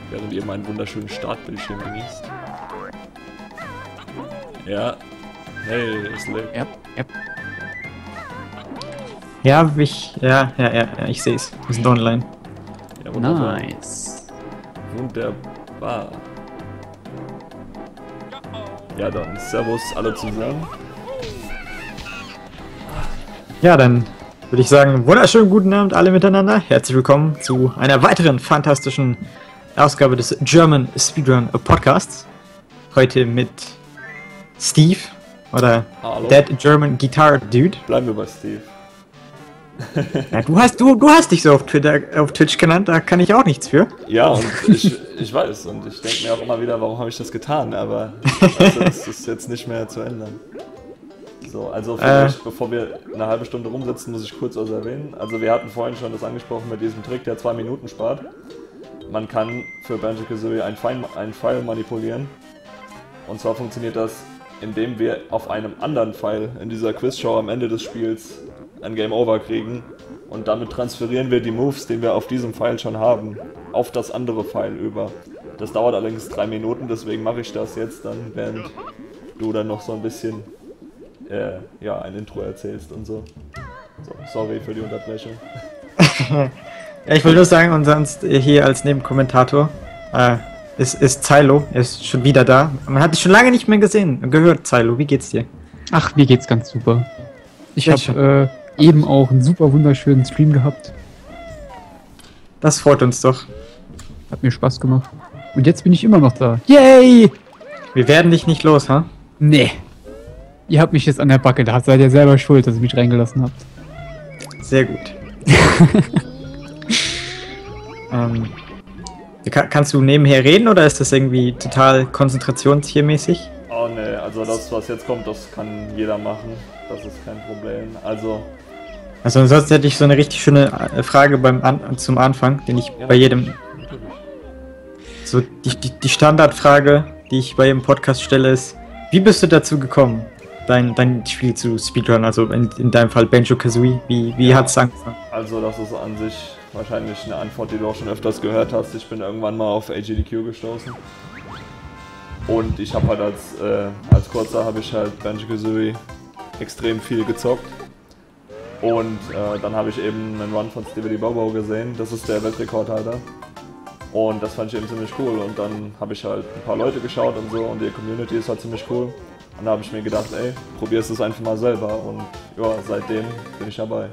während ihr meinen wunderschönen Startbildschirm genießt. Ja. Hey, ist leer. Yep. Ja, ich sehe es. Wir sind online. Ja, wunderbar. Nice. Wunderbar. Ja, dann Servus alle zusammen. Ja, dann würde ich sagen, wunderschönen guten Abend alle miteinander. Herzlich willkommen zu einer weiteren fantastischen Ausgabe des German Speedrun Podcasts. Heute mit Steve oder Hallo. Dead German Guitar Dude. Bleiben wir bei Steve. Ja, du hast dich so auf Twitch genannt, da kann ich auch nichts für. Ja, und ich weiß, und ich denke mir auch immer wieder, warum habe ich das getan, aber also, das ist jetzt nicht mehr zu ändern. So, also vielleicht, bevor wir eine halbe Stunde rumsitzen, muss ich kurz was erwähnen. Also wir hatten vorhin schon das angesprochen mit diesem Trick, der 2 Minuten spart. Man kann für Banjo-Kazooie einen Pfeil manipulieren. Und zwar funktioniert das, indem wir auf einem anderen Pfeil in dieser Quizshow am Ende des Spiels ein Game Over kriegen. Und damit transferieren wir die Moves, die wir auf diesem Pfeil schon haben, auf das andere Pfeil über. Das dauert allerdings 3 Minuten, deswegen mache ich das jetzt dann, während du dann noch so ein bisschen ein Intro erzählst und so. Sorry für die Unterbrechung. Ja, ich will nur sagen, und sonst hier als Nebenkommentator ist Zylo, er ist schon wieder da. Man hat dich schon lange nicht mehr gesehen und gehört, Zylo. Wie geht's dir? Ach, mir geht's ganz super. Ich Sehr habe eben auch einen super wunderschönen Stream gehabt. Das freut uns doch. Hat mir Spaß gemacht. Und jetzt bin ich immer noch da. Yay! Wir werden dich nicht los, ha? Nee. Ihr habt mich jetzt an der Backe, da seid ihr selber schuld, dass ihr mich reingelassen habt. Sehr gut. Kannst du nebenher reden oder ist das irgendwie total konzentrationstiermäßig? Oh ne, also das, was jetzt kommt, das kann jeder machen. Das ist kein Problem. Also Ansonsten hätte ich so eine richtig schöne Frage zum Anfang, den ich bei jedem... So, die Standardfrage, die ich bei jedem Podcast stelle, ist: Wie bist du dazu gekommen, dein Spiel zu Speedrun, also in deinem Fall Banjo-Kazooie? Wie hat es angefangen? Also das ist an sich wahrscheinlich eine Antwort, die du auch schon öfters gehört hast. Ich bin irgendwann mal auf AGDQ gestoßen. Und ich habe halt als Kurzer habe ich halt Banjo-Kazooie extrem viel gezockt. Und dann habe ich eben einen Run von Stevie Bobo gesehen, das ist der Weltrekordhalter. Und das fand ich eben ziemlich cool. Und dann habe ich halt ein paar Leute geschaut und so und die Community ist halt ziemlich cool. Und da habe ich mir gedacht, ey, probierst es einfach mal selber. Und ja, seitdem bin ich dabei.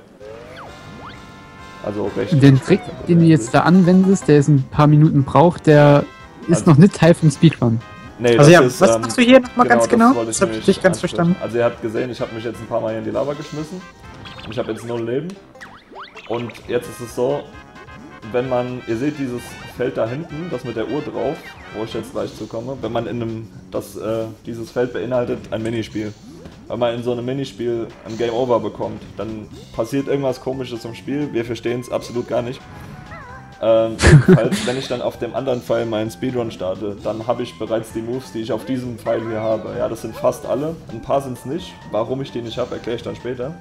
Also recht. Den Trick, den du jetzt da anwendest, der jetzt ein paar Minuten braucht, der ist noch nicht Teil vom Speedrun. Nee, Also das ja, ist, was machst du hier nochmal ganz genau? wollte Das habe ich nicht ganz verstanden. Also ihr habt gesehen, ich habe mich jetzt ein paar Mal hier in die Lava geschmissen. Und ich habe jetzt 0 Leben. Und jetzt ist es so, wenn man, ihr seht dieses Feld da hinten, das mit der Uhr drauf, wo ich jetzt gleich zukomme, wenn man dieses Feld beinhaltet ein Minispiel. Wenn man in so einem Minispiel ein Game Over bekommt, dann passiert irgendwas Komisches im Spiel, wir verstehen es absolut gar nicht. Wenn ich dann auf dem anderen Pfeil meinen Speedrun starte, dann habe ich bereits die Moves, die ich auf diesem Pfeil hier habe. Ja, das sind fast alle, ein paar sind es nicht. Warum ich die nicht habe, erkläre ich dann später.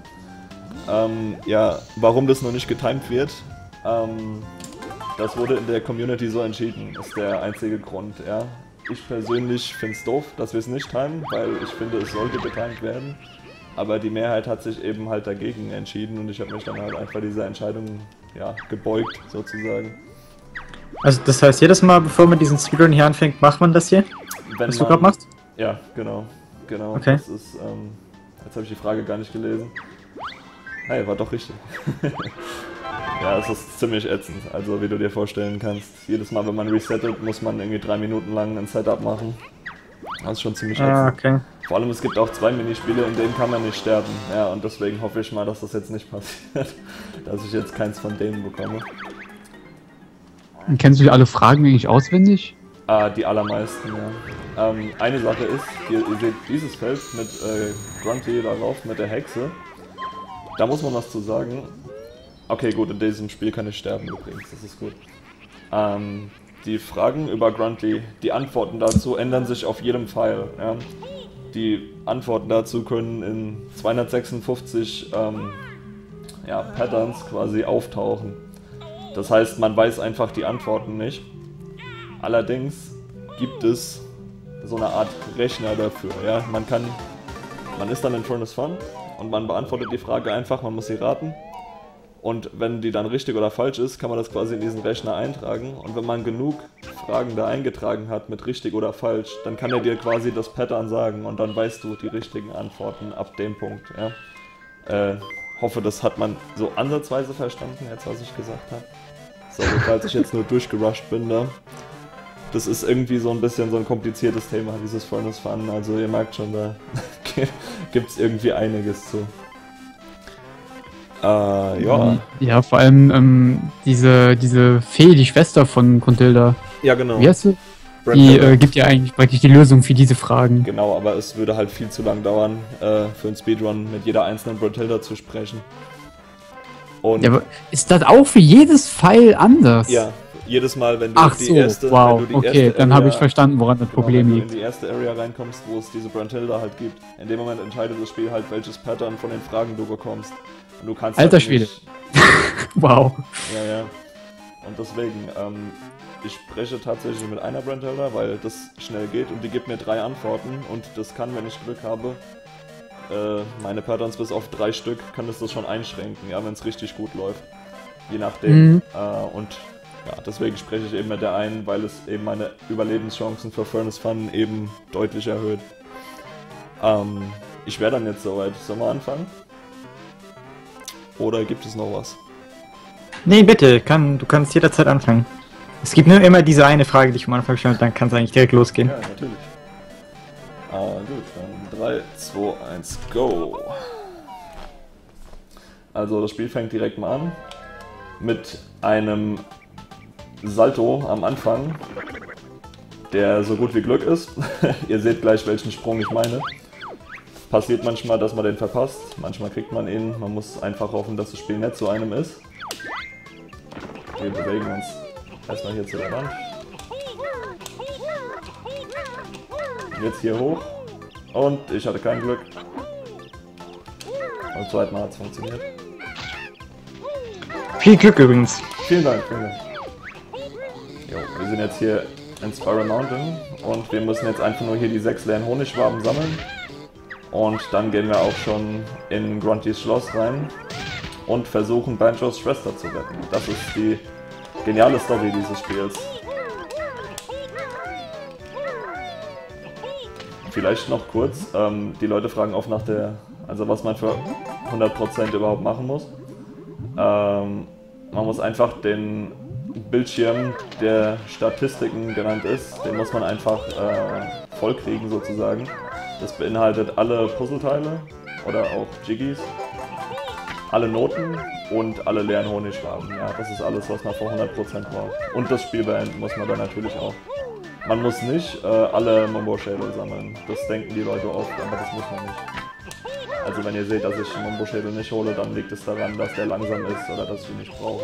Warum das noch nicht getimed wird, das wurde in der Community so entschieden, ist der einzige Grund, ja. Ich persönlich finde es doof, dass wir es nicht timen, weil ich finde, es sollte getimed werden. Aber die Mehrheit hat sich eben halt dagegen entschieden und ich habe mich dann halt einfach dieser Entscheidung, gebeugt, sozusagen. Also das heißt, jedes Mal, bevor man diesen Speedrun hier anfängt, macht man das hier? Was du gerade machst? Ja, genau. Okay. Das ist, jetzt habe ich die Frage gar nicht gelesen. Hey, war doch richtig. Ja, es ist ziemlich ätzend, also wie du dir vorstellen kannst. Jedes Mal, wenn man resettet, muss man irgendwie 3 Minuten lang ein Setup machen. Das ist schon ziemlich ätzend. Ah, okay. Vor allem, es gibt auch 2 Minispiele, in denen kann man nicht sterben. Ja, und deswegen hoffe ich mal, dass das jetzt nicht passiert. Dass ich jetzt keins von denen bekomme. Und kennst du alle Fragen eigentlich auswendig? Die allermeisten, ja. Eine Sache ist, ihr seht dieses Feld mit Grunty darauf, mit der Hexe. Da muss man was zu sagen. Okay, gut, in diesem Spiel kann ich sterben übrigens, das ist gut. Die Fragen über Grunty, die Antworten dazu ändern sich auf jedem Pfeil. Ja. Die Antworten dazu können in 256 Patterns quasi auftauchen. Das heißt, man weiß einfach die Antworten nicht. Allerdings gibt es so eine Art Rechner dafür. Ja? Man ist dann in Furnace Fun und man beantwortet die Frage einfach, man muss sie raten. Und wenn die dann richtig oder falsch ist, kann man das quasi in diesen Rechner eintragen. Und wenn man genug Fragen da eingetragen hat mit richtig oder falsch, dann kann er dir quasi das Pattern sagen und dann weißt du die richtigen Antworten ab dem Punkt. Ja? Hoffe, das hat man so ansatzweise verstanden, jetzt was ich gesagt habe. So, falls ich jetzt nur durchgerusht bin, ne? Das ist irgendwie so ein bisschen so ein kompliziertes Thema, dieses Furnace Fun. Also ihr merkt schon, da gibt es irgendwie einiges zu. Ja. Ja, vor allem diese Fee, die Schwester von Gruntilda. Ja, genau. Wie heißt sie? Die gibt ja eigentlich praktisch die Lösung für diese Fragen. Genau, aber es würde halt viel zu lang dauern, für einen Speedrun mit jeder einzelnen Gruntilda zu sprechen. Und ja, aber ist das auch für jedes Pfeil anders? Ja, jedes Mal, wenn du Ach so, wow, wenn du die erste dann habe ich verstanden, woran das Problem liegt. Wenn du in die erste Area reinkommst, wo es diese Gruntilda halt gibt, in dem Moment entscheidet das Spiel halt, welches Pattern von den Fragen du bekommst. Und du kannst Alter halt Schwede. nicht... Wow. Ja, ja. Und deswegen, ich spreche tatsächlich mit einer Gruntilda, weil das schnell geht und die gibt mir 3 Antworten und das kann, wenn ich Glück habe, meine Patterns bis auf 3 Stück, kann es das schon einschränken, ja, wenn es richtig gut läuft. Je nachdem. Und ja, deswegen spreche ich eben mit der einen, weil es eben meine Überlebenschancen für Furnace Fun eben deutlich erhöht. Ich wäre dann jetzt soweit. Sollen wir anfangen? Oder gibt es noch was? Nee, bitte, du kannst jederzeit anfangen. Es gibt nur immer diese eine Frage, die ich am Anfang stelle, dann kann es eigentlich direkt losgehen. Ja, natürlich. Gut, dann 3, 2, 1, go! Also das Spiel fängt direkt mal an mit einem Salto am Anfang, der so gut wie Glück ist. Ihr seht gleich, welchen Sprung ich meine. Passiert manchmal, dass man den verpasst, manchmal kriegt man ihn. Man muss einfach hoffen, dass das Spiel nett zu einem ist. Wir bewegen uns erstmal hier zu der Wand. Jetzt hier hoch. Und ich hatte kein Glück. Beim zweiten Mal hat es funktioniert. Viel Glück übrigens. Vielen Dank, vielen Dank. Jo, wir sind jetzt hier in Spiral Mountain und wir müssen jetzt einfach nur hier die 6 leeren Honigwaben sammeln. Und dann gehen wir auch schon in Gruntys Schloss rein und versuchen Banjos Schwester zu retten. Das ist die geniale Story dieses Spiels. Vielleicht noch kurz, die Leute fragen oft nach also was man für 100% überhaupt machen muss. Man muss einfach den Bildschirm, der Statistiken genannt ist, den muss man einfach vollkriegen sozusagen. Das beinhaltet alle Puzzleteile oder auch Jiggies, alle Noten und alle leeren Honigwaben. Ja, das ist alles, was man für 100% braucht. Und das Spiel beenden muss man dann natürlich auch. Man muss nicht alle Mombo-Schädel sammeln. Das denken die Leute oft, aber das muss man nicht. Also wenn ihr seht, dass ich Mombo-Schädel nicht hole, dann liegt es daran, dass der langsam ist oder dass ich ihn nicht brauche.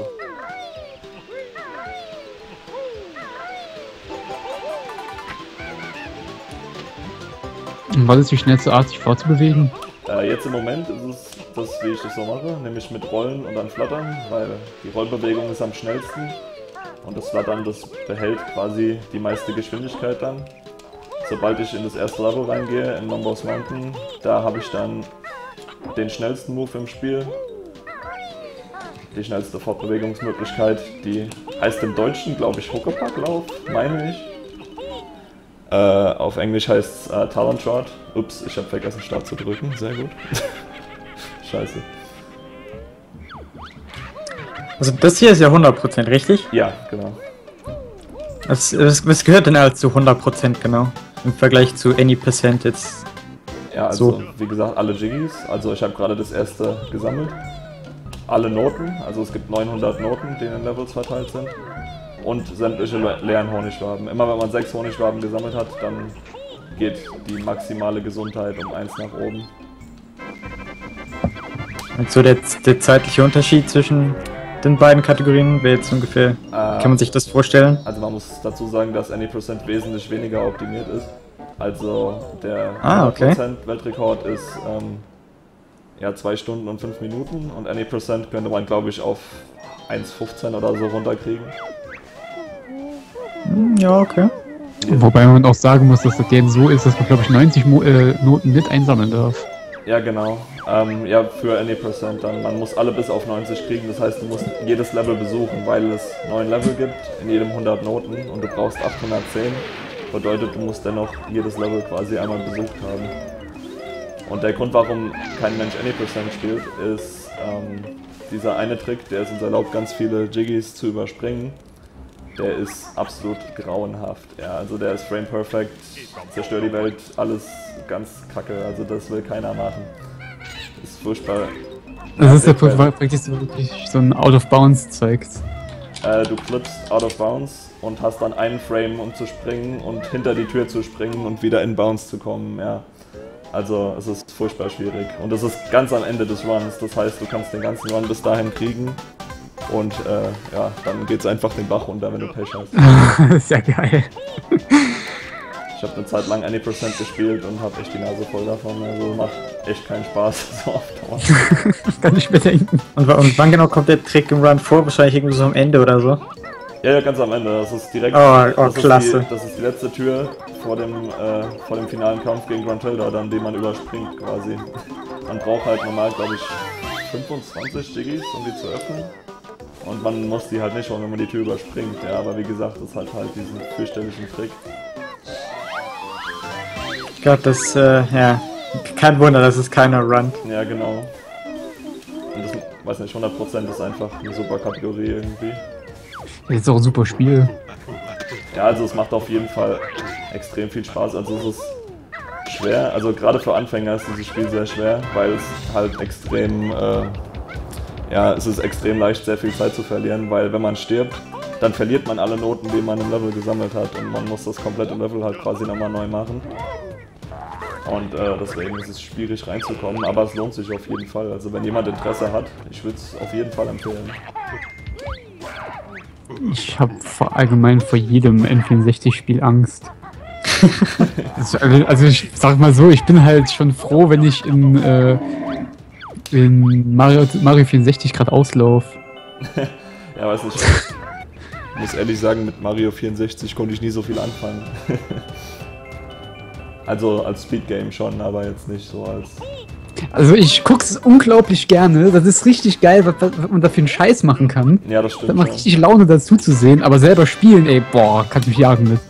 Und was ist die schnellste Art, sich fortzubewegen? Jetzt im Moment ist es das, wie ich das so mache, nämlich mit Rollen und dann Flattern, weil die Rollbewegung ist am schnellsten und das Flattern, das behält quasi die meiste Geschwindigkeit dann. Sobald ich in das erste Level reingehe, in Mombo's Mountain, da habe ich dann den schnellsten Move im Spiel. Die schnellste Fortbewegungsmöglichkeit, die heißt im Deutschen, glaube ich, Huckepacklauf, meine ich. Auf Englisch heißt es Talon Trot. Ups, ich habe vergessen Start zu drücken, sehr gut. Scheiße. Also das hier ist ja 100%, richtig? Ja, genau. Was gehört denn alles zu 100% genau? Im Vergleich zu any percent jetzt? Ja, also so. Wie gesagt, alle Jiggies. Also ich habe gerade das erste gesammelt. Alle Noten, also es gibt 900 Noten, die in den Levels verteilt sind. Und sämtliche leeren Honigwaben. Immer wenn man 6 Honigwaben gesammelt hat, dann geht die maximale Gesundheit um 1 nach oben. Und so der zeitliche Unterschied zwischen den beiden Kategorien wäre jetzt ungefähr, kann man sich das vorstellen? Also man muss dazu sagen, dass Any% wesentlich weniger optimiert ist. Also der 100% Weltrekord ist ja 2 Stunden und 5 Minuten und Any% könnte man glaube ich auf 1,15 oder so runterkriegen. Ja, okay. Wobei man auch sagen muss, dass das Game so ist, dass man, glaube ich, 90 Noten mit einsammeln darf. Ja, genau. Ja, für any Percent dann. Man muss alle bis auf 90 kriegen, das heißt, du musst jedes Level besuchen, weil es 9 Level gibt, in jedem 100 Noten und du brauchst 810. Bedeutet, du musst dennoch jedes Level quasi einmal besucht haben. Und der Grund, warum kein Mensch any Percent spielt, ist dieser eine Trick, der es uns erlaubt, ganz viele Jiggies zu überspringen. Der ist absolut grauenhaft. Ja, also der ist frame perfect, zerstört die Welt, alles ganz kacke. Also das will keiner machen. Das ist furchtbar. Das ist der Punkt, wo praktisch so wirklich so ein Out-of-Bounds zeigt. Du flippst out of bounds und hast dann einen Frame, um zu springen und hinter die Tür zu springen und wieder in Bounds zu kommen. Ja. Also es ist furchtbar schwierig. Und es ist ganz am Ende des Runs. Das heißt, du kannst den ganzen Run bis dahin kriegen. Und ja, dann geht's einfach den Bach runter, wenn du Pech hast. Das ist ja geil. Ich habe eine Zeit lang Any Percent gespielt und habe echt die Nase voll davon. Also macht echt keinen Spaß so auf Dauer. Kann ich mir denken. Und wann genau kommt der Trick im Run vor? Wahrscheinlich irgendwie so am Ende oder so? Ja, ganz am Ende. Das ist direkt. Klasse. Das ist die letzte Tür vor dem finalen Kampf gegen Gruntilda, dann den man überspringt quasi. Man braucht halt normal, glaube ich, 25 Jiggies, um die zu öffnen. Und man muss die halt nicht holen, wenn man die Tür überspringt. Ja, aber wie gesagt, das hat halt diesen fürchterlichen Trick. Ich glaube, das, ja, kein Wunder, das ist keiner Run. Ja, genau. Und das, weiß nicht, 100% ist einfach eine super Kategorie irgendwie. Das ist auch ein super Spiel. Ja, also es macht auf jeden Fall extrem viel Spaß. Also es ist schwer, also gerade für Anfänger ist dieses Spiel sehr schwer, weil es halt extrem, ja, es ist extrem leicht, sehr viel Zeit zu verlieren, weil wenn man stirbt, dann verliert man alle Noten, die man im Level gesammelt hat und man muss das komplette Level halt quasi nochmal neu machen. Und deswegen ist es schwierig reinzukommen, aber es lohnt sich auf jeden Fall. Also wenn jemand Interesse hat, ich würde es auf jeden Fall empfehlen. Ich habe allgemein vor jedem N64-Spiel Angst. Also ich sag mal so, ich bin halt schon froh, wenn ich in Mario 64 gerade auslaufe. Ja, weiß nicht. Ich muss ehrlich sagen, mit Mario 64 konnte ich nie so viel anfangen. Also als Speedgame schon, aber jetzt nicht so als... Also ich guck's unglaublich gerne, das ist richtig geil, was man da für einen Scheiß machen kann. Ja, das stimmt. Das macht richtig Laune dazu zu sehen, aber selber spielen, ey, boah, kannst mich jagen mit.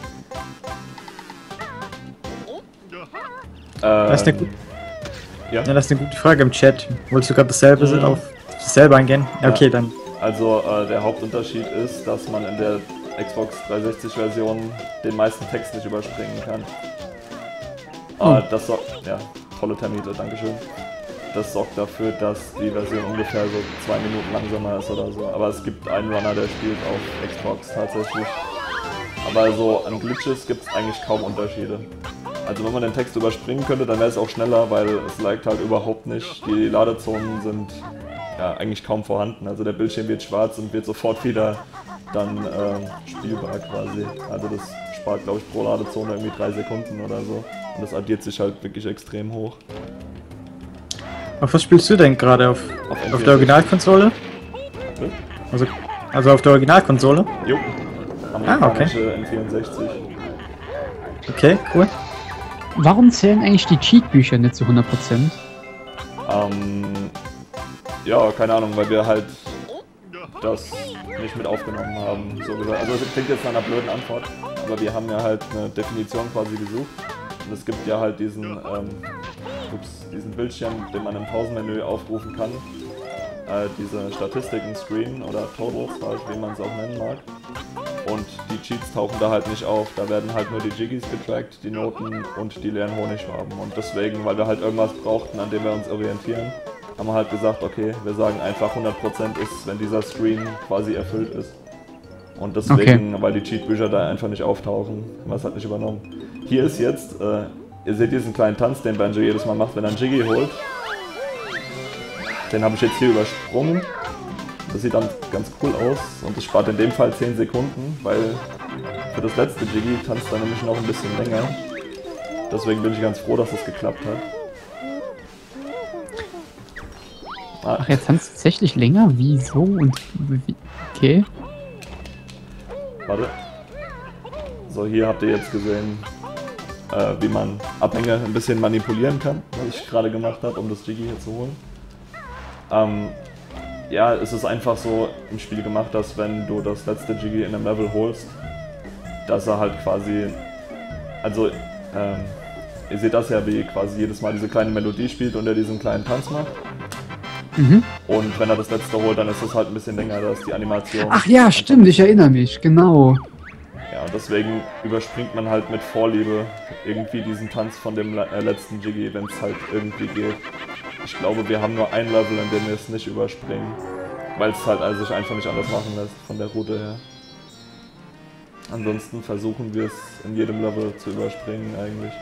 Das ist eine ja, das ist eine gute Frage im Chat. Wolltest du gerade dasselbe auf dasselbe eingehen? Ja, okay, dann. Also der Hauptunterschied ist, dass man in der Xbox 360 Version den meisten Text nicht überspringen kann. Das sorgt, ja, tolle Termite, dankeschön. Das sorgt dafür, dass die Version ungefähr so 2 Minuten langsamer ist oder so. Aber es gibt einen Runner, der spielt auf Xbox tatsächlich. Aber so an Glitches gibt es eigentlich kaum Unterschiede. Also wenn man den Text überspringen könnte, dann wäre es auch schneller, weil es laggt halt überhaupt nicht. Die Ladezonen sind ja eigentlich kaum vorhanden. Also der Bildschirm wird schwarz und wird sofort wieder dann spielbar quasi. Also das spart, glaube ich, pro Ladezone irgendwie 3 Sekunden oder so. Und das addiert sich halt wirklich extrem hoch. Auf was spielst du denn gerade? Auf der Originalkonsole? Hm? Also auf der Originalkonsole? Jo. Okay. N64. Okay, cool. Warum zählen eigentlich die Cheat-Bücher nicht zu 100%? Ja, keine Ahnung, weil wir halt das nicht mit aufgenommen haben, so gesagt. Also das klingt jetzt nach einer blöden Antwort, aber wir haben ja halt eine Definition quasi gesucht. Und es gibt ja halt diesen Bildschirm, den man im Pausenmenü aufrufen kann. Diese Statistiken-Screen oder Totals, halt, wie man es auch nennen mag. Und die Cheats tauchen da halt nicht auf. Da werden halt nur die Jiggies getrackt, die Noten und die leeren Honigwaben. Und deswegen, weil wir halt irgendwas brauchten, an dem wir uns orientieren, haben wir halt gesagt, okay, wir sagen einfach 100% ist, wenn dieser Screen quasi erfüllt ist. Und deswegen, weil die Cheatbücher da einfach nicht auftauchen, haben wir es halt nicht übernommen. Hier ist jetzt, ihr seht diesen kleinen Tanz, den Banjo jedes Mal macht, wenn er einen Jiggy holt. Den habe ich jetzt hier übersprungen. Das sieht dann ganz cool aus und es spart in dem Fall 10 Sekunden, weil für das letzte Jiggy tanzt er nämlich noch ein bisschen länger. Deswegen bin ich ganz froh, dass das geklappt hat. Ach, er tanzt tatsächlich länger? Wieso und wie? Okay. Warte. So, hier habt ihr jetzt gesehen, wie man Abhänge ein bisschen manipulieren kann, was ich gerade gemacht habe, um das Jiggy hier zu holen. Ja, es ist einfach so im Spiel gemacht, dass wenn du das letzte Jiggy in einem Level holst, dass er halt quasi, also ihr seht das ja, wie quasi jedes Mal diese kleine Melodie spielt und er diesen kleinen Tanz macht. Mhm. Und wenn er das letzte holt, dann ist es halt ein bisschen länger, da ist die Animation. Ach ja, stimmt, ich erinnere mich, genau. Ja, und deswegen überspringt man halt mit Vorliebe irgendwie diesen Tanz von dem letzten Jiggy, wenn es halt irgendwie geht. Ich glaube, wir haben nur ein Level, in dem wir es nicht überspringen, weil es halt also sich einfach nicht anders machen lässt von der Route her. Ansonsten versuchen wir es in jedem Level zu überspringen eigentlich.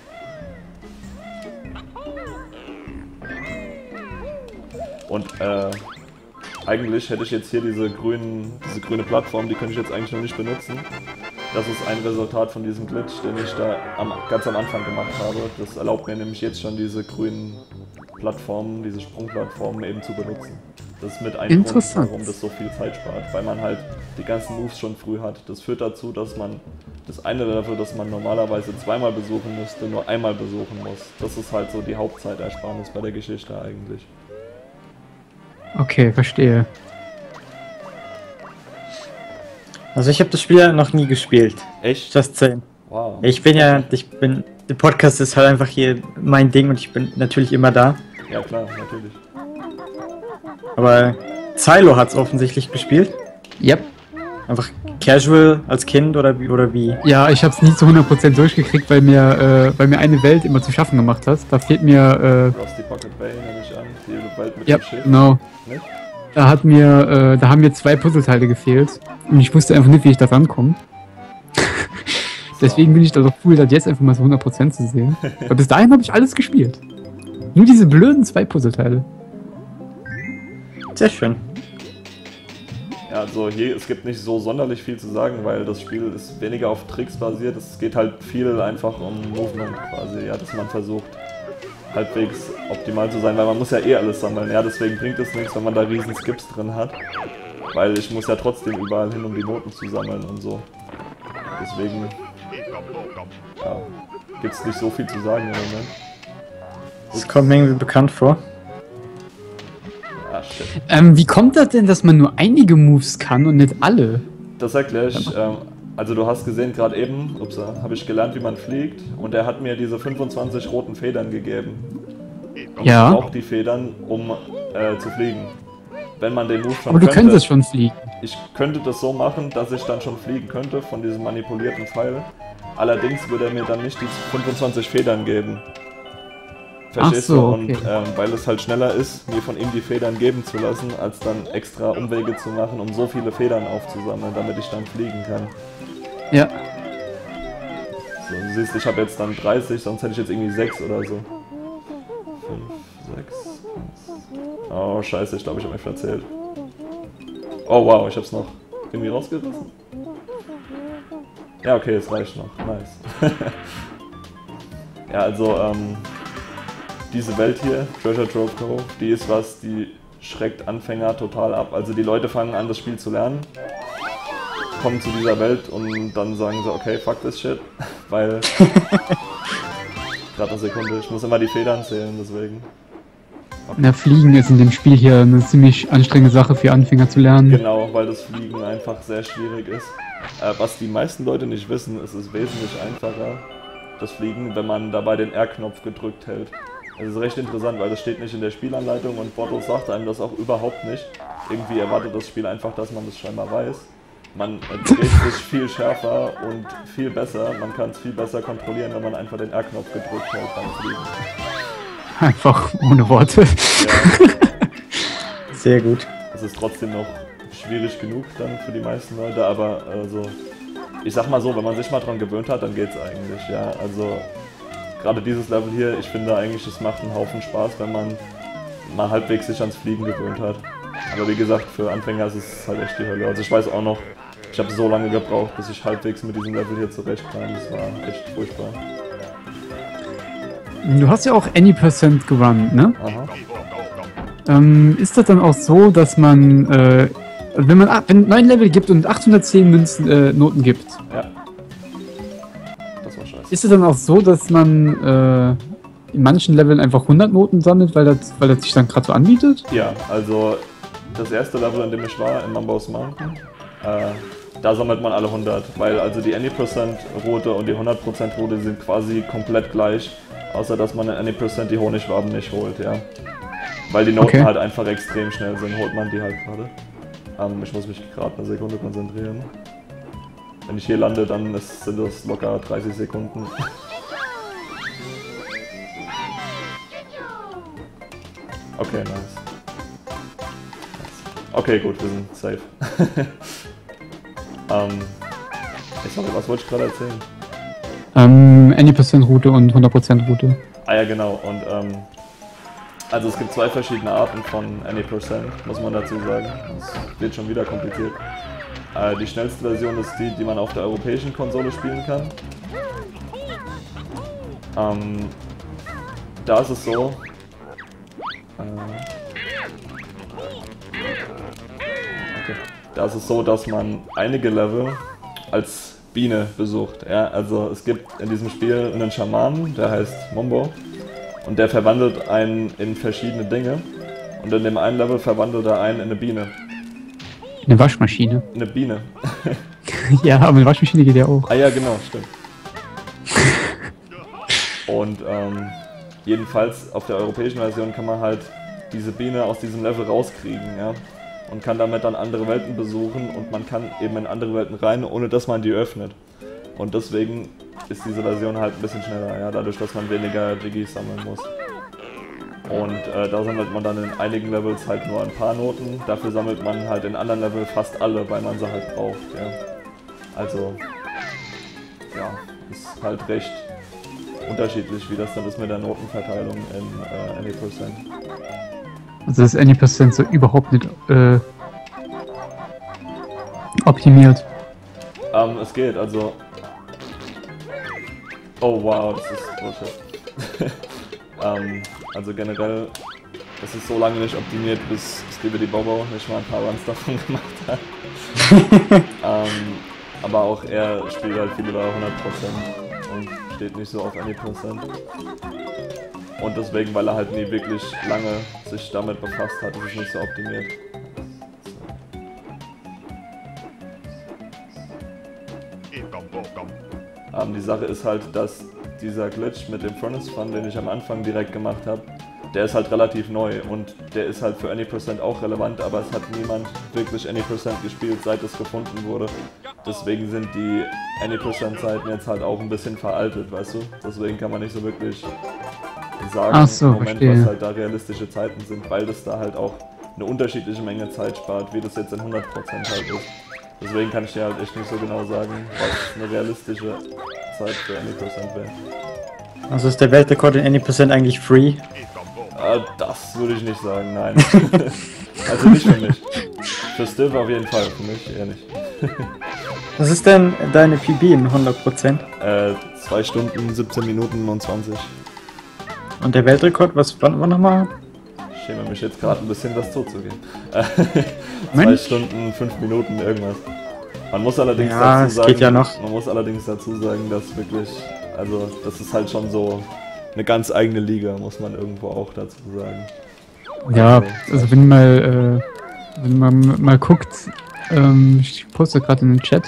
Und eigentlich hätte ich jetzt hier diese grüne Plattform, die könnte ich jetzt eigentlich noch nicht benutzen. Das ist ein Resultat von diesem Glitch, den ich da ganz am Anfang gemacht habe. Das erlaubt mir nämlich jetzt schon diese grünen Plattformen, diese Sprungplattformen eben zu benutzen. Das ist mit ein Grund, warum das so viel Zeit spart, weil man halt die ganzen Moves schon früh hat. Das führt dazu, dass man das eine Level, das man normalerweise zweimal besuchen müsste, nur einmal besuchen muss. Das ist halt so die Hauptzeitersparnis bei der Geschichte eigentlich. Okay, verstehe. Also ich habe das Spiel ja noch nie gespielt. Echt? Just saying. Wow. Der Podcast ist halt einfach hier mein Ding und ich bin natürlich immer da. Ja klar, natürlich. Aber Zylo hat's offensichtlich gespielt. Yep. Einfach casual als Kind oder wie? Ja, ich hab's nie zu 100% durchgekriegt, weil mir eine Welt immer zu schaffen gemacht hat. Da fehlt mir... Rusty Pocket Bay nehme ich an, die Welt mit ja, dem Schiff. genau. Nicht? Da haben mir 2 Puzzleteile gefehlt. Und ich wusste einfach nicht, wie ich da rankomme. Deswegen bin ich da so cool, das jetzt einfach mal so 100% zu sehen. Weil bis dahin habe ich alles gespielt. Nur diese blöden 2 Puzzleteile. Sehr schön. Ja, also hier, es gibt nicht so sonderlich viel zu sagen, weil das Spiel ist weniger auf Tricks basiert. Es geht halt viel einfach um Movement quasi, ja, dass man versucht halbwegs optimal zu sein, weil man muss ja eh alles sammeln. Ja, deswegen bringt es nichts, wenn man da riesen Skips drin hat, weil ich muss ja trotzdem überall hin, um die Noten zu sammeln und so. Deswegen ja, gibt es nicht so viel zu sagen im Moment. Das kommt mir irgendwie bekannt vor. Ah, shit. Wie kommt das denn, dass man nur einige Moves kann und nicht alle? Das erkläre ich. Also du hast gesehen, gerade eben, habe ich gelernt, wie man fliegt, und er hat mir diese 25 roten Federn gegeben. Und Ja. ich brauche die Federn, um zu fliegen. Wenn man den Move schon Aber du könnte, könntest schon fliegen. ich könnte das so machen, dass ich dann schon fliegen könnte von diesem manipulierten Pfeil. Allerdings würde er mir dann nicht die 25 Federn geben. Verstehst Ach so, du? okay. Und weil es halt schneller ist, mir von ihm die Federn geben zu lassen, als dann extra Umwege zu machen, um so viele Federn aufzusammeln, damit ich dann fliegen kann. Ja. So, du siehst, ich habe jetzt dann 30, sonst hätte ich jetzt irgendwie 6 oder so. 5, 6. Oh, scheiße, ich glaube, ich habe mich verzählt. Oh, wow, ich habe es noch irgendwie rausgerissen. Ja, okay, es reicht noch. Nice. Ja, also, diese Welt hier, Treasure Trove Cove, die ist was, die schreckt Anfänger total ab. Also die Leute fangen an, das Spiel zu lernen, kommen zu dieser Welt und dann sagen sie, okay, fuck this shit, weil... Gerade eine Sekunde, ich muss immer die Federn zählen, deswegen. Okay. Na, Fliegen ist in dem Spiel hier eine ziemlich anstrengende Sache für Anfänger zu lernen. Genau, weil das Fliegen einfach sehr schwierig ist. Was die meisten Leute nicht wissen, ist es wesentlich einfacher, das Fliegen, wenn man dabei den R-Knopf gedrückt hält. Das ist recht interessant, weil das steht nicht in der Spielanleitung und Bortles sagt einem das auch überhaupt nicht. Irgendwie erwartet das Spiel einfach, dass man das scheinbar weiß. Man dreht sich viel schärfer und viel besser, man kann es viel besser kontrollieren, wenn man einfach den R-Knopf gedrückt hält beim Fliegen. Einfach ohne Worte. Ja, Sehr gut. es ist trotzdem noch schwierig genug dann für die meisten Leute, aber also, ich sag mal so, wenn man sich mal dran gewöhnt hat, dann geht's eigentlich, ja. Also, gerade dieses Level hier, ich finde eigentlich, es macht einen Haufen Spaß, wenn man mal halbwegs sich ans Fliegen gewöhnt hat. Aber wie gesagt, für Anfänger ist es halt echt die Hölle. Also ich weiß auch noch, ich habe so lange gebraucht, bis ich halbwegs mit diesem Level hier zurechtkam. Das war echt furchtbar. Du hast ja auch Any% gerannt, ne? Aha. Ist das dann auch so, dass man, wenn 9 Level gibt und 810 Noten gibt, Ja. Ist es dann auch so, dass man in manchen Leveln einfach 100 Noten sammelt, weil das sich dann gerade so anbietet? Ja, also das erste Level, in dem ich war, in Mambos Mountain, da sammelt man alle 100, weil also die Any% Route und die 100% Route sind quasi komplett gleich, außer dass man in Any% die Honigwaben nicht holt, ja. Weil die Noten halt einfach extrem schnell sind, holt man die halt gerade. Ich muss mich gerade eine Sekunde konzentrieren. Wenn ich hier lande, dann sind das locker 30 Sekunden. Okay, nice. Okay, gut, wir sind safe. Sorry, was wollte ich gerade erzählen? Any% Route und 100% Route. Ah ja, genau. Und also es gibt zwei verschiedene Arten von Any%, muss man dazu sagen. Das wird schon wieder kompliziert. Die schnellste Version ist die, die man auf der europäischen Konsole spielen kann. Da ist es so. Okay. Da ist es so, dass man einige Level als Biene besucht. Ja? Also es gibt in diesem Spiel einen Schamanen, der heißt Mombo. Und der verwandelt einen in verschiedene Dinge. Und in dem einen Level verwandelt er einen in eine Biene. Eine Waschmaschine. Eine Biene. Ja, aber eine Waschmaschine geht ja auch. Ah ja, genau, stimmt. Und jedenfalls auf der europäischen Version kann man halt diese Biene aus diesem Level rauskriegen, ja. Und kann damit dann andere Welten besuchen und man kann eben in andere Welten rein, ohne dass man die öffnet. Und deswegen ist diese Version halt ein bisschen schneller, ja, dadurch, dass man weniger Digis sammeln muss. Und da sammelt man dann in einigen Levels halt nur ein paar Noten, dafür sammelt man halt in anderen Levels fast alle, weil man sie halt braucht, ja. Also, ja, ist halt recht unterschiedlich, wie das dann ist mit der Notenverteilung in Any%. Also das Any% so überhaupt nicht optimiert. Es geht, also... Oh wow, das ist Bullshit. Also generell, es ist so lange nicht optimiert, bis Skibidi Bobo nicht mal ein paar Runs davon gemacht hat. Aber auch er spielt halt viel über 100% und steht nicht so auf Any%. Und deswegen, weil er halt nie wirklich lange sich damit befasst hat, ist es nicht so optimiert. Die Sache ist halt, dass dieser Glitch mit dem Furnace Fun, den ich am Anfang direkt gemacht habe, der ist halt relativ neu und der ist halt für Any% auch relevant, aber es hat niemand wirklich Any% gespielt, seit es gefunden wurde. Deswegen sind die Any%-Zeiten jetzt halt auch ein bisschen veraltet, weißt du? Deswegen kann man nicht so wirklich sagen, im Moment, was halt da realistische Zeiten sind, weil das da halt auch eine unterschiedliche Menge Zeit spart, wie das jetzt in 100% halt ist. Deswegen kann ich dir halt echt nicht so genau sagen, was eine realistische Zeit für Any% wäre. Also ist der Weltrekord in Any% eigentlich free? Das würde ich nicht sagen, nein. Also nicht für mich. Für Steve auf jeden Fall, für mich eher nicht. Was ist denn deine PB in 100%? 2 Stunden, 17 Minuten und 20. Und der Weltrekord, was war nochmal? Ich schäme mich jetzt gerade ein bisschen, das zuzugeben. 2 Stunden, 5 Minuten, irgendwas. Man muss allerdings dazu sagen, geht ja noch. Man muss allerdings dazu sagen, dass wirklich, also das ist halt schon so eine ganz eigene Liga, muss man irgendwo auch dazu sagen. Ja, also wenn man mal guckt, ich poste gerade in den Chat,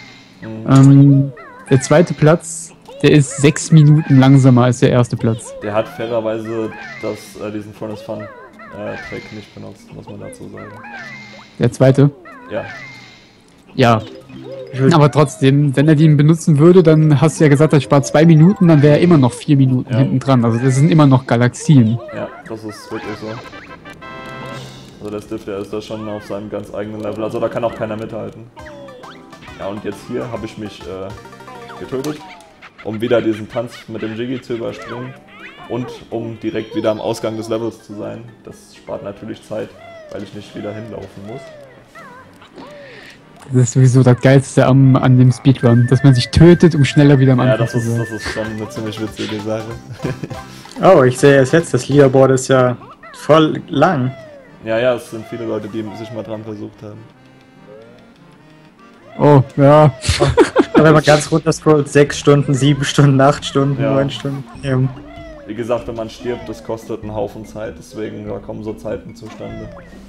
der zweite Platz, der ist 6 Minuten langsamer als der erste Platz. Der hat fairerweise diesen Furnace Fun Track nicht benutzt, muss man dazu sagen. Der zweite? Ja. Ja. Aber trotzdem, wenn er den benutzen würde, dann hast du ja gesagt, er spart 2 Minuten, dann wäre er immer noch 4 Minuten hinten dran. Also das sind immer noch Galaxien. Ja, das ist wirklich so. Also der Stiff, der ist da schon auf seinem ganz eigenen Level, also da kann auch keiner mithalten. Ja, und jetzt hier habe ich mich getötet, um wieder diesen Tanz mit dem Jiggy zu überspringen und um direkt wieder am Ausgang des Levels zu sein. Das spart natürlich Zeit, weil ich nicht wieder hinlaufen muss. Das ist sowieso das Geilste an dem Speedrun, dass man sich tötet, um schneller wieder am Anfang zu sein. Ja, das ist schon eine ziemlich witzige Sache. Oh, ich sehe es jetzt, das Leaderboard ist ja voll lang. Ja, es sind viele Leute, die sich mal dran versucht haben. Oh, ja. Wenn man ganz runter scrollt, 6 Stunden, 7 Stunden, 8 Stunden, Ja. 9 Stunden. Ja. Wie gesagt, wenn man stirbt, das kostet einen Haufen Zeit, deswegen da kommen so Zeiten zustande.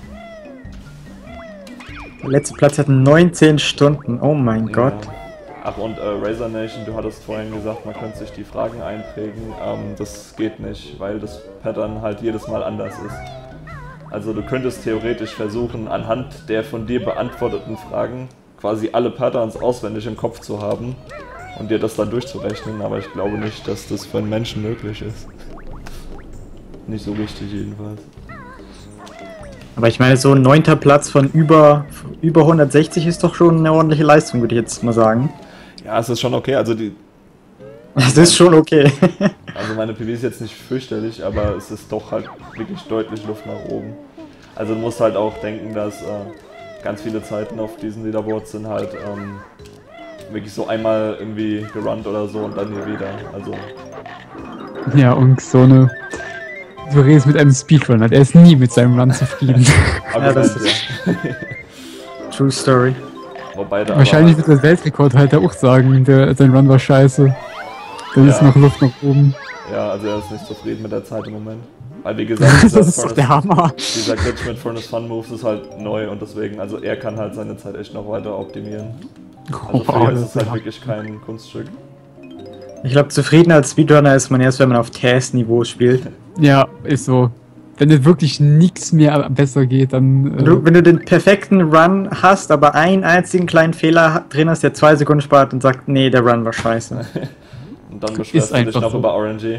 Der letzte Platz hat 19 Stunden, oh mein Gott. Ja. Ach und Razor Nation, du hattest vorhin gesagt, man könnte sich die Fragen einprägen. Das geht nicht, weil das Pattern halt jedes Mal anders ist. Also du könntest theoretisch versuchen, anhand der von dir beantworteten Fragen quasi alle Patterns auswendig im Kopf zu haben und dir das dann durchzurechnen, aber ich glaube nicht, dass das für einen Menschen möglich ist. Nicht so richtig jedenfalls. Aber ich meine, so ein 9. Platz von über 160 ist doch schon eine ordentliche Leistung, würde ich jetzt mal sagen. Ja, es ist schon okay, also Das ist schon okay. also meine PB ist jetzt nicht fürchterlich, aber es ist doch halt wirklich deutlich Luft nach oben. Also du musst halt auch denken, dass ganz viele Zeiten auf diesen Leaderboards sind halt wirklich so einmal irgendwie gerunnt oder so und dann nie wieder. Also Ja, und so eine. Du redest mit einem Speedrunner, der ist nie mit seinem Run zufrieden. Ja, das Argument, ja. True Story. Wobei da Wahrscheinlich aber, wird der Weltrekordhalter auch sagen, sein Run war scheiße. Da ist Ja. noch Luft nach oben. ja, also er ist nicht zufrieden mit der Zeit im Moment. Weil wie gesagt, Das ist doch der Hammer. dieser Glitch mit Furnace Fun Moves ist halt neu und deswegen, also er kann halt seine Zeit echt noch weiter optimieren. Also für ihn ist es halt wirklich kein Kunststück. Ich glaube, zufrieden als Speedrunner ist man erst, wenn man auf TS-Niveau spielt. Ja, ist so. Wenn jetzt wirklich nichts mehr besser geht, dann. Wenn du den perfekten Run hast, aber einen einzigen kleinen Fehler drin hast, der 2 Sekunden spart und sagt, nee, der Run war scheiße. Und dann beschwerst du dich einfach noch so. über RNG.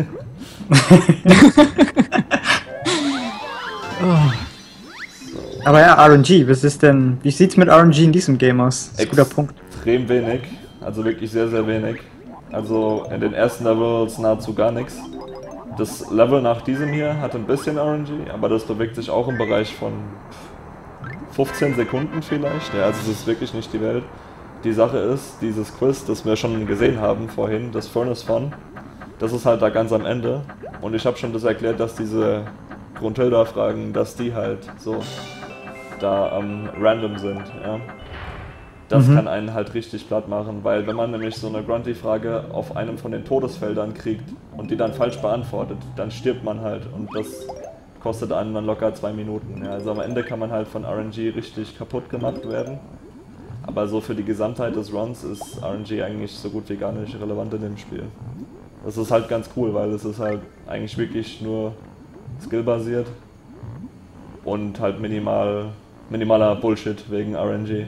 Aber ja, RNG, wie sieht's mit RNG in diesem Game aus? Das ist ein guter Punkt. Extrem wenig, also wirklich sehr, sehr wenig. Also in den ersten Levels nahezu gar nichts. Das Level nach diesem hier hat ein bisschen RNG, aber das bewegt sich auch im Bereich von 15 Sekunden vielleicht. Ja, also es ist wirklich nicht die Welt. Die Sache ist, dieses Quiz, das wir schon gesehen haben vorhin, das Furnace Fun, das ist halt da ganz am Ende. Und ich habe schon das erklärt, dass diese Grundhilda-Fragen, dass die halt so da random sind. Ja. Das kann einen halt richtig platt machen, weil wenn man nämlich so eine Grunty-Frage auf einem von den Todesfeldern kriegt und die dann falsch beantwortet, dann stirbt man halt und das kostet einen dann locker 2 Minuten. Ja. Also am Ende kann man halt von RNG richtig kaputt gemacht werden. Aber so für die Gesamtheit des Runs ist RNG eigentlich so gut wie gar nicht relevant in dem Spiel. Das ist halt ganz cool, weil es ist halt eigentlich wirklich nur skillbasiert und halt minimaler Bullshit wegen RNG.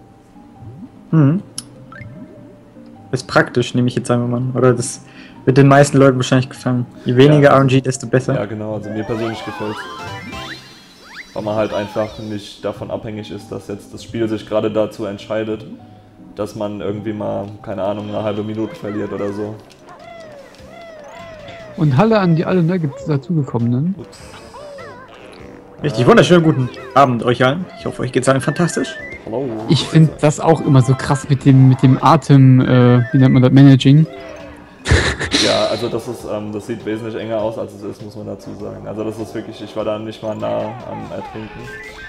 Ist praktisch, nehme ich jetzt einfach mal an. Oder das wird den meisten Leuten wahrscheinlich gefallen. Je weniger Ja. RNG, desto besser. Ja genau, also mir persönlich gefällt weil man halt einfach nicht davon abhängig ist, dass jetzt das Spiel sich gerade dazu entscheidet, dass man irgendwie mal, keine Ahnung, eine halbe Minute verliert oder so. Und Halle an die alle neu dazugekommenen. Ups. Richtig, wunderschönen guten Abend euch allen. Ich hoffe, euch geht's allen fantastisch. Hallo. Ich finde das auch immer so krass mit dem Atem, wie nennt man das, Managing. Ja, also das sieht wesentlich enger aus, als es ist, muss man dazu sagen. Also das ist wirklich, ich war da nicht mal nah am Ertrinken.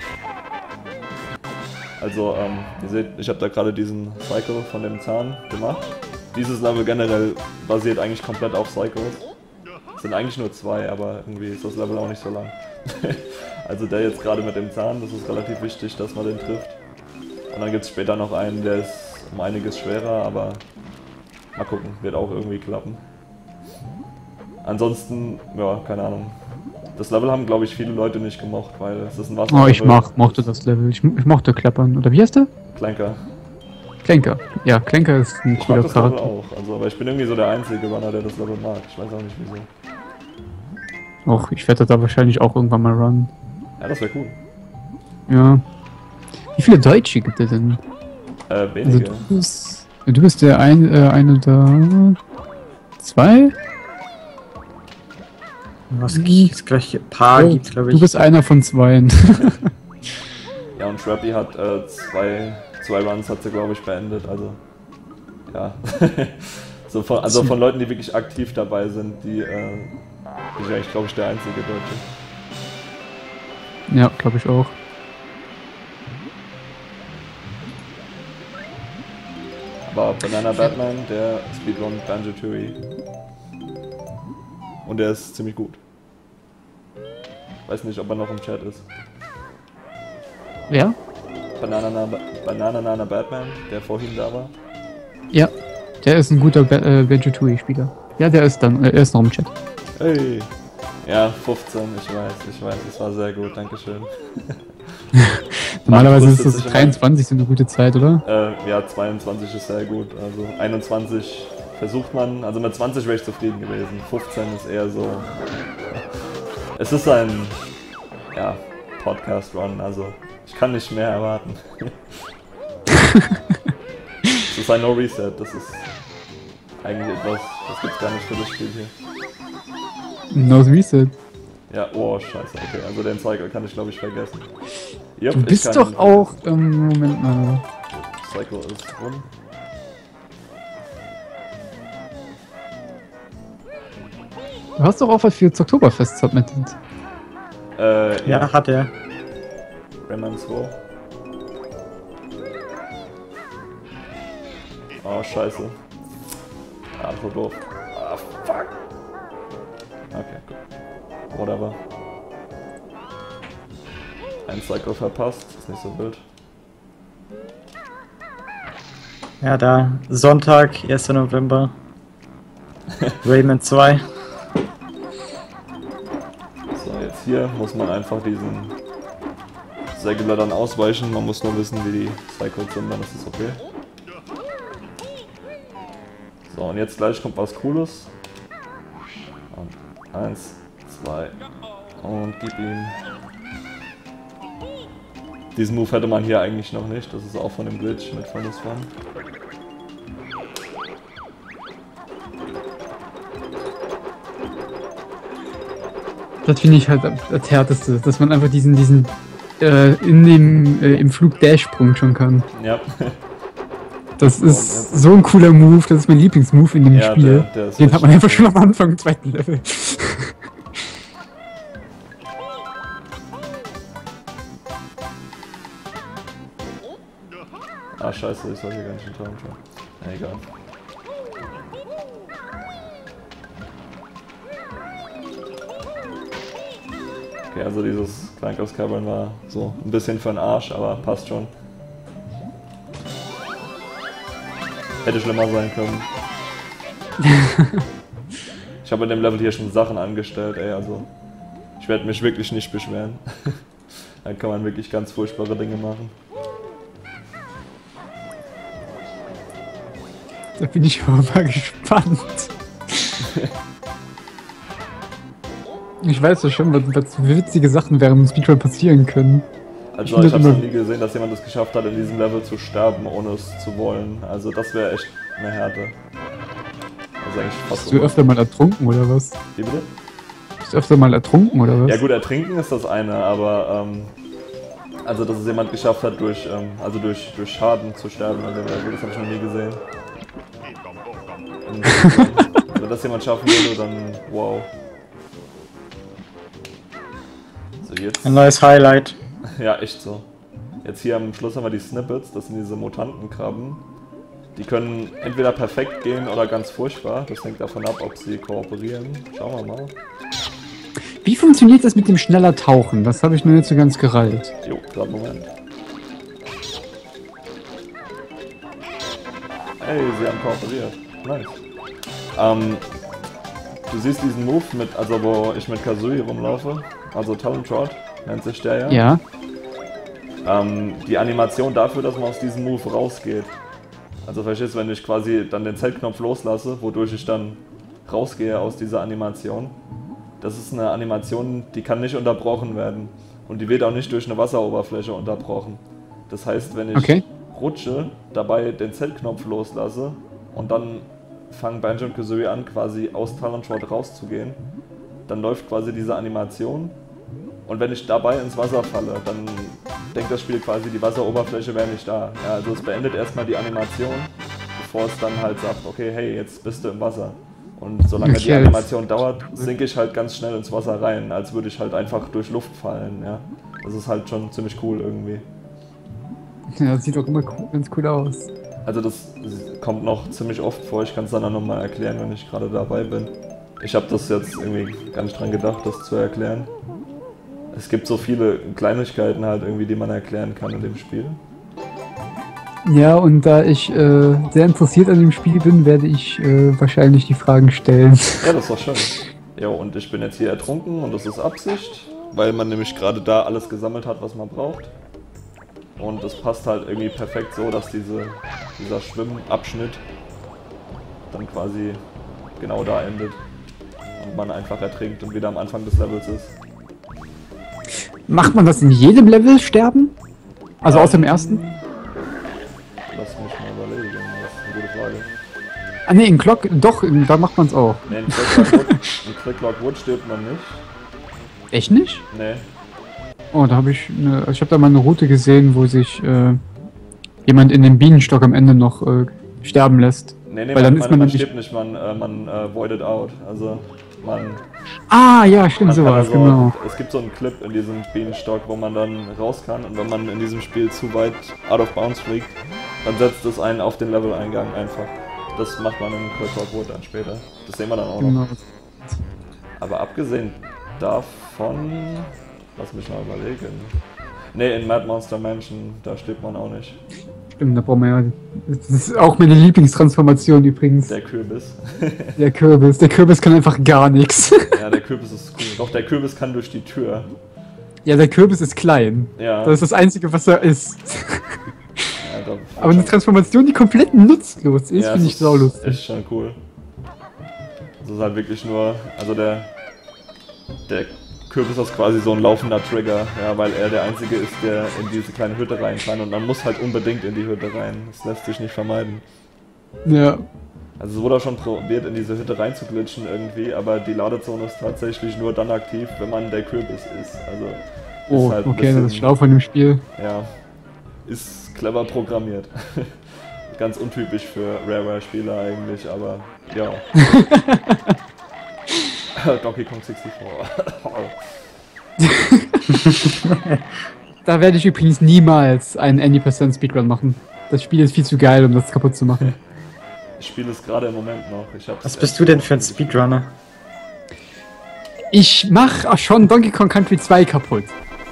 Also ihr seht, ich habe da gerade diesen Cycle von dem Zahn gemacht. Dieses Level generell basiert eigentlich komplett auf Cycles. Es sind eigentlich nur 2, aber irgendwie ist das Level auch nicht so lang. Also der jetzt gerade mit dem Zahn, das ist relativ wichtig, dass man den trifft. Und dann gibt es später noch einen, der ist um einiges schwerer, aber mal gucken, wird auch irgendwie klappen. Ansonsten, ja, keine Ahnung. Das Level haben, glaube ich, viele Leute nicht gemocht, weil es ist ein Wasser. Oh, ich mochte das Level. Ich mochte Klappern. Oder wie heißt der? Klenker. Klenker. Ja, Klenker ist ein Ich mag cooler das Level Charakter. auch, also, aber ich bin irgendwie so der einzige Runner, der das Level mag. Ich weiß auch nicht wieso. Och, ich werde da wahrscheinlich auch irgendwann mal run. Ja, das wäre cool. Ja. Wie viele Deutsche gibt es denn? Also Wenige. du bist der eine da. 2? Was gibt's gleich? Ein paar Oh, gibt's, glaube du ich. bist einer von 2. Ja, und Shrappy hat zwei Runs hat sie, glaube ich, beendet, also ja. So von Leuten, die wirklich aktiv dabei sind, die bin ich eigentlich, glaube ich, der einzige Deutsche. Ja, glaube ich auch. Aber Banana Batman, der Speedrun Banjo-Tooie. Und der ist ziemlich gut. Weiß nicht, ob er noch im Chat ist. Wer? Banana Batman, der vorhin da war. Ja, der ist ein guter Banjo-Tooie-Spieler. Ja, er ist noch im Chat. Hey! Ja, 15, ich weiß, das war sehr gut, dankeschön. Normalerweise ist das 23 so eine gute Zeit, oder? Ja, 22 ist sehr gut. Also 21 versucht man, also mit 20 wäre ich zufrieden gewesen. 15 ist eher so. Es ist ein Podcast-Run, also ich kann nicht mehr erwarten. Es ist ein No-Reset, das ist eigentlich etwas, das gibt's gar nicht für das Spiel hier. No Reset. Ja, oh scheiße, okay, also den Cycle kann ich glaube ich vergessen. Yep, Du bist doch auch, Moment mal. Cycle ist rum. Du hast doch auch was für das Oktoberfest submitted. Ja, hat er. Rayman 2. Oh, scheiße. Ah, so doof. Ah, fuck. Okay, gut. Whatever. Ein Cycle verpasst, ist nicht so wild. Ja, da. Sonntag, 1. November. Rayman 2. So, jetzt hier muss man einfach diesen Segler dann ausweichen. Man muss nur wissen, wie die Cycles sind, dann ist es okay. So, und jetzt gleich kommt was Cooles. Und 1, 2 und gib ihm. Diesen Move hätte man hier eigentlich noch nicht. Das ist auch von dem Glitch mit Furnace Fun. Das finde ich halt das Härteste, dass man einfach diesen im Flug Dash-Sprung schon kann. Ja. Das ist so ein cooler Move, das ist mein Lieblingsmove in dem Ja, Spiel. der ist Den hat man richtig einfach schon am Anfang im zweiten Level. Ah, scheiße, ich soll hier gar nicht hinterher schauen. Na, egal. Okay, also dieses Kleinkaufs Cavern war so ein bisschen für den Arsch, aber passt schon. Hätte schlimmer sein können. Ich habe in dem Level hier schon Sachen angestellt, ey, also ich werde mich wirklich nicht beschweren. Dann kann man wirklich ganz furchtbare Dinge machen. Da bin ich aber mal gespannt. Ich weiß ja schon, was für witzige Sachen während dem Speedrun passieren können. Also ich habe noch nie gesehen, dass jemand es geschafft hat, in diesem Level zu sterben, ohne es zu wollen. Also das wäre echt eine Härte. Also eigentlich fast Bist du öfter mal ertrunken oder was? Wie bitte? Bist du öfter mal ertrunken oder was? Ja gut, ertrinken ist das eine, aber also dass es jemand geschafft hat, durch Schaden zu sterben, in dem Level, das habe ich noch nie gesehen. Und, wenn das jemand schaffen würde, dann wow. So jetzt. Ein neues Highlight. Ja, echt so. Jetzt hier am Schluss haben wir die Snippets, das sind diese Mutantenkrabben. Die können entweder perfekt gehen oder ganz furchtbar. Das hängt davon ab, ob sie kooperieren. Schauen wir mal. Wie funktioniert das mit dem schneller Tauchen? Das habe ich noch nicht so ganz gerallt. Jo, gerade Moment. Hey, sie haben kooperiert. Nice. Du siehst diesen Move mit, also wo ich mit Kazooie rumlaufe, also Talon Trot nennt sich der ja. Ja. Die Animation dafür, dass man aus diesem Move rausgeht. Also verstehst du, wenn ich quasi dann den Z-Knopf loslasse, wodurch ich dann rausgehe aus dieser Animation. Das ist eine Animation, die kann nicht unterbrochen werden. Und die wird auch nicht durch eine Wasseroberfläche unterbrochen. Das heißt, wenn ich rutsche, dabei den Z-Knopf loslasse und dann fangen Banjo und Kazooie an, quasi aus Talon Trot rauszugehen, dann läuft quasi diese Animation. Und wenn ich dabei ins Wasser falle, dann denkt das Spiel quasi, die Wasseroberfläche wäre nicht da. Ja, also es beendet erstmal die Animation, bevor es dann halt sagt, okay, hey, jetzt bist du im Wasser. Und solange die Animation dauert, sinke ich halt ganz schnell ins Wasser rein, als würde ich halt einfach durch Luft fallen. Ja. Das ist halt schon ziemlich cool irgendwie. Ja, das sieht auch immer ganz cool aus. Also das kommt noch ziemlich oft vor, ich kann es dann auch nochmal erklären, wenn ich gerade dabei bin. Ich habe das jetzt irgendwie gar nicht dran gedacht, das zu erklären. Es gibt so viele Kleinigkeiten halt irgendwie, die man erklären kann in dem Spiel. Ja, und da ich sehr interessiert an dem Spiel bin, werde ich wahrscheinlich die Fragen stellen. Ja, das ist doch schön. Ja, und ich bin jetzt hier ertrunken und das ist Absicht, weil man nämlich gerade da alles gesammelt hat, was man braucht. Und es passt halt irgendwie perfekt so, dass dieser Schwimmabschnitt dann quasi genau da endet. Und man einfach ertrinkt und wieder am Anfang des Levels ist. Macht man das in jedem Level sterben? Also außer dem ersten? Lass mich mal überlegen, das ist eine gute Frage. Ah ne, in Clock, doch, da macht man es auch. Ne, in Clockwork Wood stirbt man nicht. Echt nicht? Ne. Oh, da habe ich ich habe da mal eine Route gesehen, wo sich jemand in dem Bienenstock am Ende noch sterben lässt. Nee, weil dann man stirbt nicht, man voided out. Also man... Ah, ja, stimmt, sowas, so, genau. Es gibt so einen Clip in diesem Bienenstock, wo man dann raus kann und wenn man in diesem Spiel zu weit out of bounds fliegt, dann setzt es einen auf den Level-Eingang einfach. Das macht man in Clockwork Wood dann später. Das sehen wir dann auch noch. Aber abgesehen davon... Lass mich mal überlegen. Ne, in Mad Monster Mansion, da stirbt man auch nicht. Stimmt, da brauchen wir ja... Das ist auch meine Lieblingstransformation übrigens. Der Kürbis. Der Kürbis. Der Kürbis kann einfach gar nichts. Ja, der Kürbis ist cool. Doch, der Kürbis kann durch die Tür. Ja, der Kürbis ist klein. Ja. Das ist das Einzige, was er ist. Ja, aber eine Transformation, die komplett nutzlos ist, ja, finde ich saulustig. Ist schon cool. Das ist halt wirklich nur... Also der Kürbis ist quasi so ein laufender Trigger, ja, weil er der Einzige ist, der in diese kleine Hütte rein kann und man muss halt unbedingt in die Hütte rein. Das lässt sich nicht vermeiden. Ja. Also es wurde auch schon probiert, in diese Hütte rein zu glitschen irgendwie, aber die Ladezone ist tatsächlich nur dann aktiv, wenn man der Kürbis ist. Also oh, halt okay, bisschen, das ist schlau von dem Spiel. Ja, ist clever programmiert. Ganz untypisch für Rareware-Spieler eigentlich, aber ja. Donkey Kong 64. Da werde ich übrigens niemals einen Any% Speedrun machen. Das Spiel ist viel zu geil, um das kaputt zu machen. Ich spiele es gerade im Moment noch. Was bist du denn für ein Speedrunner? Ich mache schon Donkey Kong Country 2 kaputt.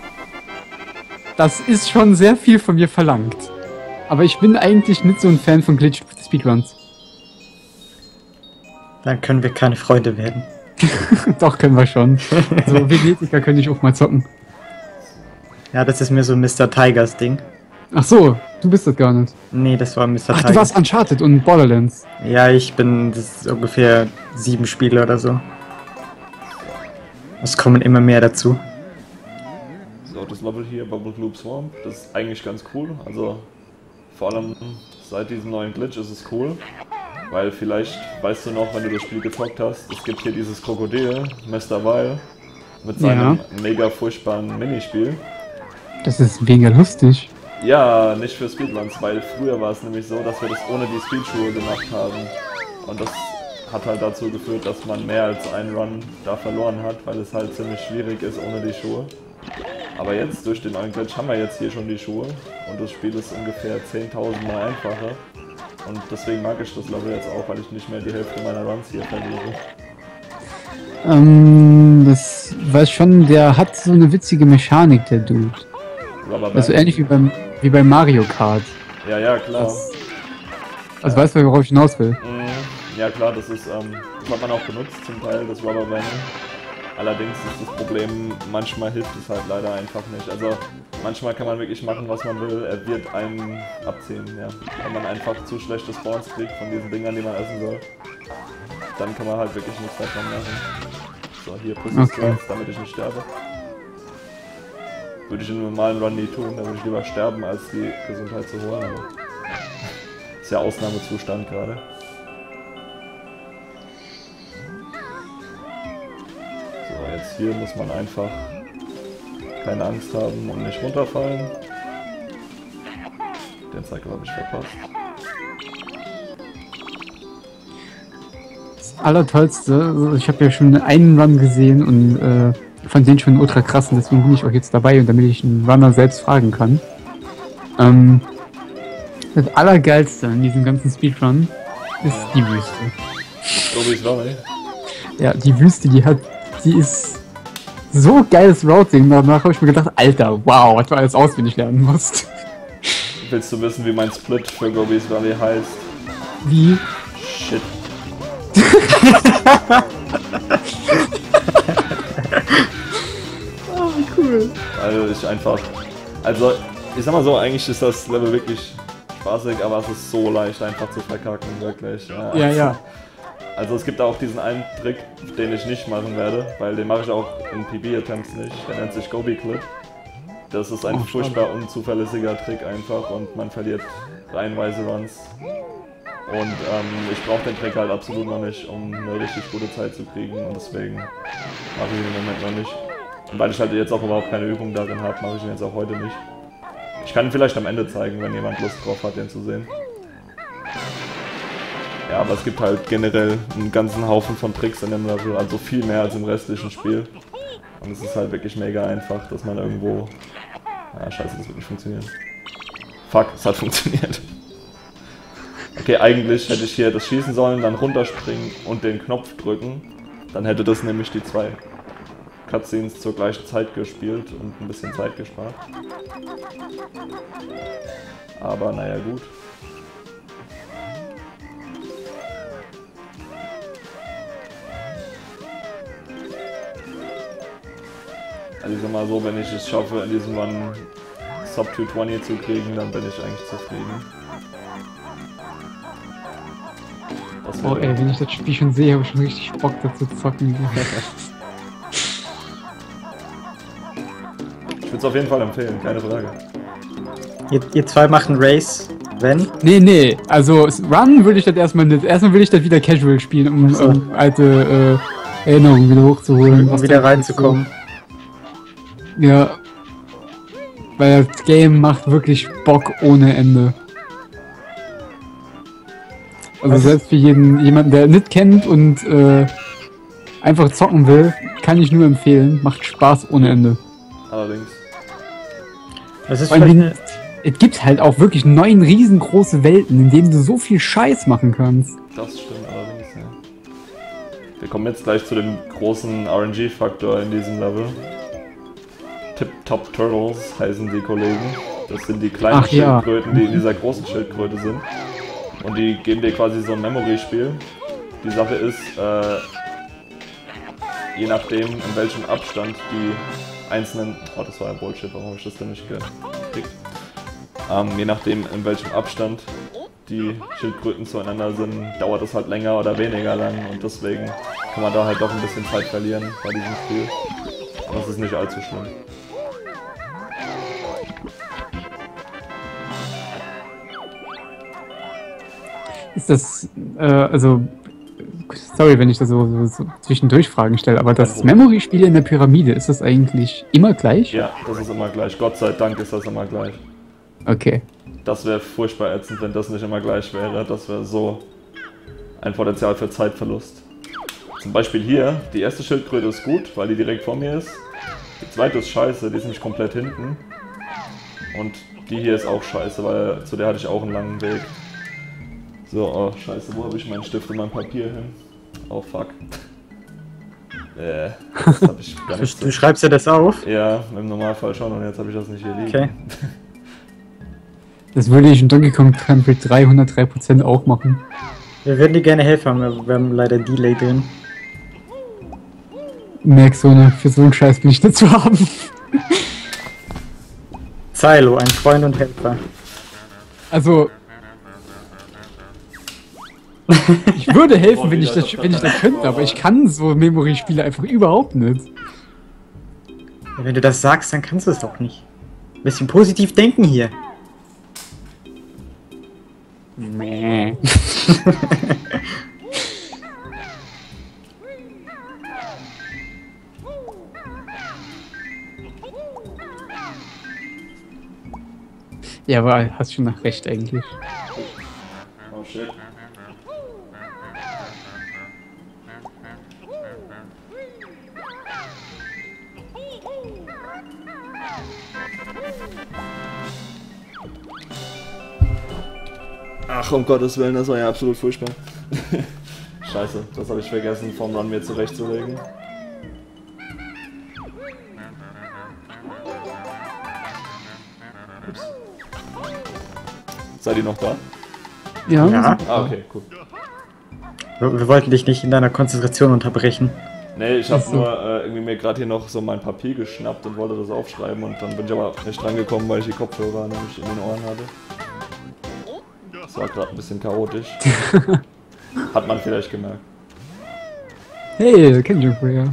Das ist schon sehr viel von mir verlangt. Aber ich bin eigentlich nicht so ein Fan von Glitch Speedruns. Dann können wir keine Freunde werden. Doch, können wir schon. So Venetiker könnte ich auch mal zocken. Ja, das ist mir so ein Mr. Tigers Ding. Ach so, du bist das gar nicht. Nee, das war Mr. Ach, Tigers. du warst Uncharted und Borderlands. Ja, das ist ungefähr 7 Spiele oder so. Es kommen immer mehr dazu. So, das Level hier, Bubble Gloop Swamp, das ist eigentlich ganz cool. Also, vor allem seit diesem neuen Glitch ist es cool. Weil vielleicht weißt du noch, wenn du das Spiel gezockt hast, es gibt hier dieses Krokodil, Mr. Weil, mit seinem mega furchtbaren Minispiel. Das ist mega lustig. Ja, nicht für Speedruns, weil früher war es nämlich so, dass wir das ohne die Speedschuhe gemacht haben. Und das hat halt dazu geführt, dass man mehr als einen Run da verloren hat, weil es halt ziemlich schwierig ist ohne die Schuhe. Aber jetzt, durch den neuen Glitch, haben wir jetzt hier schon die Schuhe und das Spiel ist ungefähr 10.000 Mal einfacher. Und deswegen mag ich das Level jetzt auch, weil ich nicht mehr die Hälfte meiner Runs hier verliere. Das weiß schon, der hat so eine witzige Mechanik, der Dude. Also ähnlich wie bei Mario Kart. Ja, ja, klar. Also weißt du, worauf ich hinaus will? Ja klar, das hat man auch benutzt zum Teil, das Rubberband. Allerdings ist das Problem, manchmal hilft es halt leider einfach nicht. Also manchmal kann man wirklich machen, was man will, er wird einen abziehen, ja. Wenn man einfach zu schlechte Spawns kriegt von diesen Dingern, die man essen soll, dann kann man halt wirklich nichts davon machen. So, hier Pussy damit ich nicht sterbe. Würde ich in einem normalen Run nie tun, da würde ich lieber sterben, als die Gesundheit zu holen, aber ist ja Ausnahmezustand gerade. So, jetzt hier muss man einfach keine Angst haben und nicht runterfallen. Den Cycle habe ich verpasst. Das Allertollste, also ich habe ja schon einen Run gesehen und fand den schon ultra krass und deswegen bin ich auch jetzt dabei und damit ich einen Runner selbst fragen kann. Das Allergeilste an diesem ganzen Speedrun ist die Wüste. Gobies Valley. Ja, die Wüste, die ist so geiles Routing. Danach habe ich mir gedacht, Alter, wow, was du alles auswendig lernen musst. Willst du wissen, wie mein Split für Gobies Valley heißt? Wie? Shit. Oh, cool. Also ich sag mal so, eigentlich ist das Level wirklich spaßig, aber es ist so leicht einfach zu verkacken, wirklich. Ja. Also es gibt auch diesen einen Trick, den ich nicht machen werde, weil den mache ich auch in PB-Attempts nicht. Der nennt sich Gobi Clip. Das ist ein furchtbar unzuverlässiger Trick einfach und man verliert reihenweise Runs. Und ich brauche den Trick halt absolut noch nicht, um eine richtig gute Zeit zu kriegen und deswegen mache ich ihn im Moment noch nicht. Und weil ich halt jetzt auch überhaupt keine Übung darin habe, mache ich ihn jetzt auch heute nicht. Ich kann ihn vielleicht am Ende zeigen, wenn jemand Lust drauf hat, den zu sehen. Ja, aber es gibt halt generell einen ganzen Haufen von Tricks in dem Level, also viel mehr als im restlichen Spiel. Und es ist halt wirklich mega einfach, dass man irgendwo... Ja, scheiße, das wird nicht funktionieren. Fuck, es hat funktioniert. Okay, eigentlich hätte ich hier das schießen sollen, dann runterspringen und den Knopf drücken. Dann hätte das nämlich die 2 Cutscenes zur gleichen Zeit gespielt und ein bisschen Zeit gespart. Aber naja, gut. Also ich sag mal so, wenn ich es schaffe, in diesem Run Sub 220 zu kriegen, dann bin ich eigentlich zufrieden. Oh ey, wenn ich das Spiel schon sehe, habe ich schon richtig Bock dazu zu zocken. Ich würde es auf jeden Fall empfehlen, keine Frage. Ihr zwei machen Race, wenn? Nee, also Run würde ich das erstmal nicht. Erstmal will ich das wieder casual spielen, um alte Erinnerungen wieder hochzuholen. Um wieder reinzukommen. Ja. Weil das Game macht wirklich Bock ohne Ende. Also selbst für jemanden, der nicht kennt und einfach zocken will, kann ich nur empfehlen. Macht Spaß ohne Ende. Allerdings. Das ist es gibt halt auch wirklich 9 riesengroße Welten, in denen du so viel Scheiß machen kannst. Das stimmt allerdings, ja. Wir kommen jetzt gleich zu dem großen RNG-Faktor in diesem Level. Tip-Top Turtles heißen die Kollegen. Das sind die kleinen Schildkröten, die in dieser großen Schildkröte sind. Und die geben dir quasi so ein Memory-Spiel. Die Sache ist, je nachdem in welchem Abstand die einzelnen... Oh, das war ja Bullshit, warum habe ich das denn nicht gekriegt? Je nachdem in welchem Abstand die Schildkröten zueinander sind, dauert es halt länger oder weniger lang. Und deswegen kann man da halt doch ein bisschen Zeit verlieren bei diesem Spiel. Aber das ist nicht allzu schlimm. Ist das, also, sorry, wenn ich da so zwischendurch Fragen stelle, aber das Memory-Spiel in der Pyramide, ist das eigentlich immer gleich? Ja, das ist immer gleich. Gott sei Dank ist das immer gleich. Okay. Das wäre furchtbar ätzend, wenn das nicht immer gleich wäre. Das wäre so ein Potenzial für Zeitverlust. Zum Beispiel hier, die erste Schildkröte ist gut, weil die direkt vor mir ist. Die zweite ist scheiße, die ist nämlich komplett hinten. Und die hier ist auch scheiße, weil zu der hatte ich auch einen langen Weg. So, oh scheiße, wo habe ich meinen Stift und mein Papier hin? Oh fuck. Das hab ich gar nicht. Du schreibst ja das auf? Ja, im Normalfall schon und jetzt habe ich das nicht hier liegen. Okay. Das würde ich in Donkey Kong Country 303% auch machen. Wir würden dir gerne helfen, aber wir haben leider Delay drin. Merk, für so einen Scheiß bin ich nicht zu haben. Zylo, ein Freund und Helfer. Also... Ich würde helfen, wenn ich das könnte, aber ich kann so Memory-Spiele einfach überhaupt nicht. Ja, wenn du das sagst, dann kannst du es doch nicht. Ein bisschen positiv denken hier. Mäh. Ja, aber hast schon nach recht eigentlich. Oh shit. Ach, um Gottes Willen, das war ja absolut furchtbar. Scheiße, das habe ich vergessen, vom Run mir zurechtzulegen. Ups. Seid ihr noch da? Ja. Ja. Ah, okay, cool. Wir wollten dich nicht in deiner Konzentration unterbrechen. Nee, ich habe Ach so. nur irgendwie mir gerade hier noch so mein Papier geschnappt und wollte das aufschreiben und dann bin ich aber nicht drangekommen, weil ich die Kopfhörer nämlich in den Ohren hatte. Das war gerade ein bisschen chaotisch. Hat man vielleicht gemerkt. Hey, kennt ihr vorher.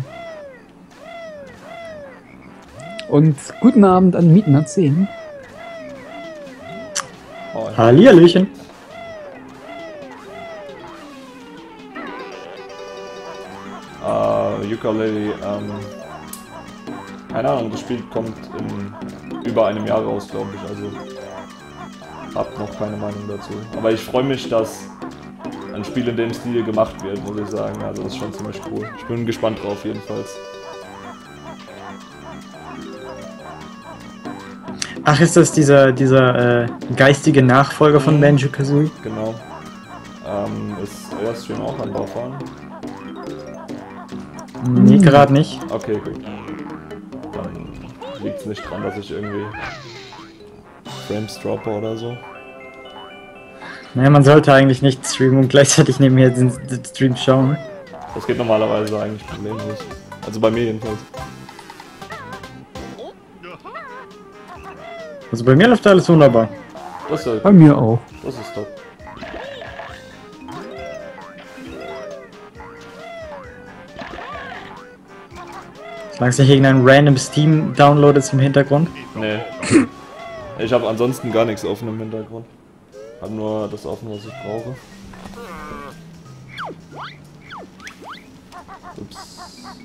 Und guten Abend an Mietner 10. Oh, ja. Hallihallöchen. Yooka-Laylee, keine Ahnung, das Spiel kommt in über einem Jahr raus, glaube ich, also hab noch keine Meinung dazu. Aber ich freue mich, dass ein Spiel in dem Stil gemacht wird, muss ich sagen, also das ist schon ziemlich cool. Ich bin gespannt drauf jedenfalls. Ach, ist das dieser geistige Nachfolger von Banjo-Kazooie? Genau. Ist euer Stream auch an Baufahren? Nee, gerade nicht. Okay, gut. Dann liegt es nicht dran, dass ich irgendwie Frames droppe oder so. Naja, man sollte eigentlich nicht streamen und gleichzeitig nebenher den Stream schauen. Das geht normalerweise eigentlich problemlos. Also bei mir jedenfalls. Also bei mir läuft alles wunderbar. Das ist, Bei mir auch. das ist top. Solange sich irgendein random Steam-Download ist im Hintergrund. Nee. Ich habe ansonsten gar nichts offen im Hintergrund. Hab nur das offen, was ich brauche. Ups.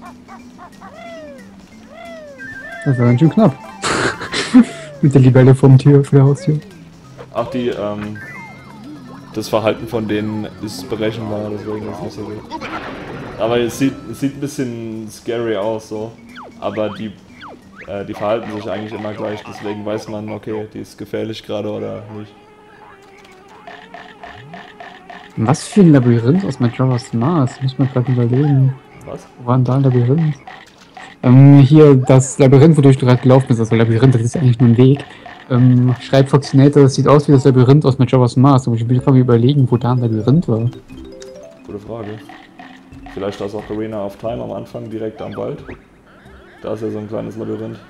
Das war ganz schön knapp. Mit der Libelle vor der Haustür. Ach, das Verhalten von denen ist berechenbar, deswegen ist es nicht so gut. Aber es sieht ein bisschen scary aus, so. Aber die verhalten sich eigentlich immer gleich, deswegen weiß man, okay, die ist gefährlich gerade oder nicht. Was für ein Labyrinth aus Majora's Mask? Muss man gerade überlegen. Was? Wo war denn da ein Labyrinth? Hier das Labyrinth, wodurch du gerade gelaufen bist. Also Labyrinth, das ist eigentlich nur ein Weg. Schreibt Foxinator, das sieht aus wie das Labyrinth aus Majora's Mask. Aber ich will gerade überlegen, wo da ein Labyrinth war. Gute Frage. Vielleicht das Ocarina of Time am Anfang direkt am Wald. Da ist ja so ein kleines Labyrinth.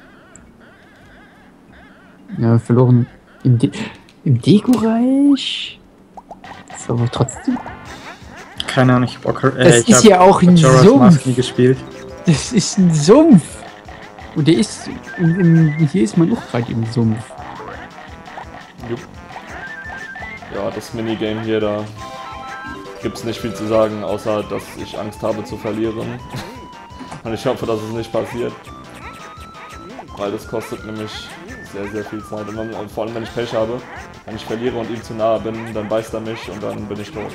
Ja, verloren im Deko-Reich. Ist aber trotzdem. Keine Ahnung, ich hab Das ist ja auch ein Majora's Sumpf. Mask nie gespielt. Das ist ein Sumpf. Und der ist. Hier ist man auch gerade im Sumpf. Jupp. Ja, das Minigame hier, da gibt's nicht viel zu sagen, außer dass ich Angst habe zu verlieren. Und ich hoffe, dass es nicht passiert. Weil das kostet nämlich sehr, sehr viel Zeit. Und vor allem, wenn ich Pech habe, wenn ich verliere und ihm zu nahe bin, dann beißt er mich und dann bin ich tot.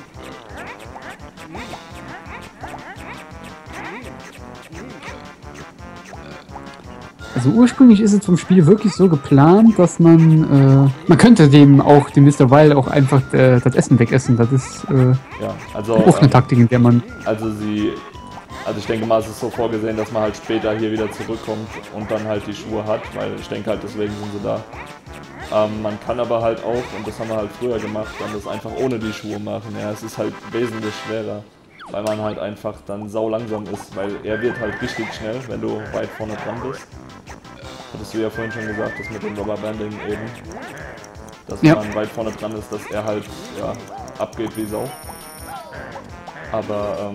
Also ursprünglich ist es vom Spiel wirklich so geplant, dass man könnte dem Mr. Weil auch einfach das Essen wegessen. Das ist Ja, also auch eine Taktik, in der man. Also ich denke mal, es ist so vorgesehen, dass man halt später hier wieder zurückkommt und dann halt die Schuhe hat, weil ich denke halt, deswegen sind sie da. Man kann aber halt auch, und das haben wir halt früher gemacht, dann das einfach ohne die Schuhe machen. Ja, es ist halt wesentlich schwerer, weil man halt einfach dann sau langsam ist, weil er wird halt richtig schnell, wenn du weit vorne dran bist. Hattest du ja vorhin schon gesagt, das mit dem Rubberbanding eben, dass Ja. man weit vorne dran ist, dass er halt, ja, abgeht wie Sau. Aber,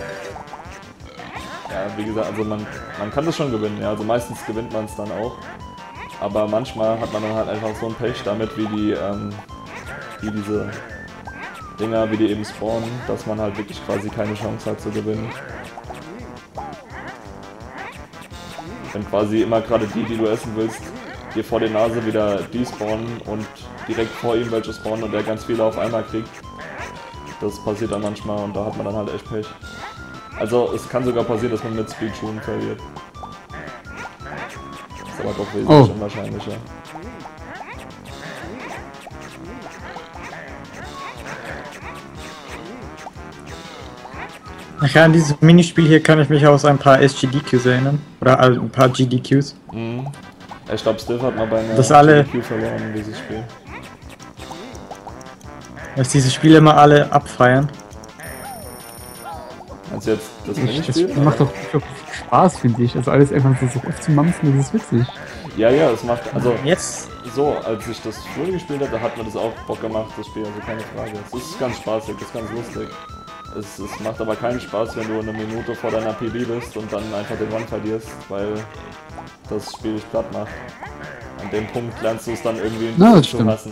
ja, wie gesagt, also man kann das schon gewinnen, ja, also meistens gewinnt man es dann auch. Aber manchmal hat man dann halt einfach so ein Pech damit, wie diese Dinger, wie die eben spawnen, dass man halt wirklich quasi keine Chance hat zu gewinnen. Wenn quasi immer gerade die du essen willst, dir vor der Nase wieder die spawnen und direkt vor ihm welche spawnen und der ganz viele auf einmal kriegt. Das passiert dann manchmal und da hat man dann halt echt Pech. Also es kann sogar passieren, dass man mit Speedschuhen verliert. Ist aber doch wesentlich unwahrscheinlicher. Ach ja, an dieses Minispiel hier kann ich mich aus ein paar SGDQs erinnern. Oder ein paar GDQs. Mhm. Ich glaube, Stiff hat mal bei einer Das alle- GDQ verloren, dieses Spiel. Dass diese Spiele immer alle abfeiern. Also jetzt das Das Minispiel? Spiel macht doch Spaß, finde ich. Also alles einfach so aufzumampfen, das ist witzig. Ja, es macht, also Jetzt? so, als ich das früher gespielt habe, da hat mir das auch Bock gemacht, das Spiel, also keine Frage. Es ist ganz spaßig, es ist ganz lustig. Es macht aber keinen Spaß, wenn du eine Minute vor deiner PB bist und dann einfach den Run verlierst, weil das Spiel dich platt macht. An dem Punkt lernst du es dann irgendwie Na, das zu stimmt. hassen.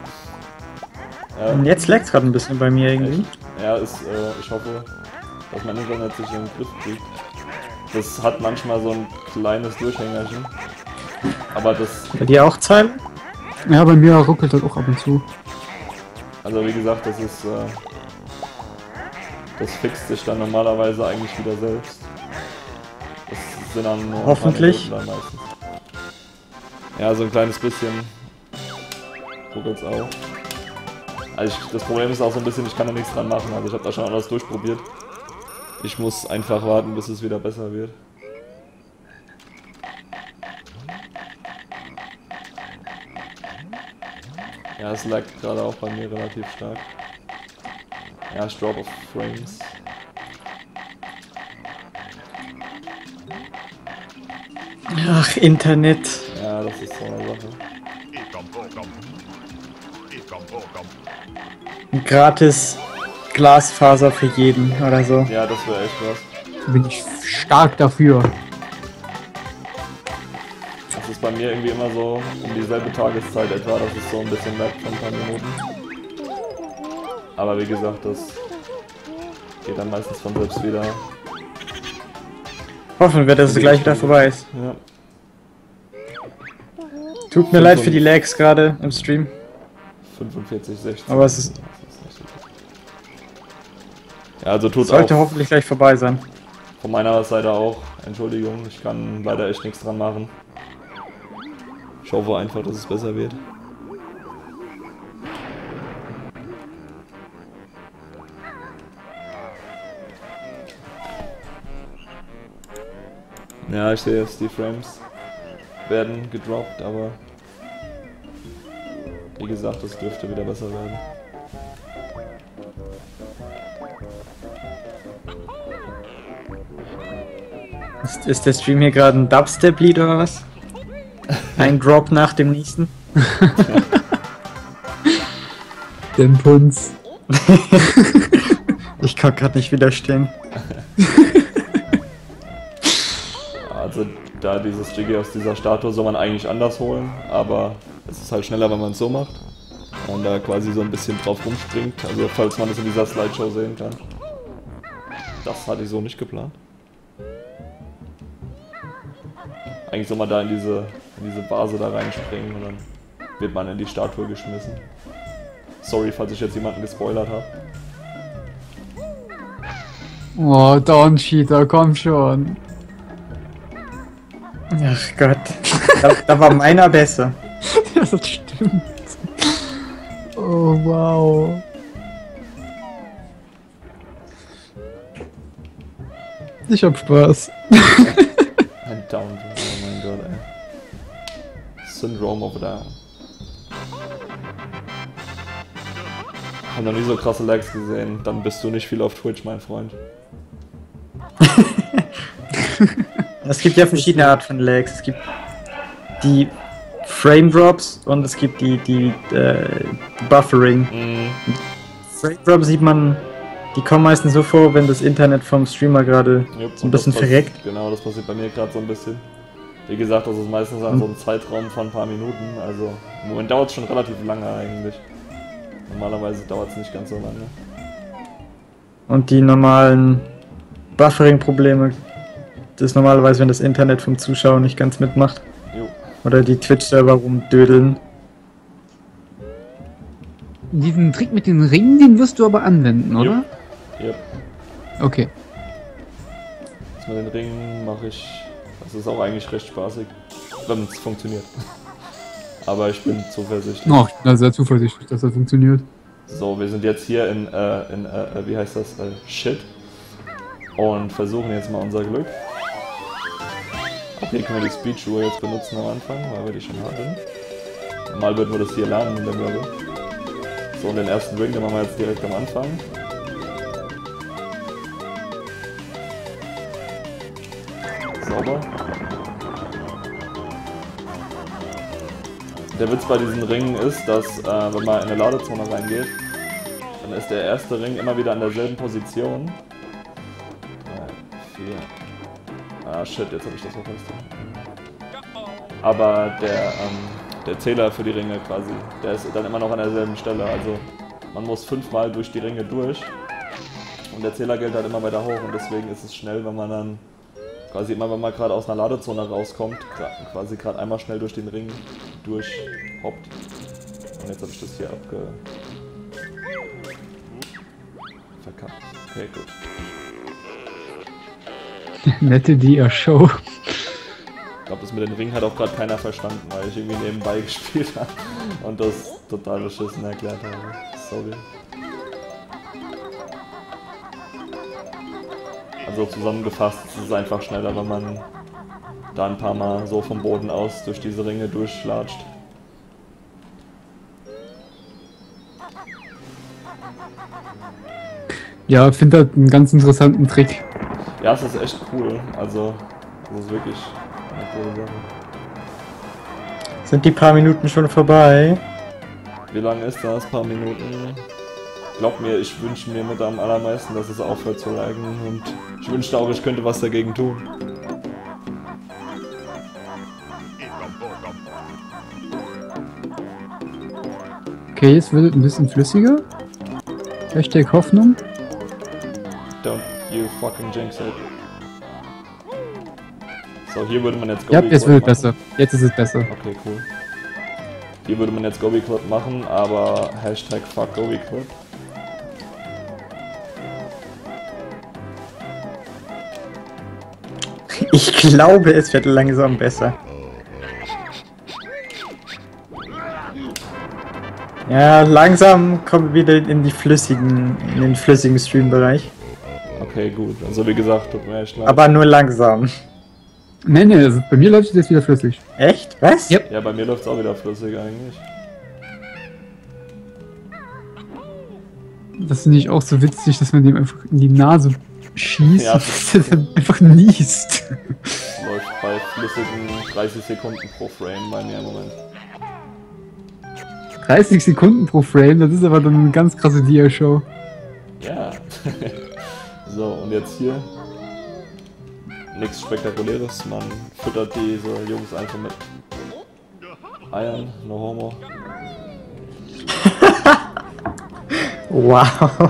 Und jetzt leckt gerade ein bisschen bei mir irgendwie. Echt? Ja, ich hoffe, dass mein Internet sich in den Griff kriegt. Das hat manchmal so ein kleines Durchhängerchen. Aber das, Bei dir auch Zeilen? Ja, bei mir ruckelt das auch ab und zu. also wie gesagt, das ist, das fixt sich dann normalerweise eigentlich wieder selbst. Das sind dann nur ein paar Hoffentlich. Minuten dann meistens. Ja, so ein kleines bisschen ruckelt's auch. Also das Problem ist auch so ein bisschen, ich kann da nichts dran machen, also ich habe da schon alles durchprobiert. Ich muss einfach warten, bis es wieder besser wird. Ja, es laggt gerade auch bei mir relativ stark. Ja, ich drop of Frames. Ach, Internet. Ja, das ist so eine Sache. Ein gratis Glasfaser für jeden oder so. Ja, das wäre echt was. Bin ich stark dafür. Das ist bei mir irgendwie immer so um dieselbe Tageszeit etwa, dass es so ein bisschen laggt von ein paar Minuten. Aber wie gesagt, das geht dann meistens von selbst wieder. Hoffen wir, dass es gleich wieder vorbei ist. Ja. Tut mir leid für die Lags gerade im Stream. 45, 16. Aber es ist, Ja, also tut sollte auch hoffentlich gleich vorbei sein. von meiner Seite auch. Entschuldigung, ich kann leider echt nichts dran machen. Ich hoffe einfach, dass es besser wird. Ja, ich sehe jetzt, die Frames werden gedroppt, aber wie gesagt, es dürfte wieder besser werden. Ist der Stream hier gerade ein Dubstep-Lied oder was? Ein Drop nach dem nächsten? Den Punz. Ich kann gerade nicht widerstehen. Also da dieses Jiggy aus dieser Statue soll man eigentlich anders holen, aber es ist halt schneller, wenn man es so macht. Und da quasi so ein bisschen drauf rumspringt, also falls man das in dieser Slideshow sehen kann. Das hatte ich so nicht geplant. Eigentlich soll man da in diese Vase da reinspringen und dann wird man in die Statue geschmissen. Sorry, falls ich jetzt jemanden gespoilert habe. Oh, Dawn Cheater, komm schon. Ach Gott. Da war meiner besser. Ja, das stimmt. Oh, wow. Ich hab Spaß. Ein Down, oh mein Gott, ey. Syndrome of a Down. Hab noch nie so krasse Lags gesehen, dann bist du nicht viel auf Twitch, mein Freund. Es gibt ja verschiedene Arten von Lags. Es gibt die Frame Drops und es gibt die Buffering. Frame Drops sieht man, die kommen meistens so vor, wenn das Internet vom Streamer gerade Jupp, so ein und bisschen das passt- verreckt. Genau, das passiert bei mir gerade so ein bisschen. Wie gesagt, das ist meistens an so einem Zeitraum von ein paar Minuten, also im Moment dauert es schon relativ lange eigentlich. Normalerweise dauert es nicht ganz so lange. Und die normalen Buffering-Probleme, das ist normalerweise, wenn das Internet vom Zuschauer nicht ganz mitmacht. Jo. Oder die Twitch-Server rumdödeln. Diesen Trick mit den Ringen, den wirst du aber anwenden, oder? Yep. Okay. Das mit den Ringen mache ich. Das ist auch eigentlich recht spaßig, wenn es funktioniert. Aber ich bin zuversichtlich. Oh, ich bin da sehr zuversichtlich, dass das funktioniert. So, wir sind jetzt hier in wie heißt das? Shit. Und versuchen jetzt mal unser Glück. Okay, können wir die Speedschuhe jetzt benutzen am Anfang, weil wir die schon haben. Normal würden wir das hier lernen in der Level. So, und den ersten Ring, den machen wir jetzt direkt am Anfang. Sauber. Der Witz bei diesen Ringen ist, dass wenn man in eine Ladezone reingeht, dann ist der erste Ring immer wieder an derselben Position. 3, 4. Ah shit, jetzt habe ich das verpasst. Aber der Zähler für die Ringe quasi, der ist dann immer noch an derselben Stelle. Also man muss 5-mal durch die Ringe durch und der Zähler geht halt immer weiter hoch und deswegen ist es schnell, wenn man dann quasi immer, wenn man gerade aus einer Ladezone rauskommt, quasi gerade einmal schnell durch den Ring durchhoppt. Und jetzt habe ich das hier verkackt. Okay, gut. Nette Dia-Show. Ich glaube, das mit den Ringen hat auch gerade keiner verstanden, weil ich irgendwie nebenbei gespielt habe und das total beschissen erklärt habe. Sorry. Also zusammengefasst ist es einfach schneller, wenn man da ein paar Mal so vom Boden aus durch diese Ringe durchlatscht. Ja, ich finde das einen ganz interessanten Trick. Ja, es ist echt cool. Also, das ist wirklich eine coole Sache. Sind die paar Minuten schon vorbei? Wie lange ist das? Ein paar Minuten? Glaub mir, ich wünsche mir mit am allermeisten, dass es aufhört zu laggen und ich wünschte auch, ich könnte was dagegen tun. Okay, jetzt wird es ein bisschen flüssiger. Hashtag Hoffnung. Don't you fucking jinx it. So, hier würde man jetzt Ja, Gobi jetzt Club wird es besser. Jetzt ist es besser. Okay, cool. Hier würde man jetzt Gobi Club machen, aber Hashtag fuck Gobi Club. Ich glaube, es wird langsam besser. Ja, langsam kommen wir wieder in den flüssigen Stream-Bereich. Okay, gut. Also wie gesagt, tut mir echt leid. Aber nur langsam. Nee, also bei mir läuft es jetzt wieder flüssig. Echt? Was? Yep. Ja, bei mir läuft es auch wieder flüssig eigentlich. Das finde ich auch so witzig, dass man dem einfach in die Nase schießt Ja, und dass er dann einfach niest. Läuft bei flüssigen 30 Sekunden pro Frame bei mir im Moment. 30 Sekunden pro Frame, das ist aber dann eine ganz krasse Dia-Show. Ja. So, und jetzt hier. Nichts Spektakuläres, man füttert diese Jungs einfach mit Eiern, no homo. Wow.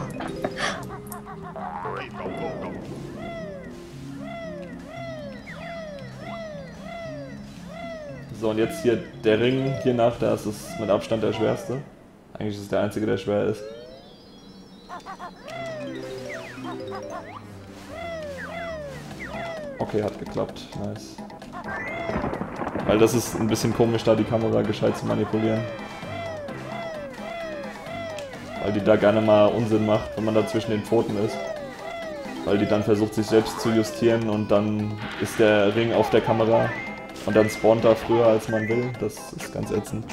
So, und jetzt hier der Ring hier nach, das ist mit Abstand der schwerste. Eigentlich ist es der einzige, der schwer ist. Okay, hat geklappt, nice. Weil das ist ein bisschen komisch, da die Kamera gescheit zu manipulieren. Weil die da gerne mal Unsinn macht, wenn man da zwischen den Pfoten ist. Weil die dann versucht, sich selbst zu justieren und dann ist der Ring auf der Kamera und dann spawnt er früher, als man will. Das ist ganz ätzend.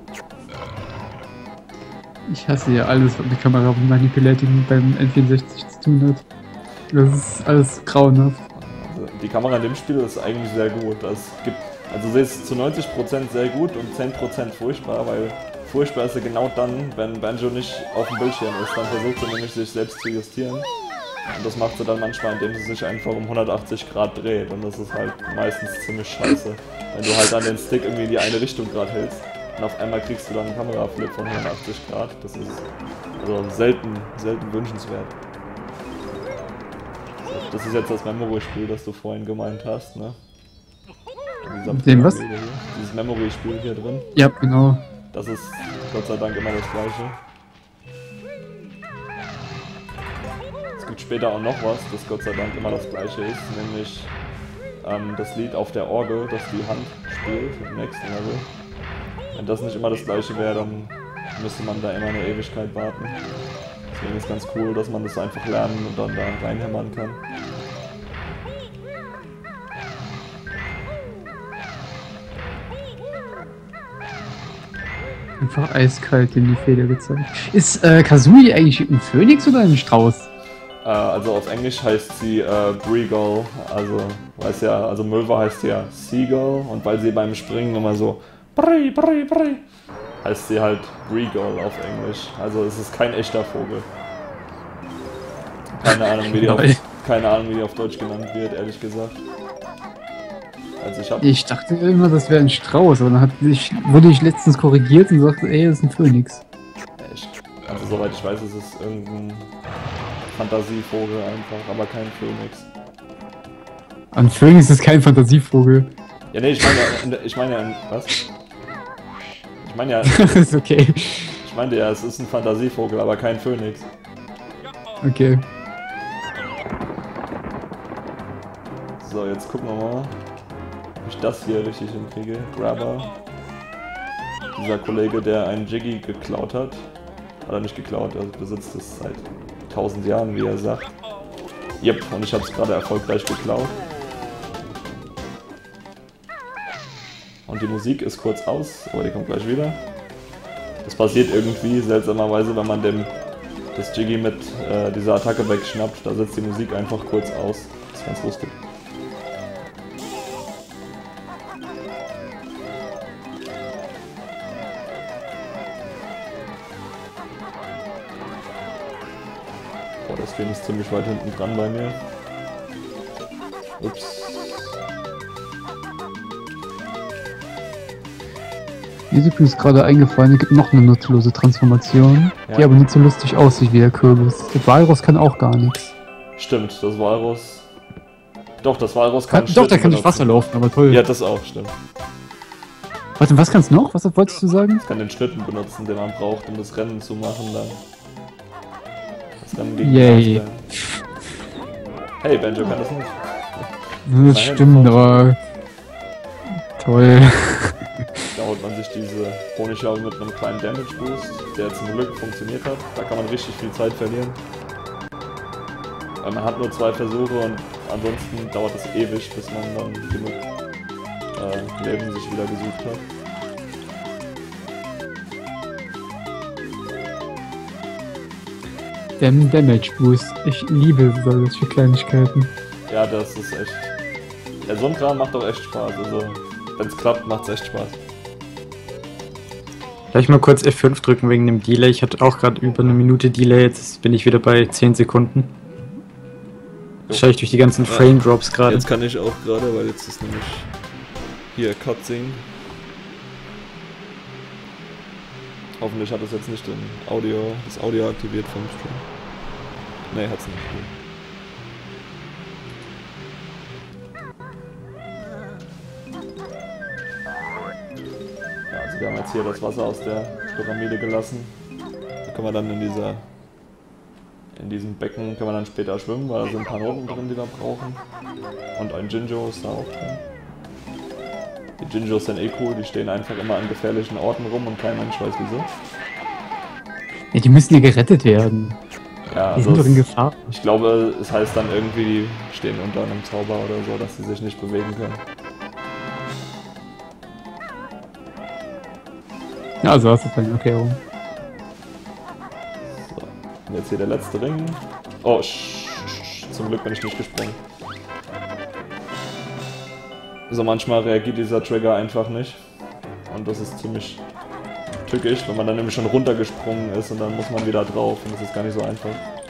Ich hasse ja alles, was mit Kamera Manipulating beim N64 zu tun hat. Das ist alles grauenhaft. Also die Kamera in dem Spiel ist eigentlich sehr gut. Also sie ist zu 90% sehr gut und 10% furchtbar, weil furchtbar ist sie genau dann, wenn Banjo nicht auf dem Bildschirm ist. Dann versucht sie nämlich, sich selbst zu justieren. Und das macht sie dann manchmal, indem sie sich einfach um 180 Grad dreht. Und das ist halt meistens ziemlich scheiße. Wenn du halt an den Stick irgendwie in die eine Richtung gerade hältst und auf einmal kriegst du dann einen Kameraflip von 180 Grad. Das ist also selten wünschenswert. So, das ist jetzt das Memory-Spiel, das du vorhin gemeint hast, ne? Dem was? Dieses Memory-Spiel hier drin. Ja, genau. Das ist Gott sei Dank immer das gleiche. Es gibt später auch noch was, das Gott sei Dank immer das gleiche ist, nämlich das Lied auf der Orgel, das die Hand spielt im nächsten Level. Wenn das nicht immer das gleiche wäre, dann müsste man da immer eine Ewigkeit warten. Deswegen ist ganz cool, dass man das einfach lernen und dann da reinhämmern kann. Einfach eiskalt in die Feder gezeigt. Ist Kazooie eigentlich ein Phönix oder ein Strauß? Also auf Englisch heißt sie Breagull, also weiß ja, also Möwe heißt ja Seagull und weil sie beim Springen immer so Brei, Brei, Brei, heißt sie halt Breagull auf Englisch. Also es ist kein echter Vogel. Keine Ahnung, wie die auf Deutsch genannt wird, ehrlich gesagt. Also ich dachte immer, das wäre ein Strauß, aber dann wurde ich letztens korrigiert und sagte, ey, das ist ein Phönix. Also soweit ich weiß, ist es irgendein Fantasievogel einfach, aber kein Phönix. Ein Phönix ist kein Fantasievogel. Ja, nee, ich meine ja, was? Ich meine ja, ist okay. Ich meinte ja, es ist ein Fantasievogel, aber kein Phönix. Okay. So, jetzt gucken wir mal, ob ich das hier richtig hinkriege. Grabber. Dieser Kollege, der einen Jiggy geklaut hat. Oder nicht geklaut, er besitzt es seit 1000 Jahren, wie er sagt. Yep, und ich habe es gerade erfolgreich geklaut. Und die Musik ist kurz aus, aber die kommt gleich wieder. Das passiert irgendwie seltsamerweise, wenn man das Jiggy mit dieser Attacke wegschnappt. Da setzt die Musik einfach kurz aus. Das ist ganz lustig. Boah, das Game ist ziemlich weit hinten dran bei mir. Ups. Mir ist übrigens gerade eingefallen, es gibt noch eine nutzlose Transformation, ja, die aber nicht so lustig aussieht wie der Kürbis. Der Walrus kann auch gar nichts. Stimmt, das Walrus. Doch, das Walrus kann. Doch, der kann durch Wasser laufen, aber toll. Ja, das auch, stimmt. Warte, was kannst du noch? Was wolltest du sagen? Es kann den Schlitten benutzen, den man braucht, um das Rennen zu machen dann. Das Rennen gegen Yay. Hey, Benjo kann das nicht. Das stimmt, aber... Toll. Da holt man sich diese Honighaube mit einem kleinen Damage Boost, der zum Glück funktioniert hat. Da kann man richtig viel Zeit verlieren. Weil man hat nur 2 Versuche und ansonsten dauert es ewig, bis man dann genug Leben sich wieder gesucht hat. Damage Boost. Ich liebe solche Kleinigkeiten. Ja, das ist echt... Ja, so ein Kram macht auch echt Spaß. Also, wenn es klappt, macht es echt Spaß. Darf ich mal kurz F5 drücken wegen dem Delay? Ich hatte auch gerade über eine Minute Delay, jetzt bin ich wieder bei 10 Sekunden. Wahrscheinlich durch die ganzen Frame Drops gerade. Jetzt kann ich auch gerade, weil jetzt ist nämlich hier Cutscene. Hoffentlich hat es jetzt nicht das Audio aktiviert vom Stream. Ne, hat's nicht. Ja, also wir haben jetzt hier das Wasser aus der Pyramide gelassen. Da können wir dann in diesem Becken können wir dann später schwimmen, weil da sind ein paar Noten drin, die wir brauchen. Und ein Jinjo ist da auch drin. Die Jinjos sind eh cool, die stehen einfach immer an gefährlichen Orten rum und kein Mensch weiß wieso. Ja, die müssen ja gerettet werden. Ja, die sind doch in Gefahr. Ich glaube, es heißt dann irgendwie, die stehen unter einem Zauber oder so, dass sie sich nicht bewegen können. Ja, also hast du es dann okay rum. So, und jetzt hier der letzte Ring. Oh, zum Glück bin ich nicht gesprungen. So, manchmal reagiert dieser Trigger einfach nicht. Und das ist ziemlich tückisch, wenn man dann nämlich schon runtergesprungen ist und dann muss man wieder drauf und das ist gar nicht so einfach.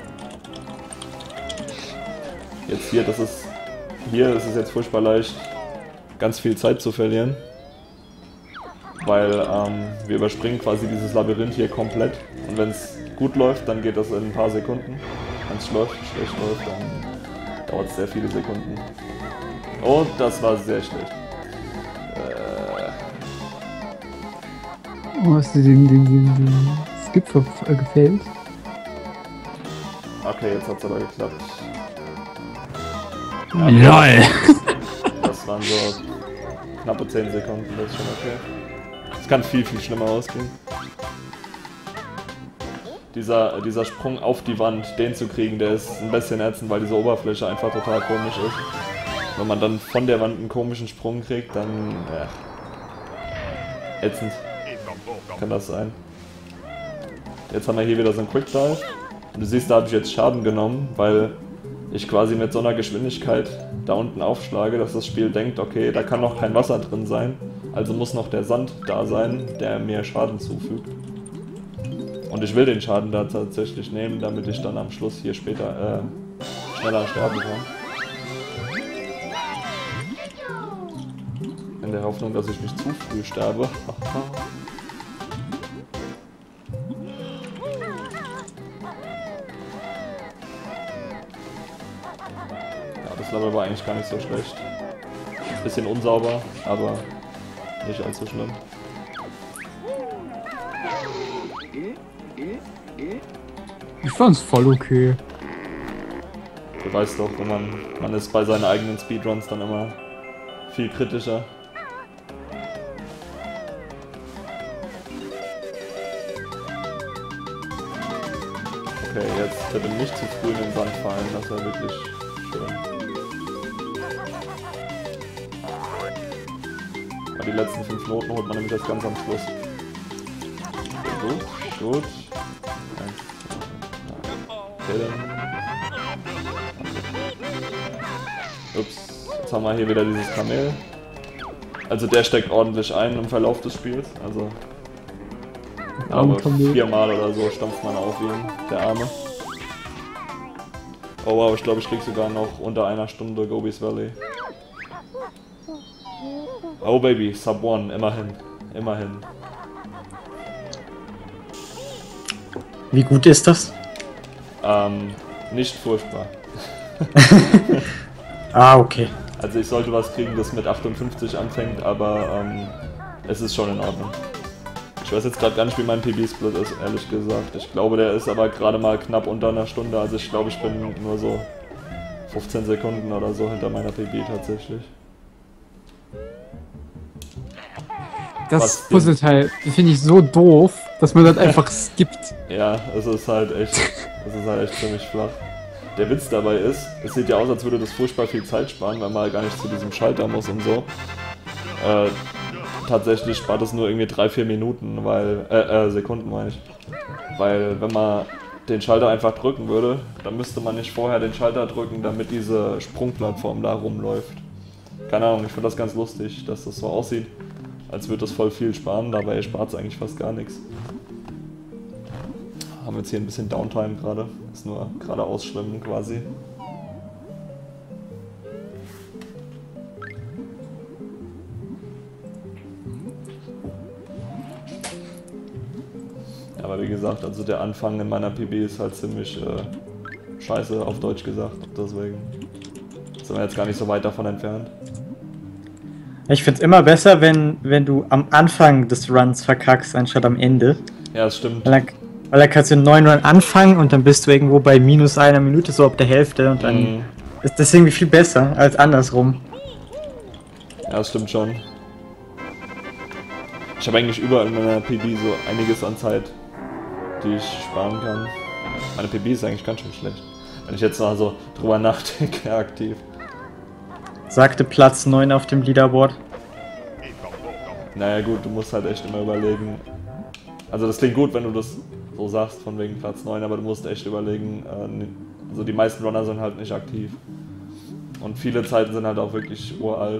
Jetzt hier, hier ist es jetzt furchtbar leicht, ganz viel Zeit zu verlieren. Weil wir überspringen quasi dieses Labyrinth hier komplett. Und wenn es gut läuft, dann geht das in ein paar Sekunden. Wenn es schlecht läuft, dann dauert es sehr viele Sekunden. Und das war sehr schlecht. Oh, hast du den Skip gefällt? Okay, jetzt hat's aber geklappt. Ja, LOL! Das waren so knappe 10 Sekunden, das ist schon okay. Es kann viel, viel schlimmer ausgehen. Dieser Sprung auf die Wand, den zu kriegen, der ist ein bisschen ätzend, weil diese Oberfläche einfach total komisch ist. Wenn man dann von der Wand einen komischen Sprung kriegt, dann ätzend. Kann das sein? Jetzt haben wir hier wieder so einen Quick Dive. Und du siehst, da habe ich jetzt Schaden genommen, weil ich quasi mit so einer Geschwindigkeit da unten aufschlage, dass das Spiel denkt, okay, da kann noch kein Wasser drin sein. Also muss noch der Sand da sein, der mir Schaden zufügt. Und ich will den Schaden da tatsächlich nehmen, damit ich dann am Schluss hier später schneller sterben kann. In der Hoffnung, dass ich nicht zu früh sterbe. Das Level war eigentlich gar nicht so schlecht. Bisschen unsauber, aber nicht allzu schlimm. Ich fand's voll okay. Du weißt doch, wenn man ist bei seinen eigenen Speedruns dann immer viel kritischer. Okay, jetzt bitte nicht zu früh in den Sand fallen, das wäre wirklich schön. Die letzten 5 Noten holt man nämlich das ganz am Schluss. Gut, gut. Okay, dann. Ups, jetzt haben wir hier wieder dieses Kamel. Also der steckt ordentlich ein im Verlauf des Spiels. Also aber 4-mal oder so stampft man auf ihn, der Arme. Oh wow, ich glaube ich krieg sogar noch unter einer Stunde Gobi's Valley. Oh Baby, Sub 1, immerhin. Immerhin. Wie gut ist das? Nicht furchtbar. Ah, okay. Also ich sollte was kriegen, das mit 58 anfängt, aber es ist schon in Ordnung. Ich weiß jetzt gerade gar nicht, wie mein PB-Split ist, ehrlich gesagt. Ich glaube, der ist aber gerade mal knapp unter einer Stunde. Also ich glaube, ich bin nur so 15 Sekunden oder so hinter meiner PB tatsächlich. Das Puzzleteil finde ich so doof, dass man das einfach skippt. Ja, es ist halt echt ziemlich flach. Der Witz dabei ist, es sieht ja aus, als würde das furchtbar viel Zeit sparen, weil man halt gar nicht zu diesem Schalter muss und so. Tatsächlich spart es nur irgendwie 3-4 Minuten, weil, Sekunden meine ich. Weil wenn man den Schalter einfach drücken würde, dann müsste man nicht vorher den Schalter drücken, damit diese Sprungplattform da rumläuft. Keine Ahnung, ich finde das ganz lustig, dass das so aussieht, als würde das voll viel sparen, dabei spart es eigentlich fast gar nichts. Haben jetzt hier ein bisschen Downtime gerade, ist nur gerade ausschwimmen quasi. Aber wie gesagt, also der Anfang in meiner PB ist halt ziemlich scheiße, auf Deutsch gesagt, deswegen sind wir jetzt gar nicht so weit davon entfernt. Ich find's immer besser, wenn du am Anfang des Runs verkackst, anstatt am Ende. Ja, das stimmt. Weil dann kannst du einen neuen Run anfangen und dann bist du irgendwo bei minus einer Minute, so ab der Hälfte und dann ist das irgendwie viel besser als andersrum. Ja, das stimmt schon. Ich habe eigentlich überall in meiner PB so einiges an Zeit, die ich sparen kann. Meine PB ist eigentlich ganz schön schlecht, wenn ich jetzt mal so drüber nachdenke, aktiv. Sagte Platz 9 auf dem Leaderboard. Naja gut, du musst halt echt immer überlegen. Also das klingt gut, wenn du das so sagst, von wegen Platz 9, aber du musst echt überlegen, also die meisten Runner sind halt nicht aktiv. Und viele Zeiten sind halt auch wirklich uralt.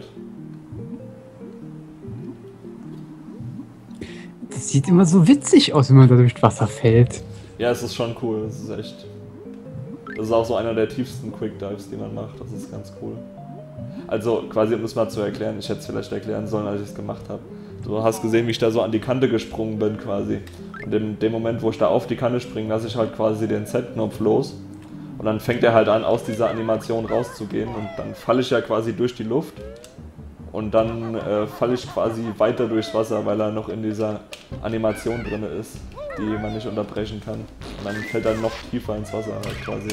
Das sieht immer so witzig aus, wenn man da durchs Wasser fällt. Ja, es ist schon cool, das ist echt... Das ist auch so einer der tiefsten Quick Dives, die man macht, das ist ganz cool. Also quasi, um es mal zu erklären, ich hätte es vielleicht erklären sollen, als ich es gemacht habe. Du hast gesehen, wie ich da so an die Kante gesprungen bin quasi. Und in dem Moment, wo ich da auf die Kante springe, lasse ich halt quasi den Z-Knopf los. Und dann fängt er halt an, aus dieser Animation rauszugehen. Und dann falle ich ja quasi durch die Luft. Und dann falle ich quasi weiter durchs Wasser, weil er noch in dieser Animation drin ist, die man nicht unterbrechen kann. Und dann fällt er noch tiefer ins Wasser halt quasi.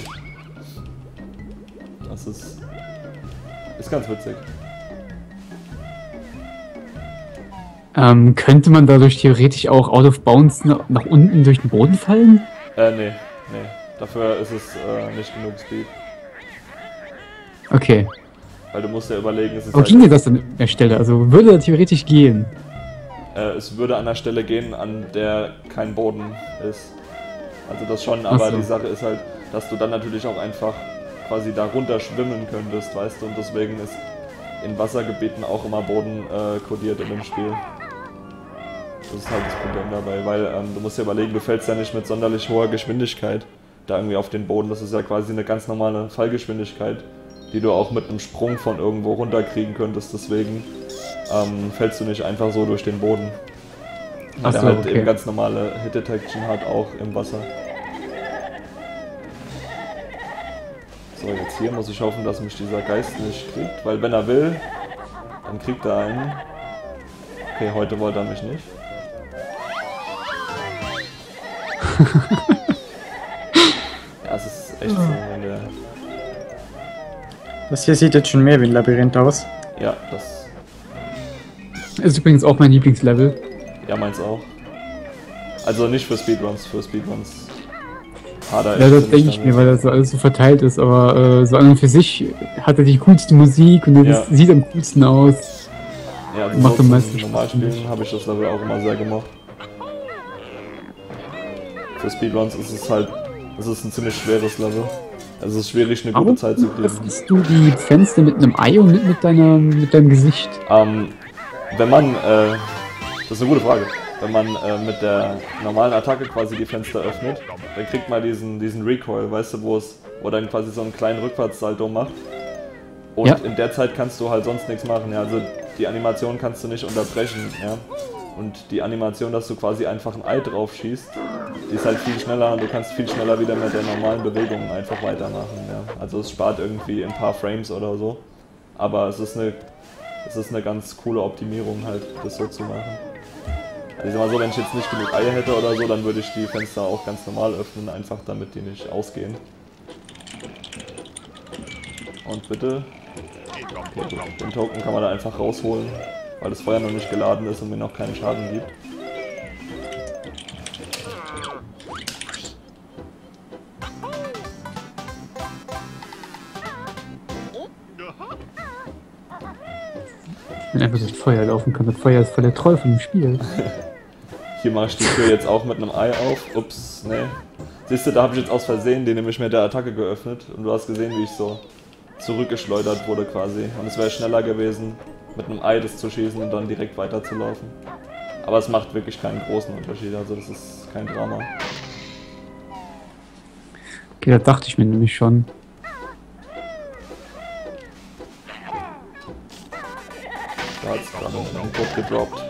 Das ist ganz witzig. Könnte man dadurch theoretisch auch out of bounds nach unten durch den Boden fallen? Nee. Dafür ist es nicht genug Speed. Okay. Weil du musst ja überlegen, es ist Aber ginge das an der Stelle? Also würde das theoretisch gehen? es würde an der Stelle gehen, an der kein Boden ist. Also das schon, aber so. die Sache ist halt, dass du dann natürlich auch einfach quasi da runter schwimmen könntest, weißt du, und deswegen ist in Wassergebieten auch immer Boden kodiert in dem Spiel. Das ist halt das Problem dabei, weil du musst dir überlegen, du fällst ja nicht mit sonderlich hoher Geschwindigkeit da irgendwie auf den Boden. Das ist ja quasi eine ganz normale Fallgeschwindigkeit, die du auch mit einem Sprung von irgendwo runterkriegen könntest, deswegen fällst du nicht einfach so durch den Boden. Weil der halt eben ganz normale Hit Detection hat, auch im Wasser. So, jetzt hier muss ich hoffen, dass mich dieser Geist nicht kriegt, weil wenn er will, dann kriegt er einen. Okay, heute wollte er mich nicht. Ja, es ist echt so, wenn der... Das hier sieht jetzt schon mehr wie ein Labyrinth aus. Ja, das... Ist übrigens auch mein Lieblingslevel. Ja, meins auch. Also nicht für Speedruns, für Speedruns. Ja, das denke ich mir, weil das so alles so verteilt ist, aber so an und für sich hat er die coolste Musik und das sieht am coolsten aus. Ja, also macht am meisten Spaß. Normal spielen habe ich das Level auch immer sehr gemocht. Für Speedruns ist es halt, es ist ein ziemlich schweres Level. Also es ist schwierig, eine gute Zeit zu kriegen. Öffnest du die Fenster mit einem Ei und nicht mit deinem Gesicht? Wenn man, das ist eine gute Frage. Wenn man mit der normalen Attacke quasi die Fenster öffnet, dann kriegt man diesen Recoil, weißt du, wo dann quasi so einen kleinen Rückwärtssalto macht. Und in der Zeit kannst du halt sonst nichts machen, ja. Also die Animation kannst du nicht unterbrechen, ja. Und die Animation, dass du quasi einfach ein Ei drauf schießt, die ist halt viel schneller und du kannst viel schneller wieder mit der normalen Bewegung einfach weitermachen, ja. Also es spart irgendwie ein paar Frames oder so. Aber es ist eine ganz coole Optimierung halt, das so zu machen. Also ich sag mal so, wenn ich jetzt nicht genug Eier hätte oder so, dann würde ich die Fenster auch ganz normal öffnen, einfach damit die nicht ausgehen. Und bitte. Okay, gut. Den Token kann man da einfach rausholen, weil das Feuer noch nicht geladen ist und mir noch keinen Schaden gibt. Wenn einfach das Feuer laufen kann. Das Feuer ist voll der Troll von dem Spiel. Hier mache ich die Tür jetzt auch mit einem Ei auf. Ups, nee. Siehst du, da habe ich jetzt aus Versehen den nämlich mit der Attacke geöffnet und du hast gesehen, wie ich so zurückgeschleudert wurde quasi. Und es wäre schneller gewesen, mit einem Ei das zu schießen und dann direkt weiterzulaufen. Aber es macht wirklich keinen großen Unterschied, also das ist kein Drama. Okay, das dachte ich mir nämlich schon. Da hat es gerade einen Input gedroppt.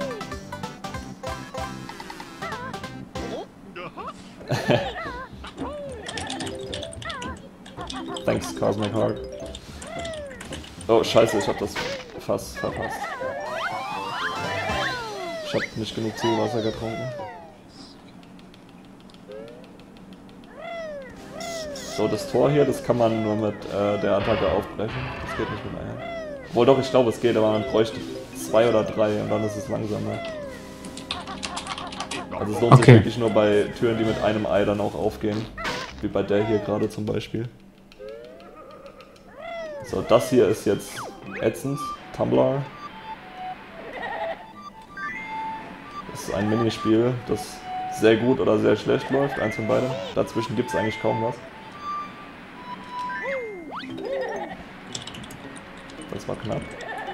Thanks, Cosmic Heart. Oh, scheiße, ich hab das fast verpasst. Ich hab nicht genug Zielwasser getrunken. So, das Tor hier, das kann man nur mit der Attacke aufbrechen. Das geht nicht mit Eiern. Obwohl doch, ich glaube es geht, aber man bräuchte 2 oder 3 und dann ist es langsamer. Also es lohnt sich wirklich nur bei Türen, die mit einem Ei dann auch aufgehen. Wie bei der hier gerade zum Beispiel. So, das hier ist jetzt ätzend. Tumbler. Das ist ein Minispiel, das sehr gut oder sehr schlecht läuft, eins von beidem. Dazwischen gibt es eigentlich kaum was. Das war knapp.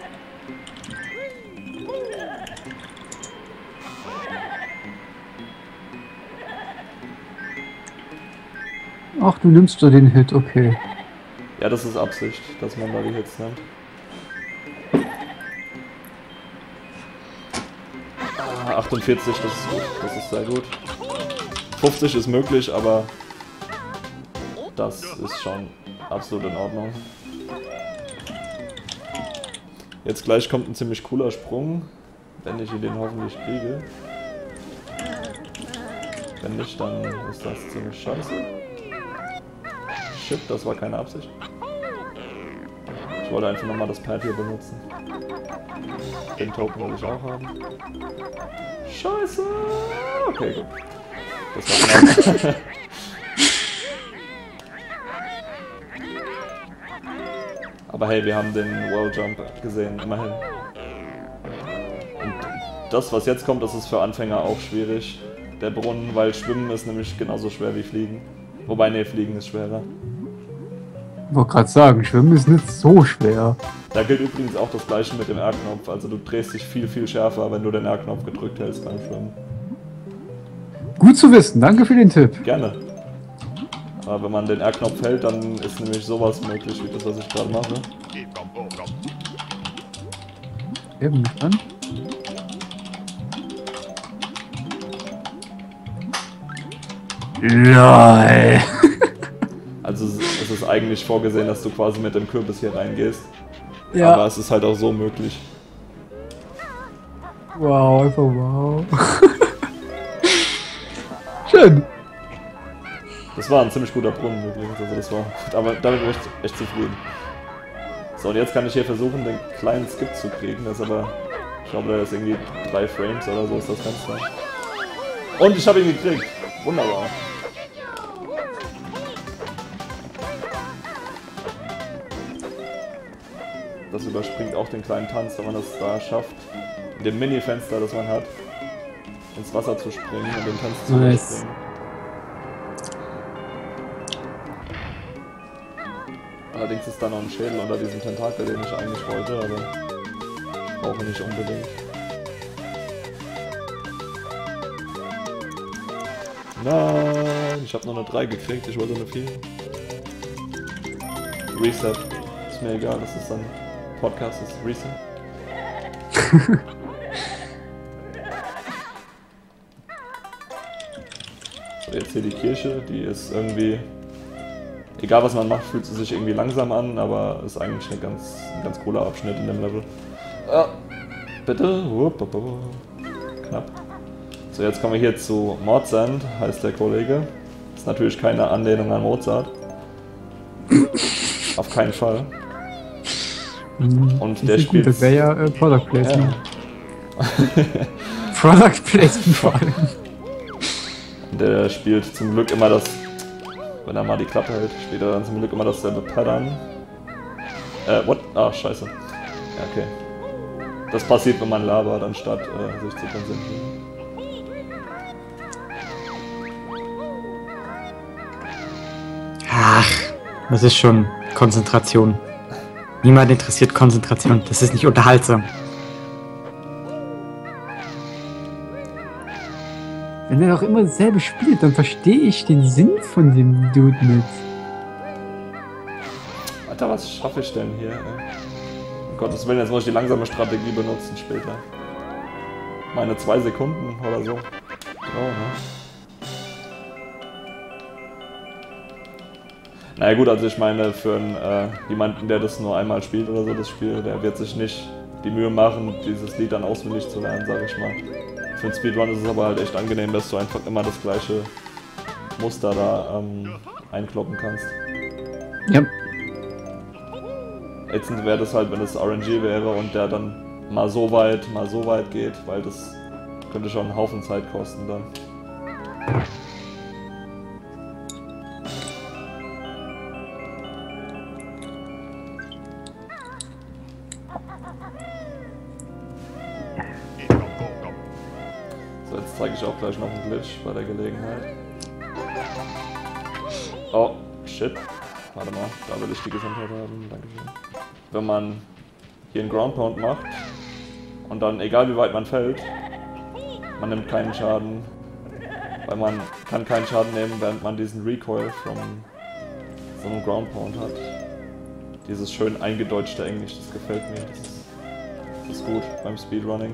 Ach, du nimmst so den Hit, okay. Ja, das ist Absicht, dass man da die Hits nimmt. 48, das ist gut, das ist sehr gut. 50 ist möglich, aber das ist schon absolut in Ordnung. Jetzt gleich kommt ein ziemlich cooler Sprung, wenn ich den hoffentlich kriege. Wenn nicht, dann ist das ziemlich scheiße. Shit, das war keine Absicht. Ich wollte einfach nochmal das Pad hier benutzen. Den Token will ich auch haben. Scheiße! Okay, gut. Das war knapp. Aber hey, wir haben den Wall Jump gesehen, immerhin. Und das, was jetzt kommt, das ist für Anfänger auch schwierig. Der Brunnen, weil Schwimmen ist nämlich genauso schwer wie Fliegen. Wobei, ne, Fliegen ist schwerer. Ich wollte gerade sagen, Schwimmen ist nicht so schwer. Da gilt übrigens auch das gleiche mit dem R-Knopf. Also du drehst dich viel, viel schärfer, wenn du den R-Knopf gedrückt hältst beim Schwimmen. Gut zu wissen, danke für den Tipp. Gerne. Aber wenn man den R-Knopf hält, dann ist nämlich sowas möglich, wie das, was ich gerade mache. Ja, bin gespannt. LOL. Also es ist eigentlich vorgesehen, dass du quasi mit dem Kürbis hier reingehst. Ja. Aber es ist halt auch so möglich. Wow, einfach wow. Schön. Das war ein ziemlich guter Brunnen übrigens, also das war gut, aber damit bin ich echt zufrieden. So, und jetzt kann ich hier versuchen, den kleinen Skip zu kriegen, das ist aber, ich glaube, der ist irgendwie 3 Frames oder so ist das Ganze. Und ich habe ihn gekriegt. Wunderbar. Das überspringt auch den kleinen Tanz, wenn man das da schafft, in dem Mini-Fenster, das man hat, ins Wasser zu springen und den Tanz zu überspringen. Allerdings ist da noch ein Schädel unter diesem Tentakel, den ich eigentlich wollte, aber ich brauche nicht unbedingt. Nein, ich habe nur eine 3 gekriegt, ich wollte eine 4. Reset. Ist mir egal, das ist dann Podcast, ist Reset. So, jetzt hier die Kirche, die ist irgendwie, egal was man macht, fühlt sie sich irgendwie langsam an, aber ist eigentlich ein ganz cooler Abschnitt in dem Level. Bitte? Knapp. So, jetzt kommen wir hier zu Mordsand, heißt der Kollege. Ist natürlich keine Anlehnung an Mozart. Auf keinen Fall. Und der spielt. Das wäre ja Product Placement. Ja. Product Placement vor allem. Der spielt zum Glück immer das, wenn er mal die Klappe hält, spielt er dann zum Glück immer dasselbe Pattern. What? Ah, scheiße. Ja, okay. Das passiert, wenn man labert, anstatt sich zu konzentrieren. Ach, das ist schon Konzentration. Niemand interessiert Konzentration, das ist nicht unterhaltsam. Wenn er doch immer dasselbe spielt, dann verstehe ich den Sinn von dem Dude nicht. Alter, was schaffe ich denn hier, ey? Um Gottes Willen, jetzt muss ich die langsame Strategie benutzen später. Meine 2 Sekunden oder so. Oh, ne? Naja gut, also ich meine, für jemanden, der das nur einmal spielt oder so, das Spiel, der wird sich nicht die Mühe machen, dieses Lied dann auswendig zu lernen, sage ich mal. Für einen Speedrun ist es aber halt echt angenehm, dass du einfach immer das gleiche Muster da einkloppen kannst. Ja. Ätzend wäre das halt, wenn es RNG wäre und der dann mal so weit geht, weil das könnte schon einen Haufen Zeit kosten dann. So, jetzt zeige ich auch gleich noch einen Glitch bei der Gelegenheit. Oh, shit. Warte mal, da will ich die Gesundheit haben. Dankeschön. Wenn man hier einen Ground Pound macht und dann, egal wie weit man fällt, man nimmt keinen Schaden, weil man kann keinen Schaden nehmen, während man diesen Recoil von so einem Ground Pound hat. Dieses schön eingedeutschte Englisch, das gefällt mir. Das ist gut beim Speedrunning.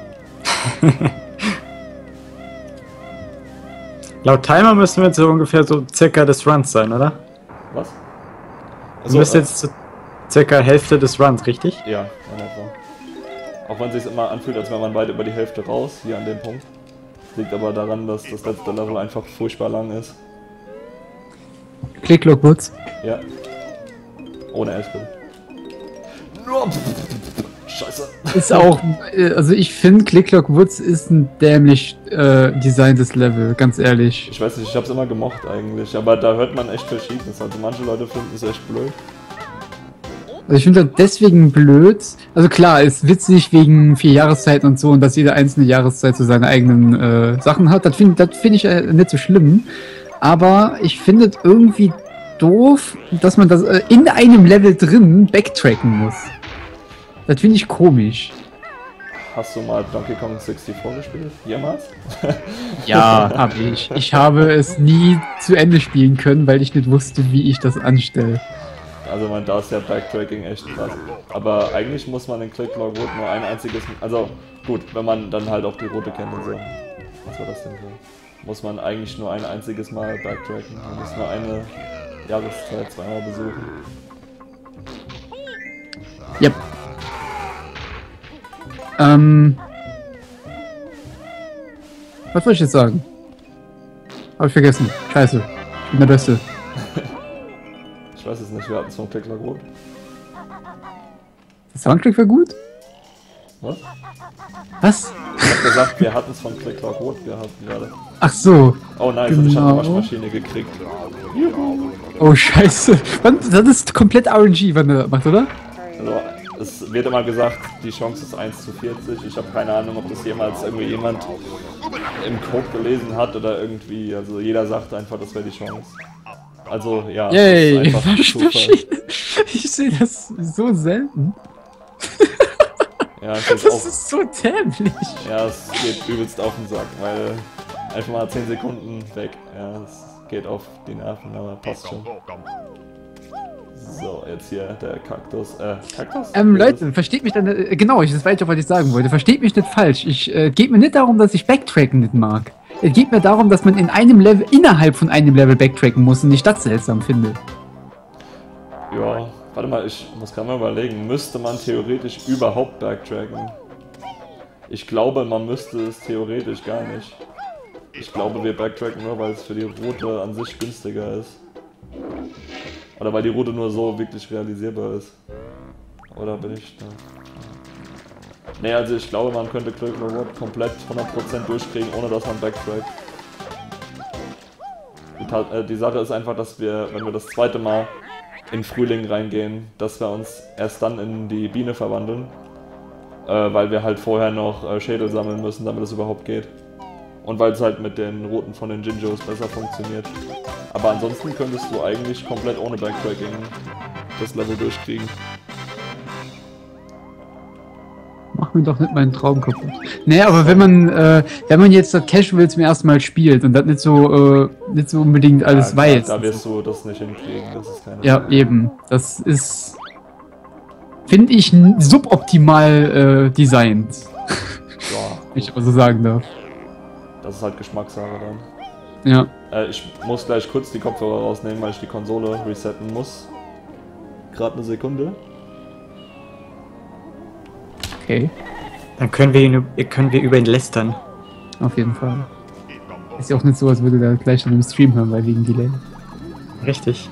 Laut Timer müssen wir jetzt so ungefähr so circa des Runs sein, oder? Was? Du bist jetzt so circa Hälfte des Runs, richtig? Ja, in etwa. Auch wenn es sich immer anfühlt, als wäre man weit über die Hälfte raus, hier an dem Punkt. Das liegt aber daran, dass das letzte Level einfach furchtbar lang ist. Clicklock Woods. Ja. Ohne Elfbill. Scheiße. Ist auch, also ich finde Clicklock Woods ist ein dämlich designtes Level, ganz ehrlich. Ich weiß nicht, ich hab's immer gemocht eigentlich, aber da hört man echt Verschiedenes. Also manche Leute finden es echt blöd. Also ich finde das deswegen blöd. Also klar, ist witzig wegen 4 Jahreszeiten und so und dass jede einzelne Jahreszeit so seine eigenen Sachen hat. Das find ich nicht so schlimm. Aber ich finde es irgendwie doof, dass man das in einem Level drin backtracken muss. Das finde ich komisch. Hast du mal Donkey Kong 64 gespielt? Jemals? Ja, habe ich. Ich habe es nie zu Ende spielen können, weil ich nicht wusste, wie ich das anstelle. Also man, da ist ja Backtracking echt krass. Aber eigentlich muss man in Click Clock Wood nur ein einziges... Also gut, wenn man dann halt auch die Route kennt und so. Was war das denn so? Muss man eigentlich nur ein einziges Mal backtracken. Man muss nur eine Jahreszeit zweimal besuchen. Yep. Was soll ich jetzt sagen? Hab ich vergessen. Scheiße. Ich bin der Beste. Ich weiß es nicht, wir hatten es von Click Clock Wood. Der Soundtrack war gut? Was? Was? Ich hab gesagt, wir hatten es von Click Clock Wood gehabt gerade. Ach so. Oh nice, Genau. und ich habe eine Waschmaschine gekriegt. Oh scheiße. Das ist komplett RNG, wenn er macht, oder? Also, es wird immer gesagt, die Chance ist 1:40. Ich habe keine Ahnung, ob das jemals irgendwie jemand im Code gelesen hat oder irgendwie. Also jeder sagt einfach, das wäre die Chance. Also ja, das Yay. ist einfach Zufall. Ich sehe das so selten. Ja, ich jetzt Das auch, ist so dämlich. ja, es geht übelst auf den Sack, weil einfach mal 10 Sekunden weg. Ja, es geht auf die Nerven, aber passt schon. So, jetzt hier der Kaktus. Kaktus? Leute, versteht mich dann, genau, das weiß ich auch, was ich sagen wollte. Versteht mich nicht falsch. Geht mir nicht darum, dass ich Backtracken nicht mag. Es geht mir darum, dass man in einem Level, innerhalb von einem Level backtracken muss und ich das seltsam finde. Ja, warte mal, ich muss gerade mal überlegen. Müsste man theoretisch überhaupt backtracken? Ich glaube, man müsste es theoretisch gar nicht. Ich glaube, wir backtracken nur, weil es für die Route an sich günstiger ist. Oder weil die Route nur so wirklich realisierbar ist. Oder bin ich da? Ne, also ich glaube, man könnte Click Clock Wood komplett 100% durchkriegen, ohne dass man backtrackt. Die Sache ist einfach, dass wir, wenn wir das zweite Mal in Frühling reingehen, dass wir uns erst dann in die Biene verwandeln. Weil wir halt vorher noch Schädel sammeln müssen, damit es überhaupt geht. Und weil es halt mit den Routen von den Jinjos besser funktioniert. Aber ansonsten könntest du eigentlich komplett ohne Backtracking das Level durchkriegen. Mach mir doch nicht meinen Traum kaputt. Naja, aber wenn man jetzt das Casual zum ersten Mal spielt und das nicht so unbedingt alles Ja, weiß. Da wirst du das nicht hinkriegen, das ist keine Ja, Frage. eben. Das ist, finde ich, suboptimal designt. Ja, Wenn ich aber so sagen darf. das ist halt Geschmackssache dann. Ja. Ich muss gleich kurz die Kopfhörer rausnehmen, weil ich die Konsole resetten muss. Gerade eine Sekunde. Okay. Dann können wir über ihn lästern. Auf jeden Fall. Ist ja auch nicht so, als würde er gleich dann im Stream hören, weil wegen Delay. Richtig.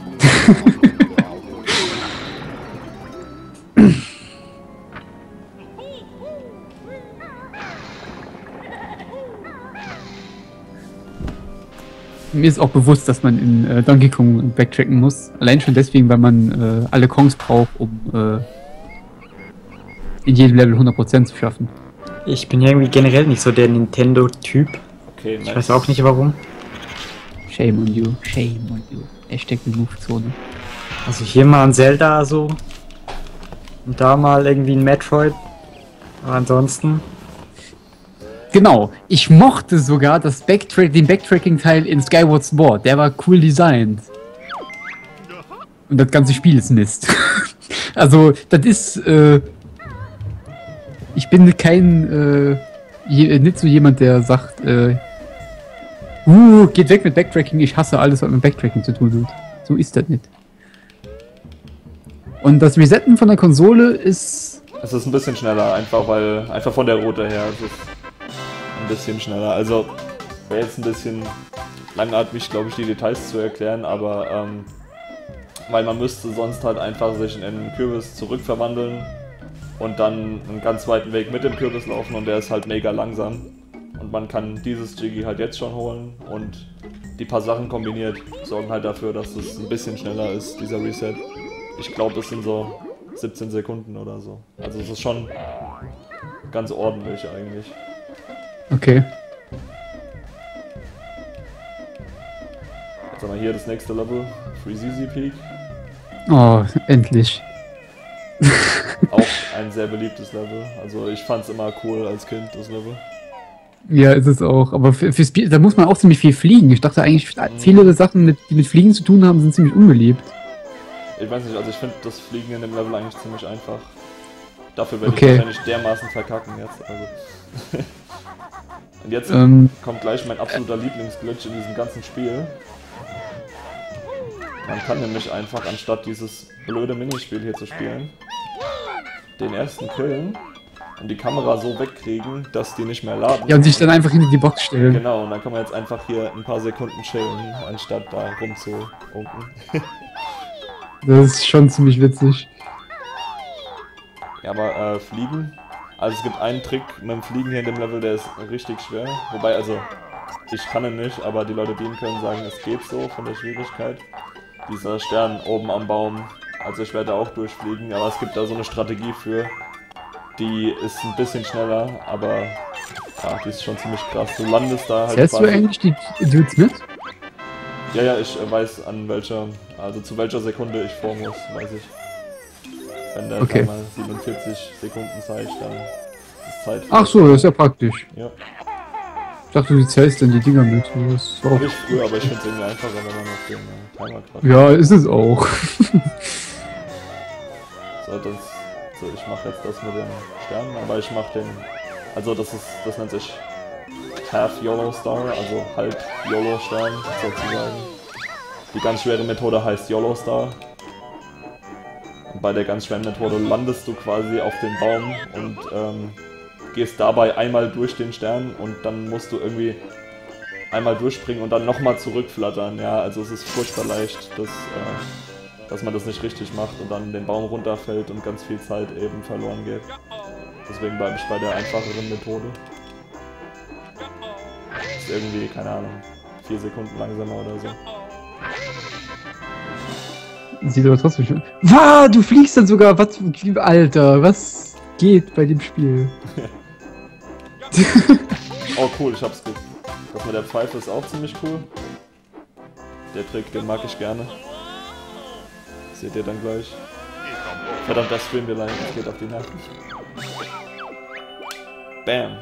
Mir ist auch bewusst, dass man in Donkey Kong backtracken muss. Allein schon deswegen, weil man alle Kongs braucht, um in jedem Level 100% zu schaffen. Ich bin ja irgendwie generell nicht so der Nintendo-Typ. Okay, Ich weiß auch nicht warum. Shame on you, shame on you. Hashtag Remove-Zone. Also hier mal ein Zelda so. Und da mal irgendwie ein Metroid. Aber ansonsten. Genau, ich mochte sogar den Backtracking-Teil in Skyward Sword. Der war cool designt. Und das ganze Spiel ist Mist. Also, das ist, ich bin nicht so jemand, der sagt, geht weg mit Backtracking, ich hasse alles, was mit Backtracking zu tun hat. So ist das nicht. Und das Resetten von der Konsole ist... Es ist ein bisschen schneller, einfach von der Route her. Es ist ein bisschen schneller. Also wäre jetzt ein bisschen langatmig, glaube ich, die Details zu erklären, aber weil man müsste sonst halt einfach sich in einen Kürbis zurückverwandeln und dann einen ganz weiten Weg mit dem Kürbis laufen und der ist halt mega langsam. Und man kann dieses Jiggy halt jetzt schon holen und die paar Sachen kombiniert sorgen halt dafür, dass es ein bisschen schneller ist, dieser Reset. Ich glaube, es sind so 17 Sekunden oder so. Also es ist schon ganz ordentlich eigentlich. Okay. Jetzt haben wir hier das nächste Level, Freezeezy Peak. Oh, endlich. Auch ein sehr beliebtes Level. Also ich fand's immer cool als Kind, das Level. Ja, ist es auch. Aber fürs Spiel, da muss man auch ziemlich viel fliegen. Ich dachte eigentlich, viele der Sachen, die mit Fliegen zu tun haben, sind ziemlich unbeliebt. Ich weiß nicht, also ich finde das Fliegen in dem Level eigentlich ziemlich einfach. Dafür werde ich Okay. wahrscheinlich dermaßen verkacken jetzt. Also. Und jetzt kommt gleich mein absoluter Lieblingsglitch in diesem ganzen Spiel. Man kann nämlich einfach, anstatt dieses blöde Minispiel hier zu spielen, den ersten killen und die Kamera so wegkriegen, dass die nicht mehr laden. Ja, und sich dann einfach hinter die Box stellen. Genau, und dann kann man jetzt einfach hier ein paar Sekunden chillen, anstatt da rumzuunken. Das ist schon ziemlich witzig. Ja, aber Fliegen, also es gibt einen Trick mit dem Fliegen hier in dem Level, der ist richtig schwer. Wobei, also, ich kann ihn nicht, aber die Leute, die ihn können, sagen, es geht so von der Schwierigkeit. Dieser Stern oben am Baum, also ich werde auch durchfliegen, aber es gibt da so eine Strategie für, die ist ein bisschen schneller, aber ja, die ist schon ziemlich krass. Du landest da halt Zählst du eigentlich die Dudes mit? Ja, ich weiß an welcher, also zu welcher Sekunde ich vor muss, weiß ich. Wenn der Okay. Timer 47 Sekunden zeigt, dann ist Zeit. Ach so, das ist ja praktisch. Ja. Ich dachte, du zählst dann die Dinger mit. Das ist auch... Hab ich früher, aber ich finde es irgendwie einfacher, wenn man auf den Timer klappt. Ja, ist es auch. So, ich mache jetzt das mit den Sternen, aber ich mache den, also das nennt sich Half YOLO Star, also halb YOLO Stern sozusagen. Die ganz schwere Methode heißt YOLO Star. Und bei der ganz schweren Methode landest du quasi auf dem Baum und gehst dabei einmal durch den Stern und dann musst du irgendwie einmal durchspringen und dann nochmal zurückflattern. Ja, also es ist furchtbar leicht, dass man das nicht richtig macht und dann den Baum runterfällt und ganz viel Zeit eben verloren geht. Deswegen bleibe ich bei der einfacheren Methode. Ist irgendwie, keine Ahnung, 4 Sekunden langsamer oder so. Sieht aber trotzdem schon. Wow, du fliegst dann sogar. Was, Alter, was geht bei dem Spiel? Oh cool, ich hab's gut. Das mit der Pfeife ist auch ziemlich cool. Der Trick, den mag ich gerne. Seht ihr dann gleich. Verdammt, das Stream wir live, das geht auf die Nacht. Bam.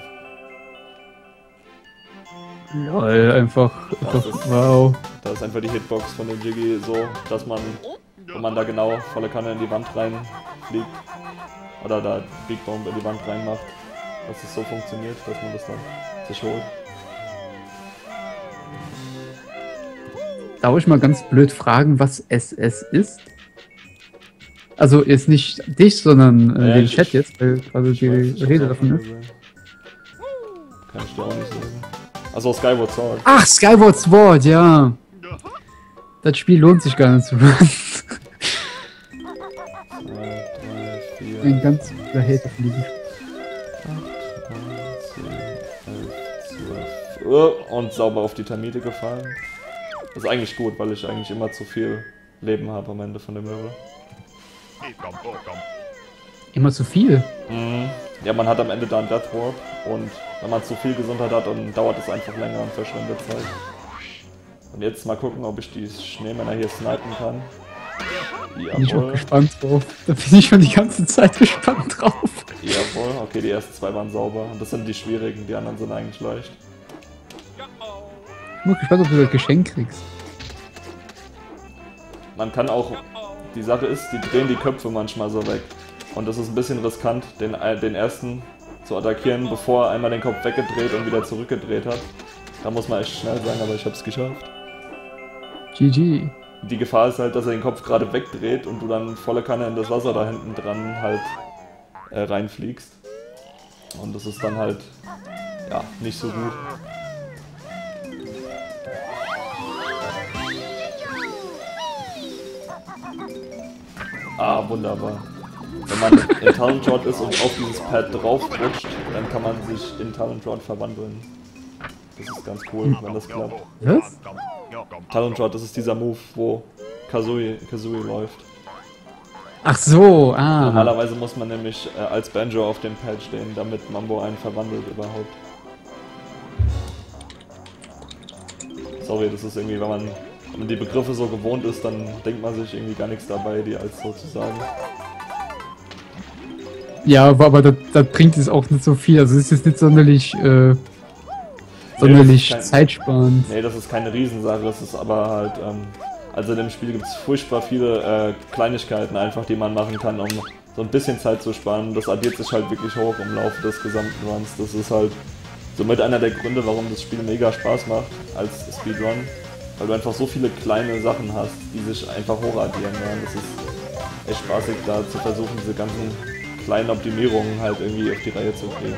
Lol, einfach wow. Da ist einfach die Hitbox von dem Jiggy so, dass man, wenn man da genau volle Kanne in die Wand reinfliegt, oder da Big Bomb in die Wand reinmacht, dass es so funktioniert, dass man das dann sich holt. Darf ich mal ganz blöd fragen, was SS ist? Also jetzt nicht dich, sondern den Chat jetzt, weil also die Rede davon ist. Kann ich dir auch nicht sagen. Also Skyward Sword. Ach, Skyward Sword, ja. Das Spiel lohnt sich gar nicht zu hören. 2, 3, 4, Ein ganz Hater von diesem Spiel. 8, 9, 10, 11, 12. Und sauber auf die Termite gefallen. Das ist eigentlich gut, weil ich eigentlich immer zu viel Leben habe am Ende von dem Level. Immer zu viel. Mhm. Ja, man hat am Ende da einen Death Warp und wenn man zu viel Gesundheit hat, dann dauert es einfach länger und verschwendet Zeit. Und jetzt mal gucken, ob ich die Schneemänner hier snipen kann. Bin ich auch Jawohl. gespannt drauf. Da bin ich schon die ganze Zeit gespannt drauf. Jawohl. Okay, die ersten 2 waren sauber. Und das sind die schwierigen, die anderen sind eigentlich leicht. Ich bin auch gespannt, ob du das Geschenk kriegst. Man kann auch, die Sache ist, die drehen die Köpfe manchmal so weg. Und das ist ein bisschen riskant, den ersten zu attackieren, bevor er einmal den Kopf weggedreht und wieder zurückgedreht hat. Da muss man echt schnell sein, aber ich hab's geschafft. GG. Die Gefahr ist halt, dass er den Kopf gerade wegdreht und du dann volle Kanne in das Wasser da hinten dran halt reinfliegst. Und das ist dann halt, ja, nicht so gut. Ah, wunderbar. Wenn man in Talent Rod ist und auf dieses Pad drauf rutscht, dann kann man sich in Talent Rod verwandeln. Das ist ganz cool, wenn das klappt. Was? Talent Rod, das ist dieser Move, wo Kazooie läuft. Ach so, ah. Normalerweise muss man nämlich als Banjo auf dem Pad stehen, damit Mambo einen verwandelt überhaupt. Sorry, das ist irgendwie, wenn man die Begriffe so gewohnt ist, dann denkt man sich irgendwie gar nichts dabei, die als so zu sagen. Ja, aber das bringt es auch nicht so viel. Also es ist nicht sonderlich, zeitsparend. Nee, das ist keine Riesensache, das ist aber halt, also in dem Spiel gibt es furchtbar viele Kleinigkeiten einfach, die man machen kann, um so ein bisschen Zeit zu sparen. Das addiert sich halt wirklich hoch im Laufe des gesamten Runs. Das ist halt somit einer der Gründe, warum das Spiel mega Spaß macht als Speedrun. Weil du einfach so viele kleine Sachen hast, die sich einfach hochaddieren. Ja. Das ist echt spaßig, da zu versuchen, diese ganzen kleinen Optimierungen halt irgendwie auf die Reihe zu kriegen.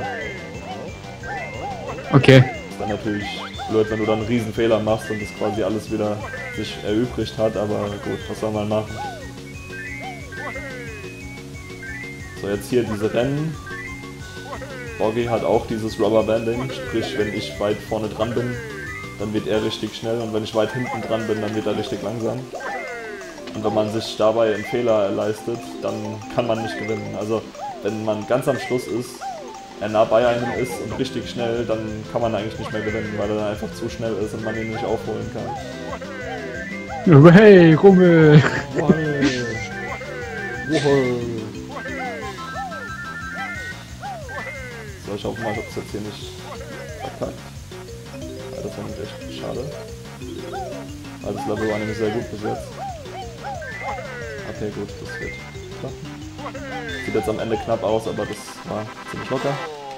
Okay. Ist dann natürlich blöd, wenn du dann einen riesen Fehler machst und das quasi alles wieder sich erübrigt hat, aber gut, was soll man machen? So, jetzt hier diese Rennen. Borgi hat auch dieses Rubberbanding, sprich, wenn ich weit vorne dran bin, dann wird er richtig schnell und wenn ich weit hinten dran bin, dann wird er richtig langsam. Und wenn man sich dabei einen Fehler leistet, dann kann man nicht gewinnen. Also, wenn man ganz am Schluss ist, er nah bei einem ist und richtig schnell, dann kann man eigentlich nicht mehr gewinnen, weil er dann einfach zu schnell ist und man ihn nicht aufholen kann. Hey, Rummel! So, ich hoffe mal, ich hab's jetzt hier nicht verkackt. Weil das war nämlich echt schade. Weil das Level war nämlich sehr gut bis jetzt. Okay, gut, das wird klappen. Sieht jetzt am Ende knapp aus, aber das war ziemlich locker.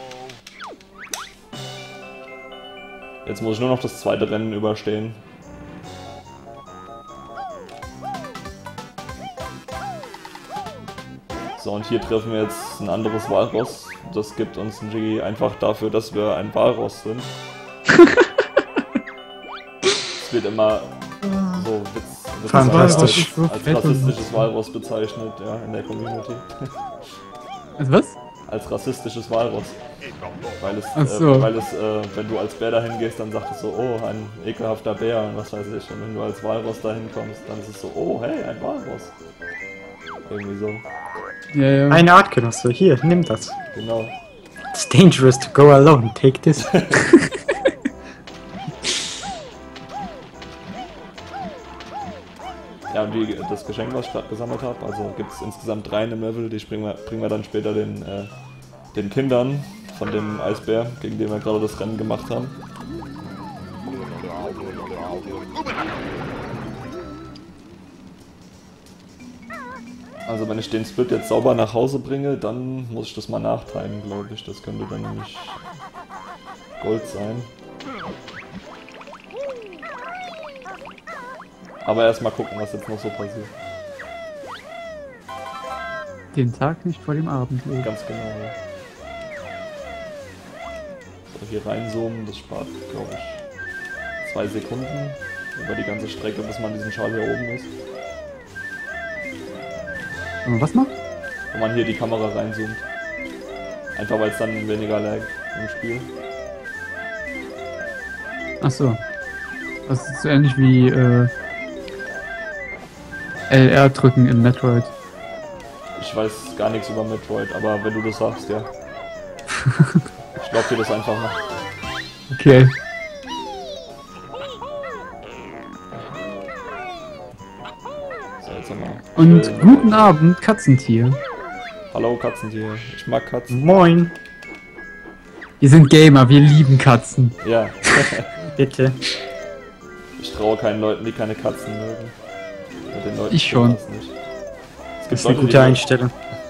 Jetzt muss ich nur noch das zweite Rennen überstehen. So, und hier treffen wir jetzt ein anderes Walross. Das gibt uns ein Jiggy einfach dafür, dass wir ein Walross sind. Es wird immer so Fantastisch. als rassistisches Walross bezeichnet, ja, in der Community. Was? Als rassistisches Walross. Weil es, wenn du als Bär dahin gehst, dann sagt es so, oh, ein ekelhafter Bär und was weiß ich. Und wenn du als Walross dahin kommst, dann ist es so, oh, hey, ein Walross. Irgendwie so. Ja, ja. Eine Artgenosse, hier, nimm das. Genau. It's dangerous to go alone, take this. Ja, und wie das Geschenk, was ich gerade gesammelt habe, also gibt es insgesamt 3 in dem Level, die bringen wir dann später den Kindern von dem Eisbär, gegen den wir gerade das Rennen gemacht haben. Also wenn ich den Split jetzt sauber nach Hause bringe, dann muss ich das mal nachteilen, glaube ich. Das könnte dann nämlich Gold sein. Aber erstmal gucken, was jetzt noch so passiert. Den Tag nicht vor dem Abend legen. Ganz genau, ja. So, hier reinzoomen, das spart, glaube ich, 2 Sekunden über die ganze Strecke, bis man diesen Schal hier oben ist. Und was macht? Wenn man hier die Kamera reinzoomt. Einfach weil es dann weniger lag im Spiel. Achso. Das ist so ähnlich wie LR drücken in Metroid. Ich weiß gar nichts über Metroid, aber wenn du das sagst, ja. Ich glaub dir das einfach mal. Okay. So, jetzt haben wir Und schön guten Abend, Katzentier. Hallo Katzentier, ich mag Katzen. Moin. Wir sind Gamer, wir lieben Katzen. Ja. Bitte. Ich traue keinen Leuten, die keine Katzen mögen. Mit den Leuten Ich schon. das nicht. Es Das gibt ist eine Leute, gute die Einstellung.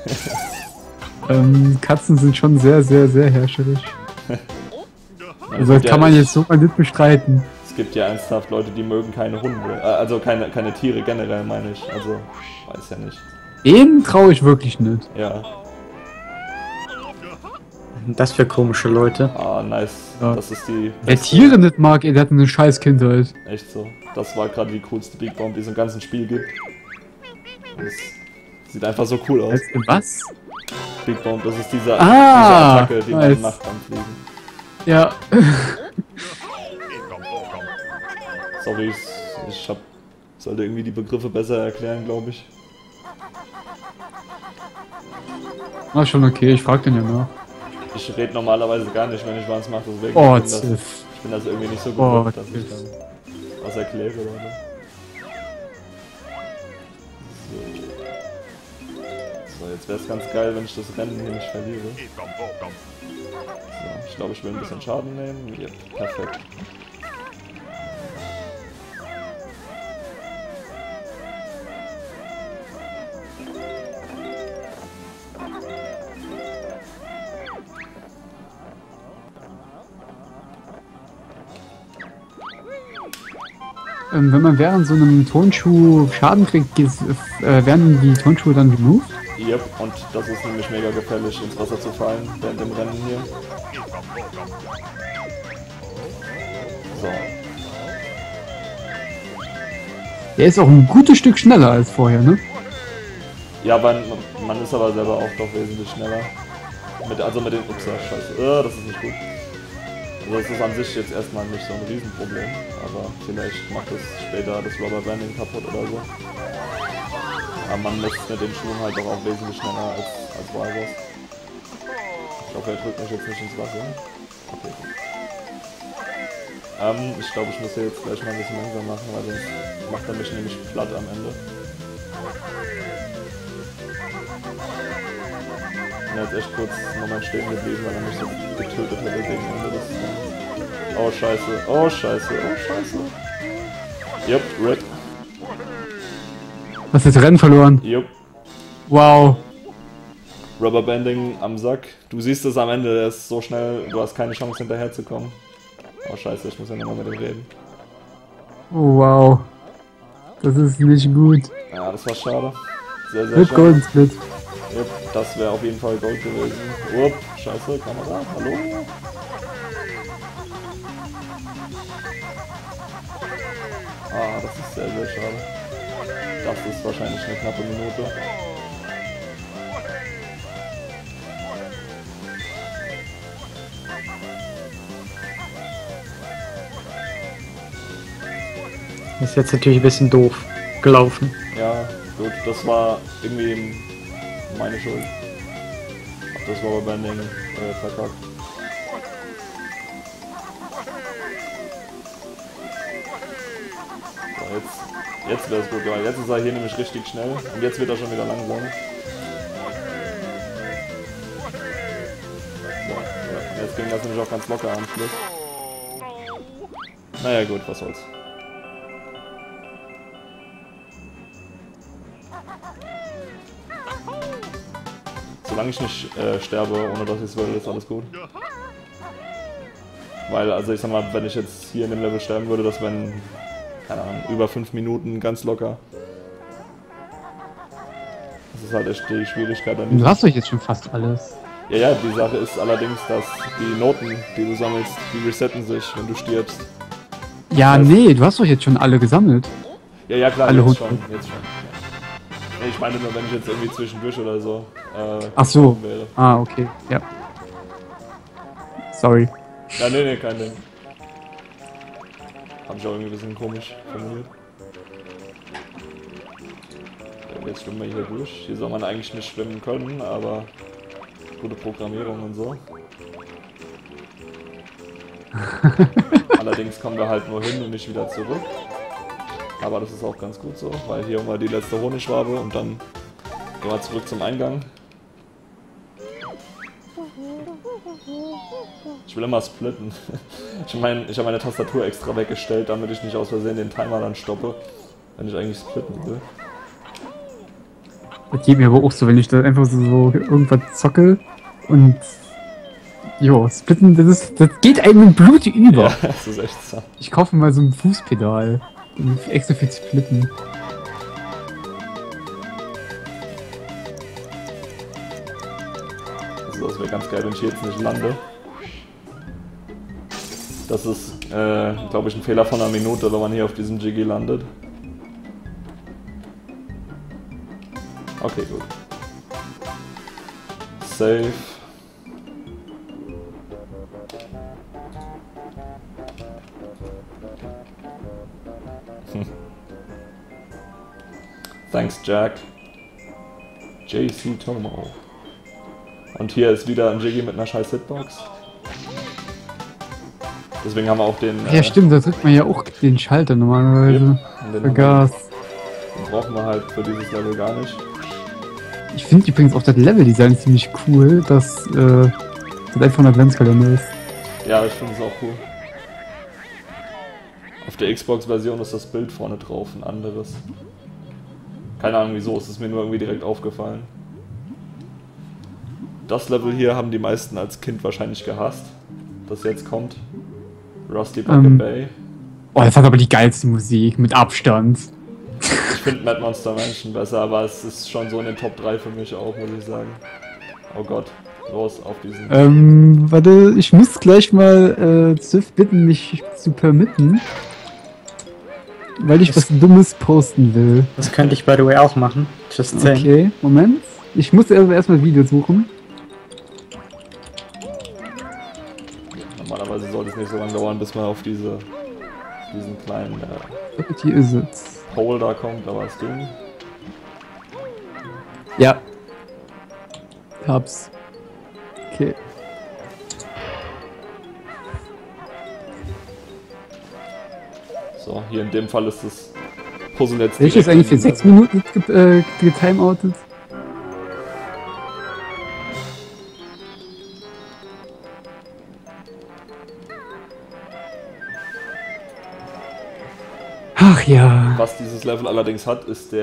Katzen sind schon sehr, sehr, sehr herrscherisch. Also das kann man jetzt so mal nicht bestreiten. Es gibt ja ernsthaft Leute, die mögen keine Hunde. Also keine Tiere generell, meine ich. Also, weiß ja nicht. Denen traue ich wirklich nicht. Ja. Das für komische Leute. Ah, nice. Ja. Das ist die Wer beste- Tiere nicht mag, der hat eine scheiß Kindheit. Echt so. Das war gerade die coolste Big Bomb, die es im ganzen Spiel gibt. Das sieht einfach so cool aus. Was? Big Bomb, das ist diese Ah, Attacke, die nice. man macht beim Fliegen. Ja. Sorry, sollte irgendwie die Begriffe besser erklären, glaube ich. Ah, schon okay, ich frag den ja nach. Ich rede normalerweise gar nicht, wenn ich was mache, deswegen Oh, ich bin das irgendwie nicht so Oh, gewöhnt, dass ich dann was erkläre oder so. So, jetzt wäre es ganz geil, wenn ich das Rennen hier nicht verliere. So, ich glaube, ich will ein bisschen Schaden nehmen. Ja, perfekt. Wenn man während so einem Turnschuh Schaden kriegt, werden die Turnschuhe dann removed? Yep, und das ist nämlich mega gefährlich, ins Wasser zu fallen während dem Rennen hier. So. Der ist auch ein gutes Stück schneller als vorher, ne? Ja, man ist aber selber auch doch wesentlich schneller. Also mit den... Ups, scheiße. Das ist nicht gut. Also das ist an sich jetzt erstmal nicht so ein Riesenproblem, aber vielleicht macht es später das Rubberbanding kaputt oder so. Aber man lässt mit den Schuhen halt auch wesentlich schneller als Walrus. Ich hoffe, er drückt mich jetzt nicht ins Wasser. Okay, gut. Ich glaube, ich muss hier jetzt gleich mal ein bisschen langsam machen, weil sonst macht er mich nämlich platt am Ende. Ich bin jetzt echt kurz einen Moment stehen geblieben, weil er mich so getötet hätte gegen Ende des... Oh scheiße, oh scheiße, oh scheiße. Jupp, Red. Hast du das Rennen verloren? Jupp. Wow. Rubberbanding am Sack. Du siehst es am Ende, der ist so schnell, du hast keine Chance hinterherzukommen. Oh scheiße, ich muss ja nochmal mit ihm reden. Oh, wow. Das ist nicht gut. Ja, das war schade. Sehr, sehr Mit schade. Golden Split. Jupp, das wäre auf jeden Fall Gold gewesen. Upp, scheiße, Kamera, hallo? Ah, das ist sehr, sehr schade. Das ist wahrscheinlich eine knappe Minute. Ist jetzt natürlich ein bisschen doof gelaufen. Ja, gut, das war irgendwie meine Schuld. Hab das Rubberbanding verkackt. So, jetzt wäre es gut, weil jetzt ist er hier nämlich richtig schnell und jetzt wird er schon wieder langsam. So, ja, jetzt ging das nämlich auch ganz locker am Schluss. Naja gut, was soll's. Solange ich nicht sterbe, ohne dass ich es will, ist alles gut. Weil, also ich sag mal, wenn ich jetzt hier in dem Level sterben würde, das wären, keine Ahnung, über 5 Minuten ganz locker. Das ist halt echt die Schwierigkeit an Du hast doch jetzt schon fast alles. Ja, ja, die Sache ist allerdings, dass die Noten, die du sammelst, die resetten sich, wenn du stirbst. Ja, nee, du hast doch jetzt schon alle gesammelt. Ja, ja, klar, Alle jetzt 100. schon, jetzt schon. Nee, ich meine nur, wenn ich jetzt irgendwie zwischendurch oder so Ach so. wäre. Ah, okay. Ja. Sorry. Ja, nee, kein Ding. Hab ich auch irgendwie ein bisschen komisch formuliert. Ja, jetzt schwimmen wir hier durch. Hier soll man eigentlich nicht schwimmen können, aber gute Programmierung und so. Allerdings kommen wir halt nur hin und nicht wieder zurück. Aber das ist auch ganz gut so, weil hier haben wir die letzte Honigwabe und dann gehen wir zurück zum Eingang. Ich will immer splitten. Ich habe meine Tastatur extra weggestellt, damit ich nicht aus Versehen den Timer dann stoppe, wenn ich eigentlich splitten will. Das geht mir aber auch so, wenn ich da einfach so irgendwas zocke und jo, splitten, das geht einem im Blut über. Ja, das ist echt so. Ich kaufe mal so ein Fußpedal. Extra viel splitten. Also das wäre ganz geil, wenn ich jetzt nicht lande. Das ist, glaube ich, ein Fehler von einer Minute, wenn man hier auf diesem Jiggy landet. Okay, gut. Safe. Thanks, Jack. JC Tomo. Und hier ist wieder ein Jiggy mit einer scheiß Hitbox. Deswegen haben wir auch den... Ja stimmt, da drückt man ja auch den Schalter normalerweise. Vergaß. Den brauchen wir halt für dieses Level gar nicht. Ich finde übrigens auch das Leveldesign ziemlich cool, dass das einfach ein Adventskalender ist. Ja, ich finde es auch cool. Auf der Xbox-Version ist das Bild vorne drauf ein anderes. Keine Ahnung wieso, es ist mir nur irgendwie direkt aufgefallen. Das Level hier haben die meisten als Kind wahrscheinlich gehasst, das jetzt kommt. Rusty Bucket Bay. Oh, das hat aber die geilste Musik, mit Abstand. Ich finde Mad Monster Mansion besser, aber es ist schon so in den Top 3 für mich auch, muss ich sagen. Oh Gott, los auf diesen... Warte, ich muss gleich mal Ziff bitten, mich zu permitten. Weil ich was Dummes posten will. Das könnte ich by the way auch machen. Just saying. Okay, Moment. Ich muss erstmal Video suchen. Normalerweise sollte es nicht so lange dauern, bis man auf diesen kleinen Hier ist es. Holder kommt, aber es ging. Ja. Hab's. Okay. So, hier in dem Fall ist das Puzzle jetzt... Welches eigentlich für 6 Minuten getimeoutet? Ach ja. Was dieses Level allerdings hat, ist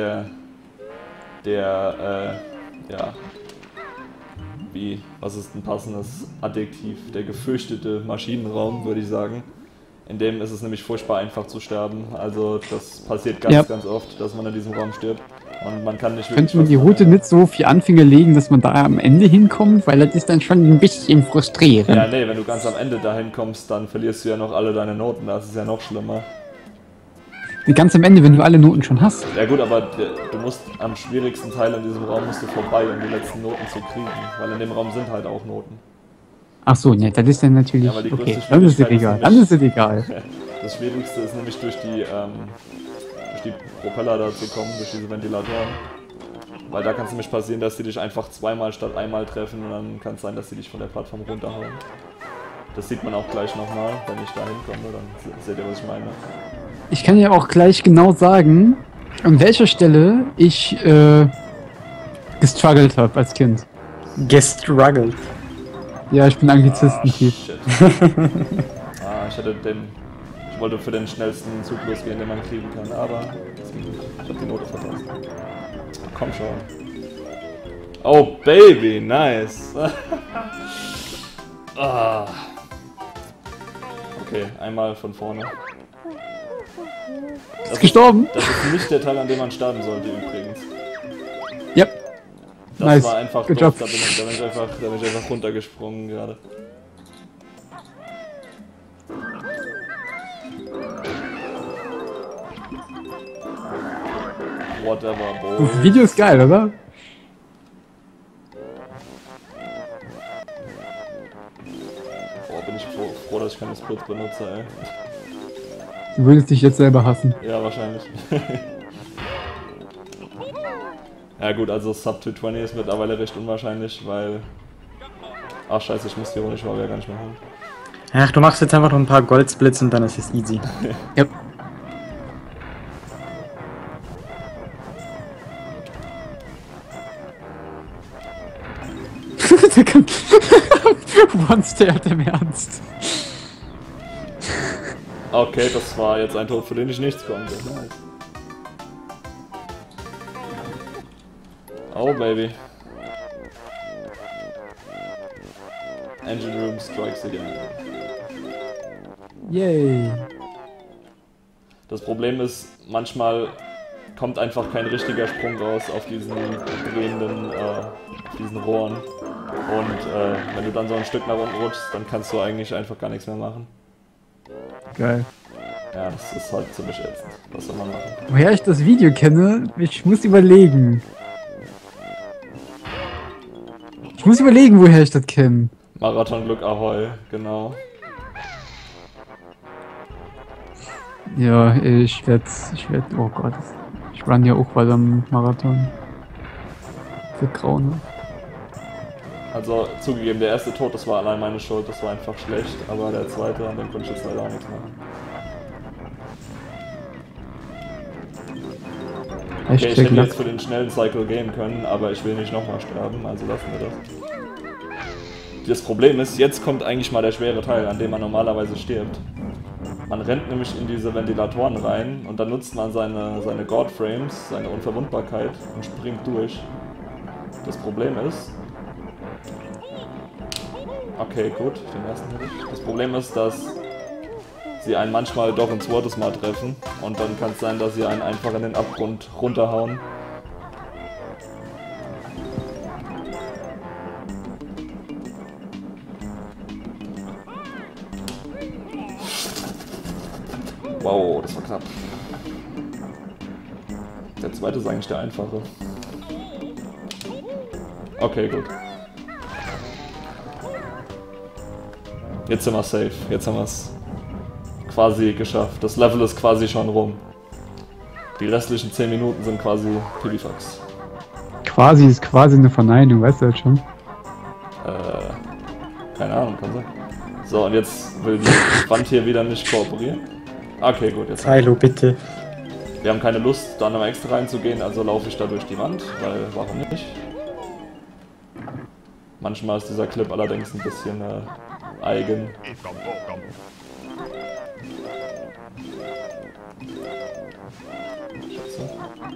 was ist ein passendes Adjektiv? Der gefürchtete Maschinenraum, würde ich sagen. In dem ist es nämlich furchtbar einfach zu sterben. Also das passiert ganz oft, dass man in diesem Raum stirbt. Und man kann nicht wirklich... Könnte man die Route nicht so auf die Anfänge legen, dass man da am Ende hinkommt? Weil das ist dann schon ein bisschen frustrierend. Ja, nee, wenn du ganz am Ende dahin kommst, dann verlierst du ja noch alle deine Noten. Das ist ja noch schlimmer. Ganz am Ende, wenn du alle Noten schon hast. Ja gut, aber du musst am schwierigsten Teil in diesem Raum musst du vorbei, um die letzten Noten zu kriegen. Weil in dem Raum sind halt auch Noten. Ach so, ne, das ist dann natürlich... Ja, okay, dann ist es egal. Dann ist es egal. Das Schwierigste ist nämlich durch die Propeller da zu kommen, durch diese Ventilatoren. Weil da kann es nämlich passieren, dass die dich einfach zweimal statt einmal treffen und dann kann es sein, dass sie dich von der Plattform runterhauen. Das sieht man auch gleich nochmal, wenn ich da hinkomme, dann seht ihr, was ich meine. Ich kann ja auch gleich genau sagen, an welcher Stelle ich gestruggelt habe als Kind. Gestruggelt? Ja, ich bin Anglizisten-Typ. Ich wollte für den schnellsten Zug losgehen, den man kriegen kann, aber das ging nicht. Ich hab die Note verpasst. Komm schon. Oh Baby, nice. Okay, einmal von vorne. Ist gestorben? Das ist nicht der Teil, an dem man sterben sollte übrigens. Ja. Das nice. war einfach Good doof, job. da bin ich einfach runtergesprungen gerade. Whatever, boy. Das Video ist geil, oder? Boah, bin ich froh, dass ich keine Splits benutze, ey. Du würdest dich jetzt selber hassen. Ja, wahrscheinlich. Ja gut, also Sub 220 ist mittlerweile recht unwahrscheinlich, weil... Ach scheiße, ich muss die Runde schon mal gar nicht mehr holen. Ach, du machst jetzt einfach noch ein paar Goldsplits und dann ist es easy. Ja. One-Stay im Ernst. Okay, das war jetzt ein Tod, für den ich nichts konnte. Nice. Oh baby. Engine Room strikes again. Yay. Das Problem ist, manchmal kommt einfach kein richtiger Sprung raus auf diesen drehenden, diesen Rohren. Und wenn du dann so ein Stück nach unten rutschst, dann kannst du eigentlich einfach gar nichts mehr machen. Geil. Ja, das ist halt ziemlich ätzend. Was soll man machen? Woher ich das Video kenne, ich muss überlegen. Woher ich das kenne. Marathon Glück Ahoi, genau. Ja, ich werd, oh Gott. Ich run ja auch bald am Marathon. Für Grauen. Also zugegeben, der erste Tod, das war allein meine Schuld, das war einfach schlecht, aber der zweite, an dem konnte ich jetzt leider auch nichts machen. Okay, ich hätte jetzt für den schnellen Cycle gehen können, aber ich will nicht nochmal sterben, also lassen wir das. Das Problem ist, jetzt kommt eigentlich mal der schwere Teil, an dem man normalerweise stirbt. Man rennt nämlich in diese Ventilatoren rein und dann nutzt man seine God Frames, seine Unverwundbarkeit und springt durch. Das Problem ist... Okay, gut, den ersten hätte ich. Das Problem ist, dass sie einen manchmal doch ein zweites Mal treffen und dann kann es sein, dass sie einen einfach in den Abgrund runterhauen. Wow, das war knapp. Der zweite ist eigentlich der einfache. Okay, gut. Jetzt sind wir safe. Jetzt haben wir es quasi geschafft. Das Level ist quasi schon rum. Die restlichen 10 Minuten sind quasi Pipifax. Quasi ist quasi eine Verneinung, weißt du das schon? Keine Ahnung, kann sein. So, und jetzt will die Wand hier wieder nicht kooperieren. Okay, gut, jetzt. Hallo, bitte. Wir haben keine Lust, da nochmal extra reinzugehen, also laufe ich da durch die Wand, weil warum nicht? Manchmal ist dieser Clip allerdings ein bisschen eigen. Schätze.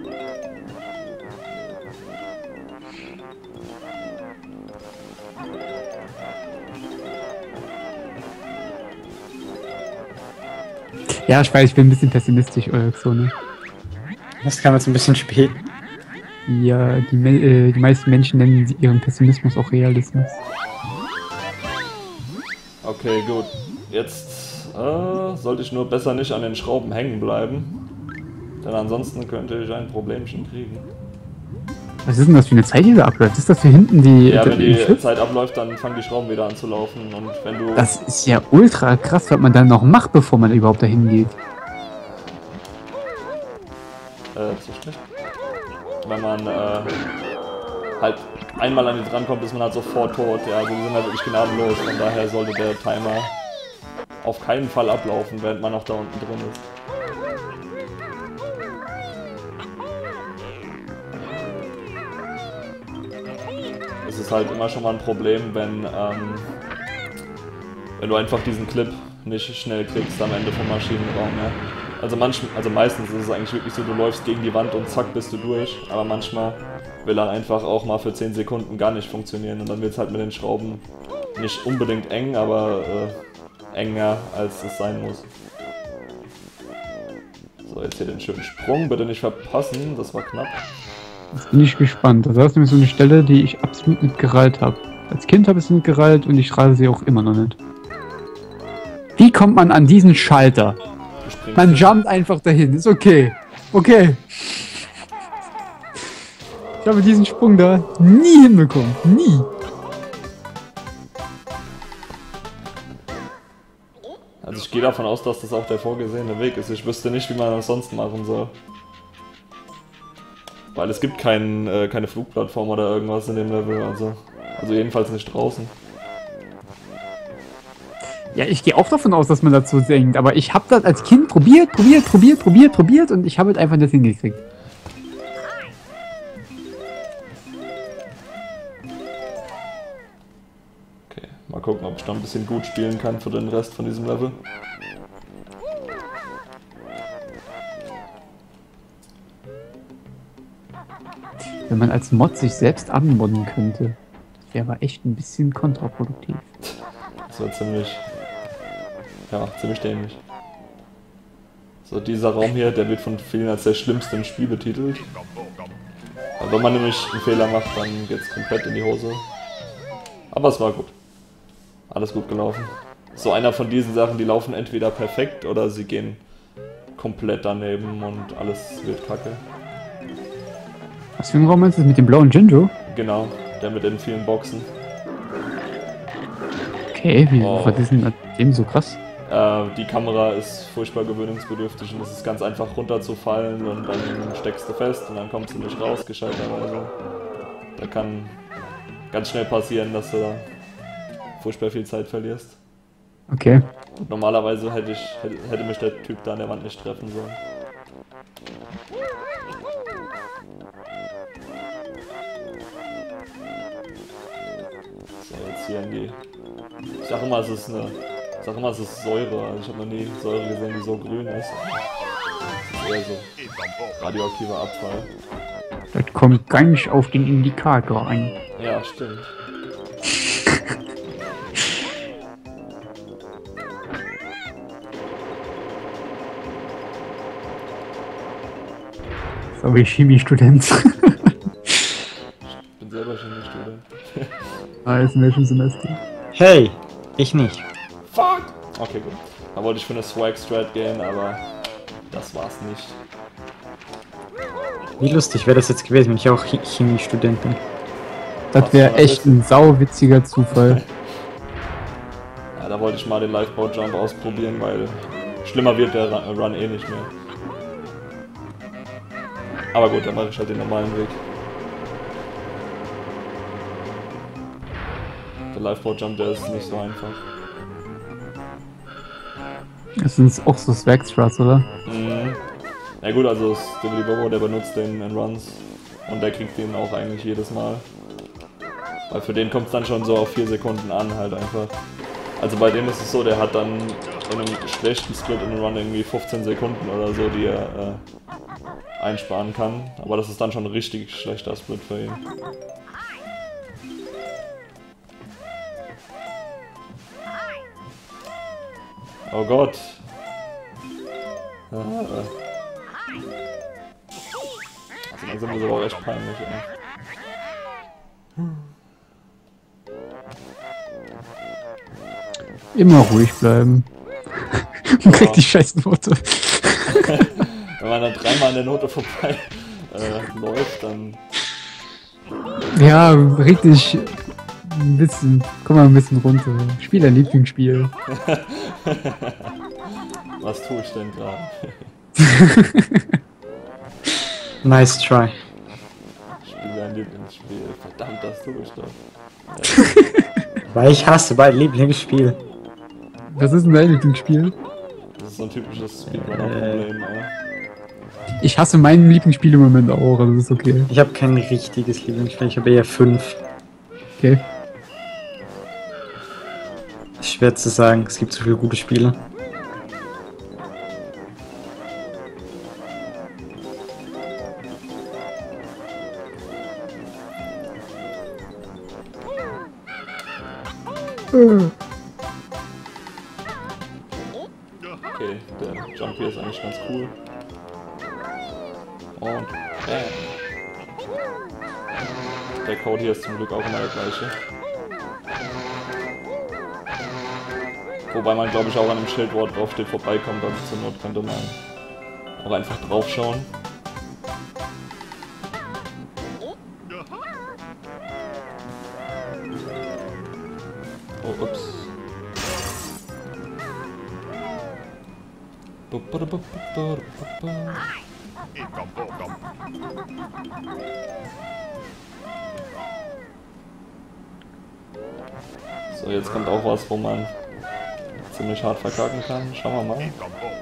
Ja, ich weiß, ich bin ein bisschen pessimistisch, so, ne? Das kam jetzt ein bisschen spät. Ja, die meisten Menschen nennen ihren Pessimismus auch Realismus. Okay, gut. Jetzt sollte ich nur besser nicht an den Schrauben hängen bleiben. Denn ansonsten könnte ich ein Problemchen kriegen. Was ist denn das für eine Zeit, die da abläuft? Ist das für hinten die... Ja, wenn die Zeit abläuft, dann fangen die Schrauben wieder an zu laufen. Und wenn du... Das ist ja ultra krass, was man dann noch macht, bevor man überhaupt dahin geht. So schlecht. Wenn man halt einmal an die drankommt, ist man halt sofort tot. Ja, also die sind halt wirklich gnadenlos. Von daher sollte der Timer auf keinen Fall ablaufen, während man noch da unten drin ist. Es ist halt immer schon mal ein Problem, wenn du einfach diesen Clip nicht schnell kriegst am Ende vom Maschinenraum. Ja. Also meistens ist es eigentlich wirklich so, du läufst gegen die Wand und zack bist du durch, aber manchmal will er einfach auch mal für 10 Sekunden gar nicht funktionieren und dann wird es halt mit den Schrauben nicht unbedingt eng, aber enger als es sein muss. So, jetzt hier den schönen Sprung, bitte nicht verpassen, das war knapp. Jetzt bin ich gespannt. Das ist nämlich so eine Stelle, die ich absolut nicht gereilt habe. Als Kind habe ich sie nicht gereilt und ich reile sie auch immer noch nicht. Wie kommt man an diesen Schalter? Man jumpt einfach dahin, ist okay. Okay. Ich habe diesen Sprung da nie hinbekommen. Nie. Also ich gehe davon aus, dass das auch der vorgesehene Weg ist. Ich wüsste nicht, wie man das sonst machen soll. Weil es gibt keine Flugplattform oder irgendwas in dem Level, also jedenfalls nicht draußen. Ja, ich gehe auch davon aus, dass man dazu denkt, aber ich habe das als Kind probiert und ich habe halt einfach nicht hingekriegt. Okay, mal gucken, ob ich da ein bisschen gut spielen kann für den Rest von diesem Level. Wenn man als Mod sich selbst anmodden könnte, das wäre aber echt ein bisschen kontraproduktiv. Das wäre ziemlich dämlich. So, dieser Raum hier, der wird von vielen als der schlimmste im Spiel betitelt. Aber wenn man nämlich einen Fehler macht, dann geht's komplett in die Hose. Aber es war gut. Alles gut gelaufen. So einer von diesen Sachen, die laufen entweder perfekt oder sie gehen komplett daneben und alles wird kacke. Was für ein Raum ist das mit dem blauen Jinjo? Genau, der mit den vielen Boxen. Okay, was ist denn dem so krass? Die Kamera ist furchtbar gewöhnungsbedürftig und es ist ganz einfach runterzufallen und dann steckst du fest und dann kommst du nicht raus, gescheiterweise. Da kann ganz schnell passieren, dass du da furchtbar viel Zeit verlierst. Okay. Und normalerweise hätte mich der Typ da an der Wand nicht treffen sollen. So, jetzt hier in die... Ich sag immer, es ist Säure. Also ich habe noch nie Säure gesehen, die so grün ist. Das ist eher so radioaktiver Abfall. Das kommt ganz auf den Indikator an. Ja, stimmt. So wie Chemiestudent. Ich bin selber Chemiestudent. Ist in welchem Semester? Hey, ich nicht. Fuck! Okay, gut. Da wollte ich für eine Swag-Strat gehen, aber das war's nicht. Wie lustig wäre das jetzt gewesen, wenn ich auch Chemiestudent bin. Das wäre echt ein sauwitziger Zufall. Ja, da wollte ich mal den Lifeboat-Jump ausprobieren, weil schlimmer wird der Run eh nicht mehr. Aber gut, dann mache ich halt den normalen Weg. Der Lifeboat-Jump, der ist nicht so einfach. Das sind auch so Swag-Struts, oder? Mhm. Ja gut, also Stibbly Bobo, der benutzt den in Runs und der kriegt den auch eigentlich jedes Mal. Weil für den kommt es dann schon so auf 4 Sekunden an, halt einfach. Also bei dem ist es so, der hat dann in einem schlechten Split in Run irgendwie 15 Sekunden oder so, die er einsparen kann. Aber das ist dann schon ein richtig schlechter Split für ihn. Oh Gott. Also langsam ist aber auch echt peinlich, ey. Immer ruhig bleiben. Und kriegt die scheiß Note. Wenn man dann dreimal an der Note vorbei läuft, dann... Ja, richtig ein bisschen, komm mal ein bisschen runter. Spiel dein Lieblingsspiel. Was tue ich denn gerade? Nice try. Ich spiele dein Lieblingsspiel. Verdammt, das tue ich doch. Weil ich hasse mein Lieblingsspiel. Was ist denn dein Lieblingsspiel? Das ist so ein typisches Speedrunner-Problem, ey. Ich hasse mein Lieblingsspiel im Moment auch, also das ist okay. Ich habe kein richtiges Lieblingsspiel, ich habe eher 5. Okay. Ist schwer zu sagen, es gibt so viele gute Spiele. Okay, der Jump hier ist eigentlich ganz cool. Und der Code hier ist zum Glück auch immer der gleiche. Wobei man, glaube ich, auch an dem Schild, wo drauf steht, vorbeikommt, also zur Not könnte man auch einfach drauf schauen. Oh, ups. So, jetzt kommt auch was, wo man ziemlich hart verkacken kann. Schauen wir mal.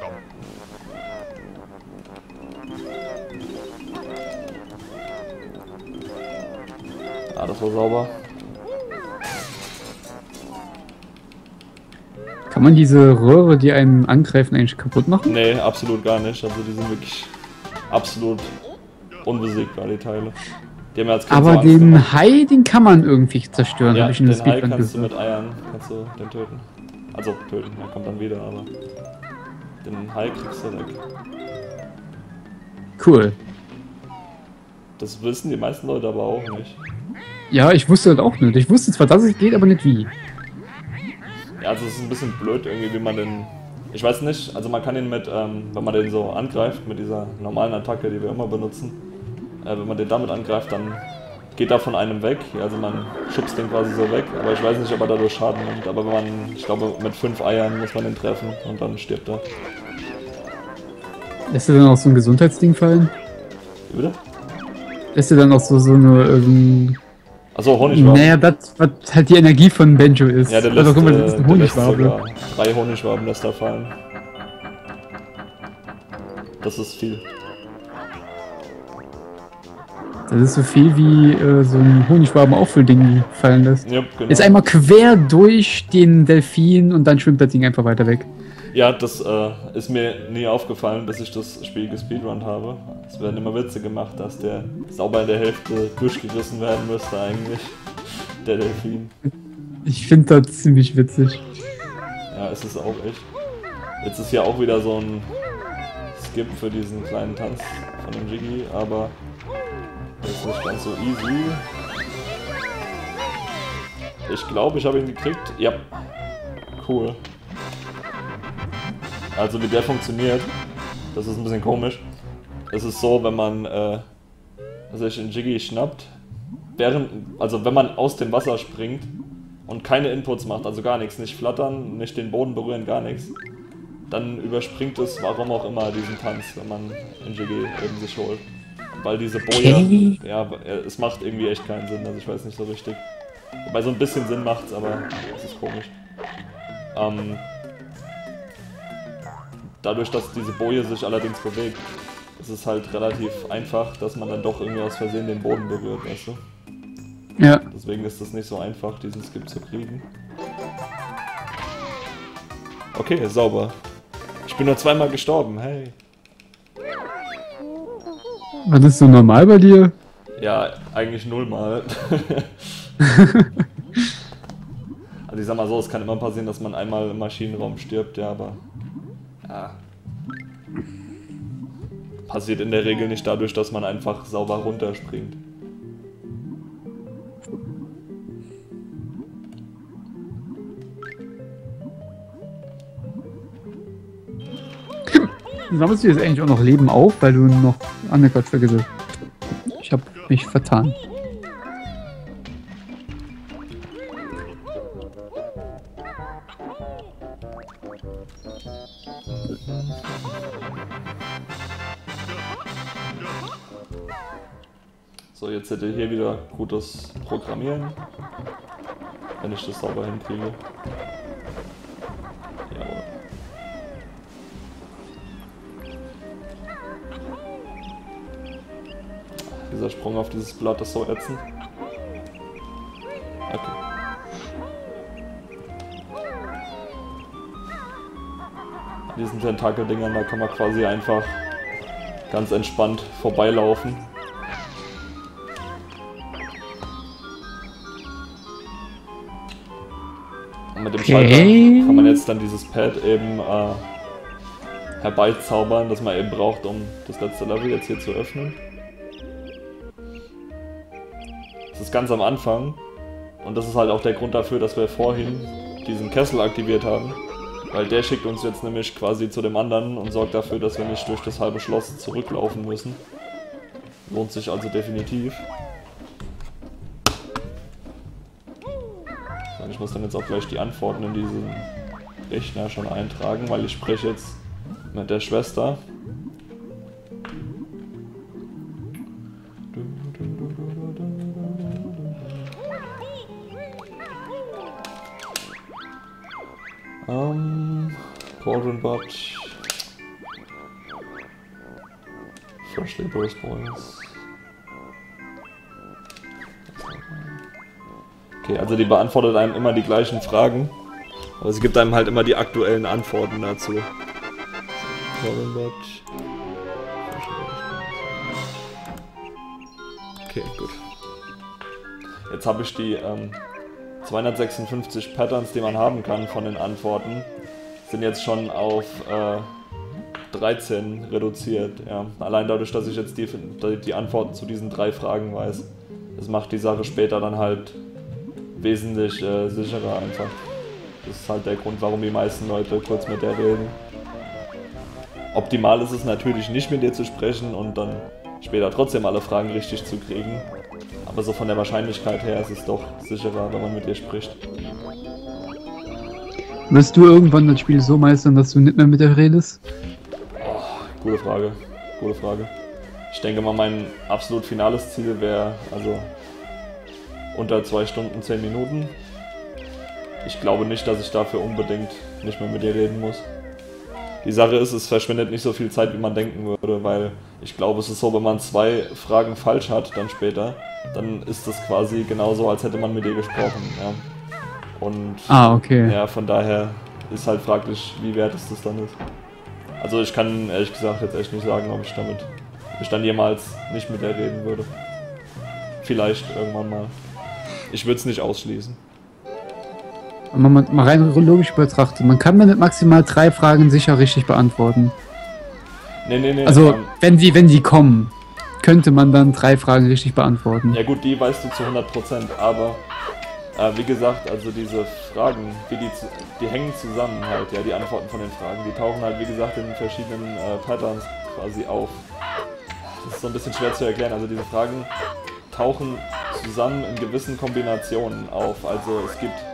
Ah, das war sauber. Kann man diese Röhre, die einen angreifen, eigentlich kaputt machen? Nee, absolut gar nicht. Also die sind wirklich absolut unbesiegbar, die Teile. Die haben ja jetzt Aber den Hai, den kann man irgendwie zerstören, ja, habe ich in der den Hai Speedrun kannst du gehört. mit Eiern, kannst du den töten. Also töten, er kommt dann wieder, aber den Hai kriegst du weg. Cool. Das wissen die meisten Leute aber auch nicht. Ja, ich wusste das auch nicht. Ich wusste zwar, dass es geht, aber nicht wie. Ja, also es ist ein bisschen blöd irgendwie, wie man den... Ich weiß nicht, also man kann ihn mit, wenn man den so angreift, mit dieser normalen Attacke, die wir immer benutzen, wenn man den damit angreift, dann geht er von einem weg, also man schubst den quasi so weg, aber ich weiß nicht, ob er dadurch Schaden nimmt, aber wenn man, ich glaube, mit 5 Eiern muss man den treffen und dann stirbt er. Lässt du dann auch so ein Gesundheitsding fallen? Wie bitte? ist ja dann auch so eine, Achso, Honigwaben. naja, das, was halt die Energie von Benjo ist. Ja, der also lässt, guck mal, das ist eine der lässt Honigwabe. sogar 3 Honigwaben lässt da fallen. Das ist viel. Das ist so viel wie so ein Honigwaben-Auffüllding fallen lässt. Ja, genau. Ist einmal quer durch den Delfin und dann schwimmt das Ding einfach weiter weg. Ja, das ist mir nie aufgefallen, bis ich das Spiel gespeedrunnt habe. Es werden immer Witze gemacht, dass der sauber in der Hälfte durchgerissen werden müsste eigentlich. Der Delfin. Ich finde das ziemlich witzig. Ja, es ist auch echt. Jetzt ist hier auch wieder so ein Skip für diesen kleinen Tanz von dem Jiggy, aber das ist nicht ganz so easy. Ich glaube, ich habe ihn gekriegt. Ja. Cool. Also wie der funktioniert, das ist ein bisschen komisch. Es ist so, wenn man sich einen Jiggy schnappt, also wenn man aus dem Wasser springt und keine Inputs macht, also gar nichts, nicht flattern, nicht den Boden berühren, gar nichts, dann überspringt es, warum auch immer, diesen Tanz, wenn man einen Jiggy eben sich holt. Weil diese Boje, ja, es macht irgendwie echt keinen Sinn, also ich weiß nicht so richtig. Wobei so ein bisschen Sinn macht's, aber es ist komisch. Dadurch, dass diese Boje sich allerdings bewegt, ist es halt relativ einfach, dass man dann doch irgendwie aus Versehen den Boden berührt, weißt du? Ja. Deswegen ist es nicht so einfach, diesen Skip zu kriegen. Okay, sauber. Ich bin nur zweimal gestorben, hey. Was ist so normal bei dir? Ja, eigentlich 0 Mal. Also ich sag mal so, es kann immer passieren, dass man einmal im Maschinenraum stirbt, ja, aber... Ja. Passiert in der Regel nicht dadurch, dass man einfach sauber runterspringt. Sammelst du jetzt eigentlich auch noch Leben auf, weil du noch Quatsch vergisst? Ich hab mich vertan. So, jetzt hätte ich hier wieder gutes Programmieren, wenn ich das sauber hinkriege. Jawohl. Dieser Sprung auf dieses Blatt ist so ätzend. Okay. An diesen Tentakeldingern, da kann man quasi einfach ganz entspannt vorbeilaufen. Und mit dem Schalter kann man jetzt dann dieses Pad eben herbeizaubern, das man eben braucht, um das letzte Level jetzt hier zu öffnen. Das ist ganz am Anfang und das ist halt auch der Grund dafür, dass wir vorhin diesen Kessel aktiviert haben, weil der schickt uns jetzt nämlich quasi zu dem anderen und sorgt dafür, dass wir nicht durch das halbe Schloss zurücklaufen müssen. Lohnt sich also definitiv. Ich muss dann jetzt auch gleich die Antworten in diesen Rechner schon eintragen, weil ich spreche jetzt mit der Schwester. Cauldron Butt. Freshly Bruised Boys. Okay, also die beantwortet einem immer die gleichen Fragen, aber sie gibt einem halt immer die aktuellen Antworten dazu. Okay, gut. Jetzt habe ich die 256 Patterns, die man haben kann von den Antworten, sind jetzt schon auf 13 reduziert. Ja. Allein dadurch, dass ich jetzt die Antworten zu diesen 3 Fragen weiß. Das macht die Sache später dann halt wesentlich sicherer einfach. Das ist halt der Grund, warum die meisten Leute kurz mit der reden. Optimal ist es natürlich nicht, mit dir zu sprechen und dann später trotzdem alle Fragen richtig zu kriegen. Aber so von der Wahrscheinlichkeit her ist es doch sicherer, wenn man mit dir spricht. Wirst du irgendwann das Spiel so meistern, dass du nicht mehr mit der redest? Oh, gute Frage. Gute Frage. Ich denke mal, mein absolut finales Ziel wäre also unter 2 Stunden 10 Minuten. Ich glaube nicht, dass ich dafür unbedingt nicht mehr mit dir reden muss. Die Sache ist, es verschwindet nicht so viel Zeit, wie man denken würde, weil ich glaube, es ist so, wenn man 2 Fragen falsch hat, dann später, dann ist das quasi genauso, als hätte man mit dir gesprochen. Ja. Und okay. ja, von daher ist halt fraglich, wie wert es das dann ist. Also ich kann ehrlich gesagt jetzt echt nicht sagen, ob ich dann jemals nicht mit dir reden würde. Vielleicht irgendwann mal. Ich würde es nicht ausschließen. Mal rein logisch betrachtet, man kann mit maximal 3 Fragen sicher richtig beantworten. Nee. Also, wenn die kommen, könnte man dann 3 Fragen richtig beantworten. Ja gut, die weißt du zu 100%, aber wie gesagt, also diese Fragen, die hängen zusammen halt, ja, die Antworten von den Fragen, die tauchen halt wie gesagt in verschiedenen Patterns quasi auf. Das ist so ein bisschen schwer zu erklären, also diese Fragen tauchen zusammen in gewissen Kombinationen auf, also es gibt...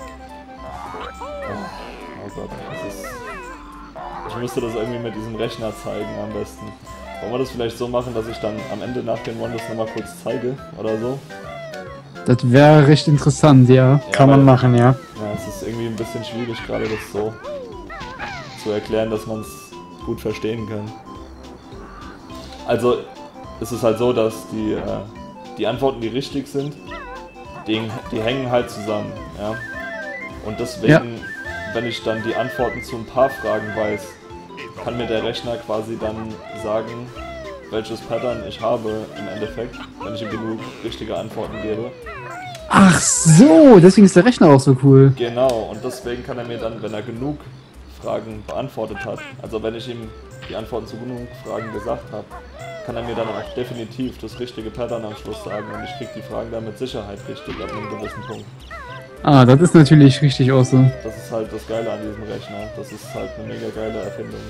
Oh Gott, ich müsste das irgendwie mit diesem Rechner zeigen am besten. Wollen wir das vielleicht so machen, dass ich dann am Ende nach den Wonders nochmal kurz zeige oder so? Das wäre recht interessant, ja. Kann man machen, ja. Ja, es ist irgendwie ein bisschen schwierig, gerade das so zu erklären, dass man es gut verstehen kann. Also, es ist halt so, dass die Antworten, die richtig sind, die hängen halt zusammen, ja. Und deswegen, wenn ich dann die Antworten zu ein paar Fragen weiß, kann mir der Rechner quasi dann sagen, welches Pattern ich habe im Endeffekt, wenn ich ihm genug richtige Antworten gebe. Ach so, deswegen ist der Rechner auch so cool. Genau, und deswegen kann er mir dann, wenn er genug Fragen beantwortet hat, also wenn ich ihm die Antworten zu genug Fragen gesagt habe, kann er mir dann auch definitiv das richtige Pattern am Schluss sagen und ich kriege die Fragen dann mit Sicherheit richtig ab einem gewissen Punkt. Ah, das ist natürlich richtig awesome. Das ist halt das Geile an diesem Rechner. Das ist halt eine mega geile Erfindung.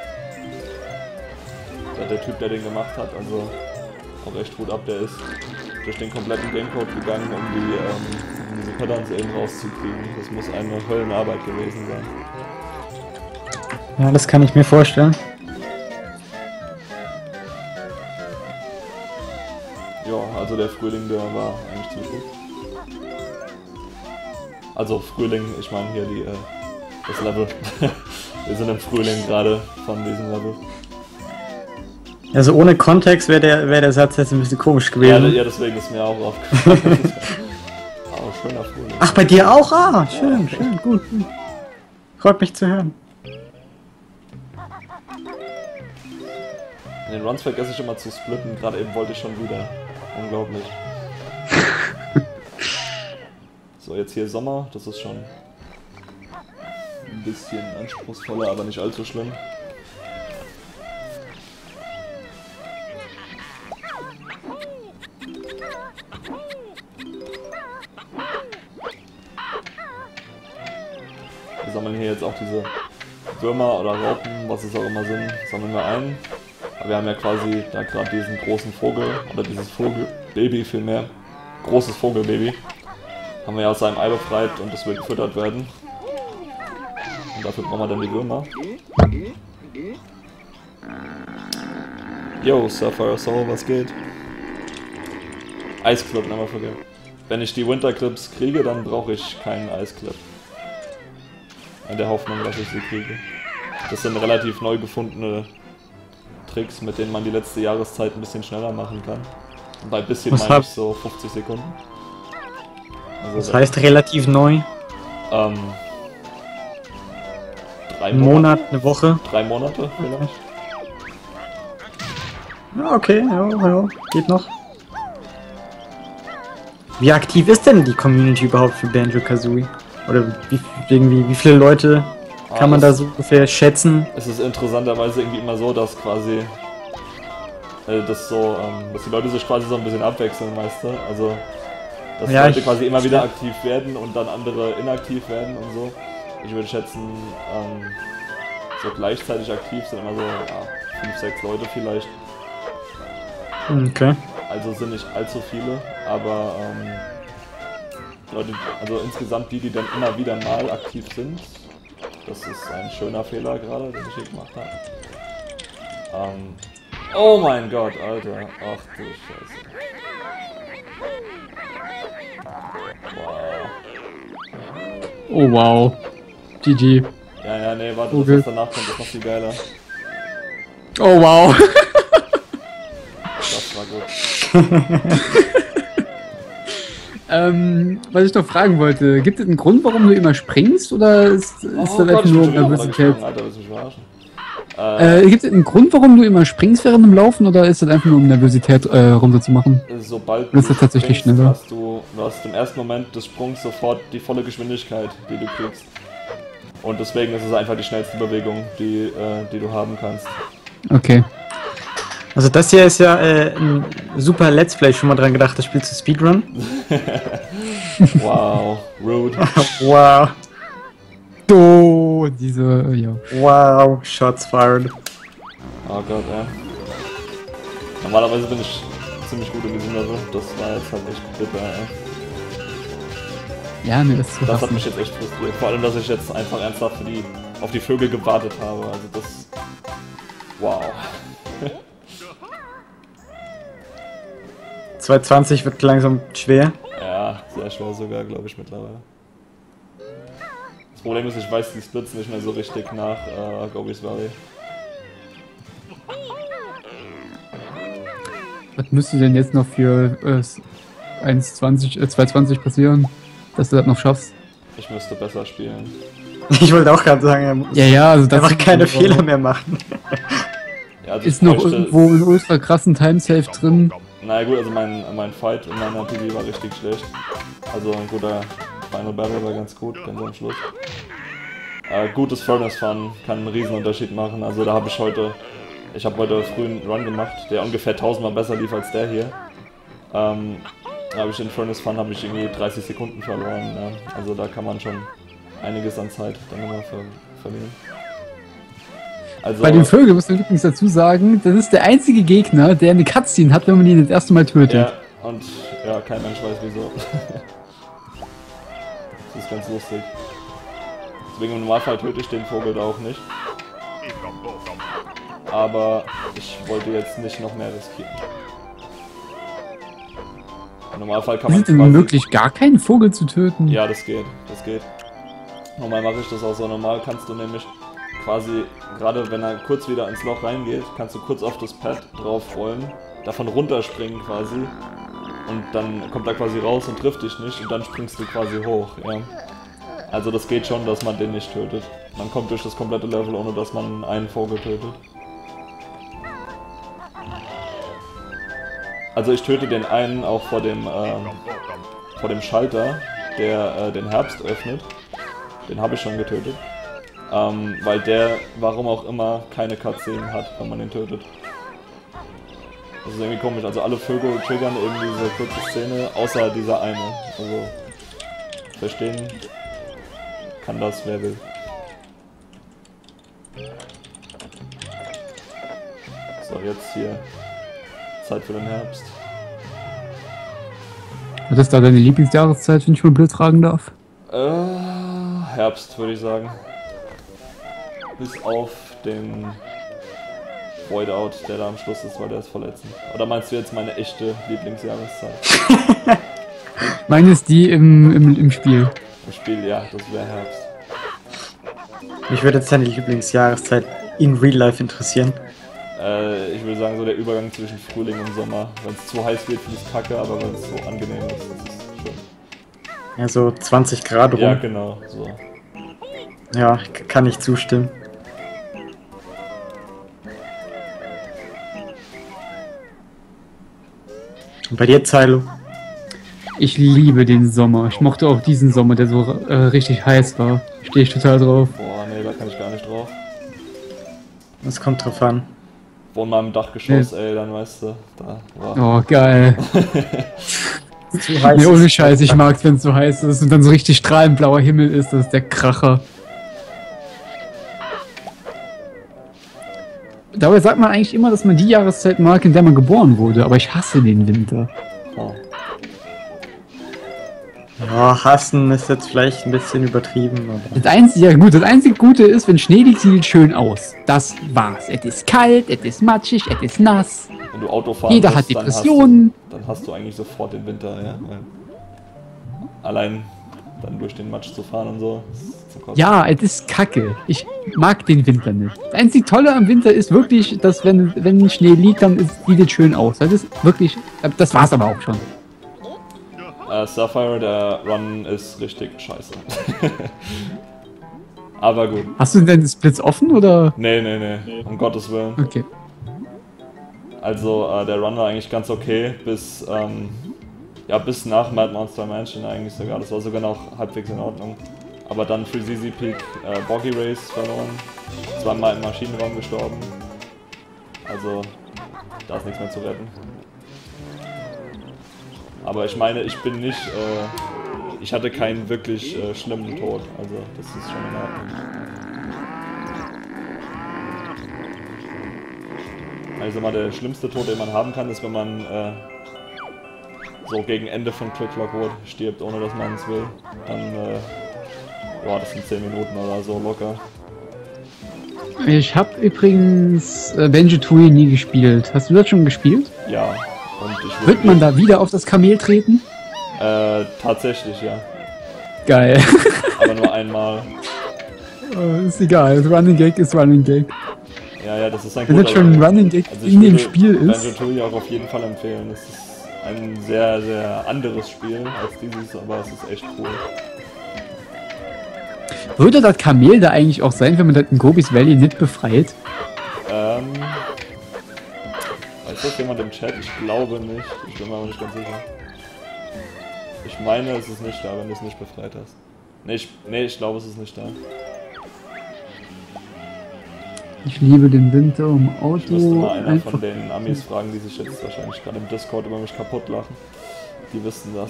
Der Typ, der den gemacht hat, also auch echt gut ab, der ist durch den kompletten Gamecode gegangen, um diese Patterns eben rauszukriegen. Das muss eine Höllenarbeit gewesen sein. Ja, das kann ich mir vorstellen. Ja, also der Frühling, der war eigentlich ziemlich gut. Also Frühling, ich meine hier das Level. Wir sind im Frühling gerade von diesem Level. Also ohne Kontext wäre der Satz jetzt ein bisschen komisch gewesen. Ja, deswegen ist mir auch aufgefallen. Oh, schöner Frühling. Ach, bei dir auch? Ah, schön, schön, gut. Freut mich zu hören. In den Runs vergesse ich immer zu splitten, gerade eben wollte ich schon wieder. Unglaublich. So, jetzt hier Sommer, das ist schon ein bisschen anspruchsvoller, aber nicht allzu schlimm. Wir sammeln hier jetzt auch diese Würmer oder Raupen, was es auch immer sind, sammeln wir ein. Aber wir haben ja quasi da gerade diesen großen Vogel, oder dieses Vogelbaby vielmehr, großes Vogelbaby, haben wir ja aus seinem Ei befreit und das will gefüttert werden. Und dafür brauchen wir dann die Würmer. Yo, Sapphire Soul, was geht? Eisclip, never forget. Wenn ich die Winterclips kriege, dann brauche ich keinen Eisclip. In der Hoffnung, dass ich sie kriege. Das sind relativ neu gefundene Tricks, mit denen man die letzte Jahreszeit ein bisschen schneller machen kann. Und bei bisschen meine ich so 50 Sekunden. Also das heißt relativ neu? 3 Monate. Ein Monat, eine Woche? 3 Monate vielleicht. Ja, okay, ja, geht noch. Wie aktiv ist denn die Community überhaupt für Banjo-Kazooie? Oder wie viele Leute kann man da so ungefähr schätzen? Es ist interessanterweise irgendwie immer so, dass quasi dass die Leute sich quasi so ein bisschen abwechseln, weißt du? Also dass die Leute quasi immer wieder aktiv werden und dann andere inaktiv werden und so. Ich würde schätzen, so gleichzeitig aktiv sind immer so 5, 6 Leute vielleicht. Okay. Also sind nicht allzu viele, aber Leute, also insgesamt die dann immer wieder mal aktiv sind. Das ist ein schöner Fehler gerade, den ich hier gemacht habe. Oh mein Gott, Alter. Ach du Scheiße. Wow. Oh wow. GG. Ja, nee, warte, Okay. das was danach kommt, ist noch viel geiler. Oh wow. Das war gut. Was ich noch fragen wollte, gibt es einen Grund, warum du immer springst, oder ist das einfach nur Nervosität? Alter, willst du mich verarschen? Gibt es einen Grund, warum du immer springst während dem Laufen, oder ist das einfach nur um Nervosität runterzumachen? Sobald Das ist tatsächlich springst, schneller. du hast im ersten Moment des Sprungs sofort die volle Geschwindigkeit, die du kriegst. Und deswegen ist es einfach die schnellste Bewegung, die du haben kannst. Okay. Also das hier ist ja ein super Let's Play, schon mal dran gedacht, das spielst du Speedrun. Wow, rude. Wow, Oh, diese, ja. wow, Shots fired. Oh Gott, ja. Normalerweise bin ich ziemlich gut in diesem Level. Das war jetzt halt echt bitter, ey. Ja, ne, das ist zu Das hat hassen. mich jetzt echt frustriert. Vor allem, dass ich jetzt einfach ernsthaft auf die Vögel gewartet habe. Also das... Wow. 220 wird langsam schwer. Ja, sehr schwer sogar, glaube ich, mittlerweile. Das Problem ist, ich weiß die Splits nicht mehr so richtig nach Gobi's Valley. Was müsste denn jetzt noch für 220 passieren, dass du das noch schaffst? Ich müsste besser spielen. Ich wollte auch gerade sagen, er muss Ja, also das einfach keine Fehler mehr machen. Ja, also Ist ich noch bräuchte- irgendwo ein ultra krassen Timesave drin. Na gut, also mein Fight in meiner PV war richtig schlecht. Also ein guter Final Battle war ganz gut, ganz am Schluss. Gutes Furnace Fun kann einen riesen Unterschied machen. Also da habe ich heute früh einen Run gemacht, der ungefähr 1000 Mal besser lief als der hier. Habe ich in Furnace Fun irgendwie 30 Sekunden verloren. Ja. Also da kann man schon einiges an Zeit dann immer verlieren. Also, Bei den Vögeln muss man übrigens dazu sagen, das ist der einzige Gegner, der eine Cutscene hat, wenn man ihn das erste Mal tötet. ja, und ja, kein Mensch weiß wieso. Das ist ganz lustig. Deswegen im Normalfall töte ich den Vogel da auch nicht. Aber ich wollte jetzt nicht noch mehr riskieren. Im Normalfall kann Ist man es denn möglich, gar keinen Vogel zu töten? Ja, das geht, das geht. Normal mache ich das auch so. Normal kannst du nämlich quasi, gerade wenn er kurz wieder ins Loch reingeht, kannst du kurz auf das Pad drauf rollen, davon runterspringen quasi und dann kommt er quasi raus und trifft dich nicht und dann springst du quasi hoch, ja. Also das geht schon, dass man den nicht tötet. Man kommt durch das komplette Level, ohne dass man einen Vogel tötet. Also ich töte den einen auch vor dem Schalter, der den Herbst öffnet. Den habe ich schon getötet. Weil der, warum auch immer, keine Cutscene hat, wenn man ihn tötet. Das ist irgendwie komisch. Also alle Vögel triggern eben diese kurze Szene, außer dieser eine. Also verstehen kann das, wer will. So, jetzt hier Zeit für den Herbst. Was ist da deine Lieblingsjahreszeit, wenn ich mal blöd fragen darf? Herbst, würde ich sagen. Bis auf den Voidout, der da am Schluss ist, weil der ist verletzend. Oder meinst du jetzt meine echte Lieblingsjahreszeit? Meine ist die im Spiel. Im Spiel, ja, das wäre Herbst. Mich würde jetzt deine Lieblingsjahreszeit in Real Life interessieren. Ich würde sagen, so der Übergang zwischen Frühling und Sommer. Wenn es zu heiß wird, finde ich es kacke, aber wenn es so angenehm ist, das ist schön. Ja, so 20 Grad rum. Ja, genau, so. Ja, kann ich zustimmen. Und bei dir, Zylo? Ich liebe den Sommer. Ich mochte auch diesen Sommer, der so richtig heiß war. Stehe ich total drauf. Boah, nee, da kann ich gar nicht drauf. Das kommt drauf an. Wohn mal im Dachgeschoss, ey, dann weißt du, da, wow. Oh, geil. Zu heiß Nee, ohne ist- Scheiß, ich mag's, wenn es so heiß ist und dann so richtig strahlend blauer Himmel ist. Das ist der Kracher. Dabei sagt man eigentlich immer, dass man die Jahreszeit mag, in der man geboren wurde, aber ich hasse den Winter. Oh. Ja, hassen ist jetzt vielleicht ein bisschen übertrieben, aber... Das einzige Gute ist, wenn Schnee liegt, sieht es schön aus. Das war's. Es ist kalt, es ist matschig, es ist nass. Wenn du Auto fahren Jeder musst, hat Depressionen. Dann hast du eigentlich sofort den Winter, ja. Allein dann durch den Matsch zu fahren und so. Ist zum Kotzen. Ja, es ist kacke. Ich mag den Winter nicht. Das einzige Tolle am Winter ist wirklich, dass wenn Schnee liegt, dann sieht es schön aus. Das ist wirklich, das war's aber auch schon. Sapphire, der Run ist richtig scheiße. Aber gut. Hast du denn deine Splits offen oder? Nee, um Gottes Willen. Okay. Also der Run war eigentlich ganz okay, bis nach Mad Monster Mansion eigentlich sogar. Das war sogar noch halbwegs in Ordnung. Aber dann für ZZ Peak Boggy Race verloren. Zweimal im Maschinenraum gestorben. Also da ist nichts mehr zu retten. Aber ich meine, ich bin nicht, ich hatte keinen wirklich schlimmen Tod, also das ist schon in Ordnung. Also mal der schlimmste Tod, den man haben kann, ist, wenn man so gegen Ende von Click Clock Wood stirbt, ohne dass man es will. Dann, boah, das sind 10 Minuten oder so locker. Ich habe übrigens Banjo-Tooie nie gespielt. Hast du das schon gespielt? Ja. Und ich Wird man da wieder auf das Kamel treten? Tatsächlich, ja. Geil. Aber nur einmal. Ist egal, Running Gag ist Running Gag. Ja, das ist ein Wenn das schon ein Running Gag in dem Spiel ist. Banjo-Tooie auch auf jeden Fall empfehlen. Es ist ein sehr, sehr anderes Spiel als dieses, aber es ist echt cool. Würde das Kamel da eigentlich auch sein, wenn man das in Gobi's Valley nicht befreit? Weiß das jemand im Chat? Ich glaube nicht. Ich bin mir aber nicht ganz sicher. Ich meine, es ist nicht da, wenn du es nicht befreit hast. Nee, ich glaube, es ist nicht da. Ich liebe den Winter im Auto. Ich müsste mal einer von den Amis fragen, die sich jetzt wahrscheinlich gerade im Discord über mich kaputt lachen. Die wissen das.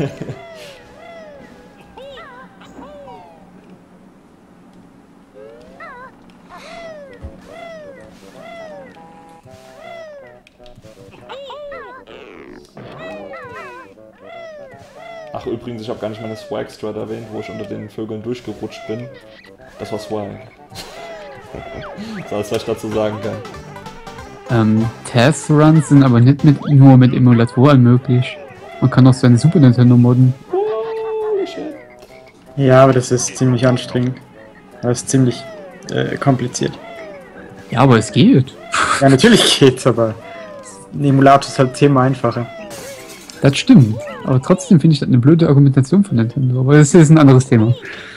Ach übrigens, ich habe gar nicht meine Swag-Strat erwähnt, wo ich unter den Vögeln durchgerutscht bin. Das war Swag. So, das, was ich dazu sagen kann. Test-Runs sind aber nicht nur mit Emulatoren möglich. Man kann auch seine Super Nintendo modden. Ja, aber das ist ziemlich anstrengend. Das ist ziemlich kompliziert. Ja, aber es geht. Ja, natürlich geht's, aber ein Emulator ist halt 10-mal einfacher. Das stimmt. Aber trotzdem finde ich das eine blöde Argumentation von Nintendo. Aber das ist ein anderes Thema.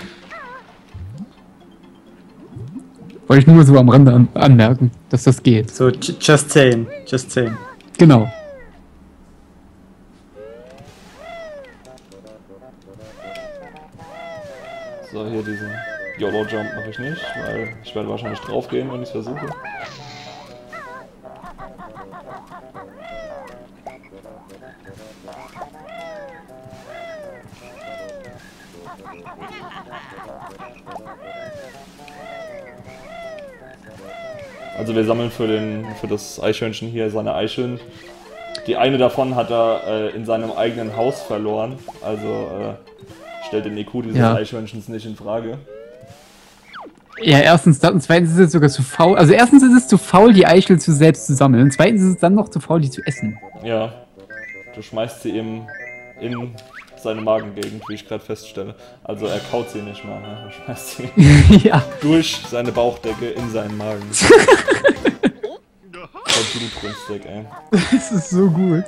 Wollte ich nur so am Rande anmerken, dass das geht. So, just saying. Just saying. Genau. So, hier diesen YOLO-Jump mache ich nicht, weil ich werde wahrscheinlich draufgehen, wenn ich es versuche. Also wir sammeln für das Eichhörnchen hier seine Eicheln. Die eine davon hat er in seinem eigenen Haus verloren, also stellt den IQ dieses Eichhörnchens nicht in Frage. Ja, erstens das und zweitens ist es sogar zu faul. Also erstens ist es zu faul, die Eichel selbst zu sammeln. Und zweitens ist es dann noch zu faul, die zu essen. Ja, du schmeißt sie eben in seine Magengegend, wie ich gerade feststelle. Also er kaut sie nicht mal, ne? Er schmeißt sie durch seine Bauchdecke in seinen Magen. Blutrünstig, ey. Das ist so gut.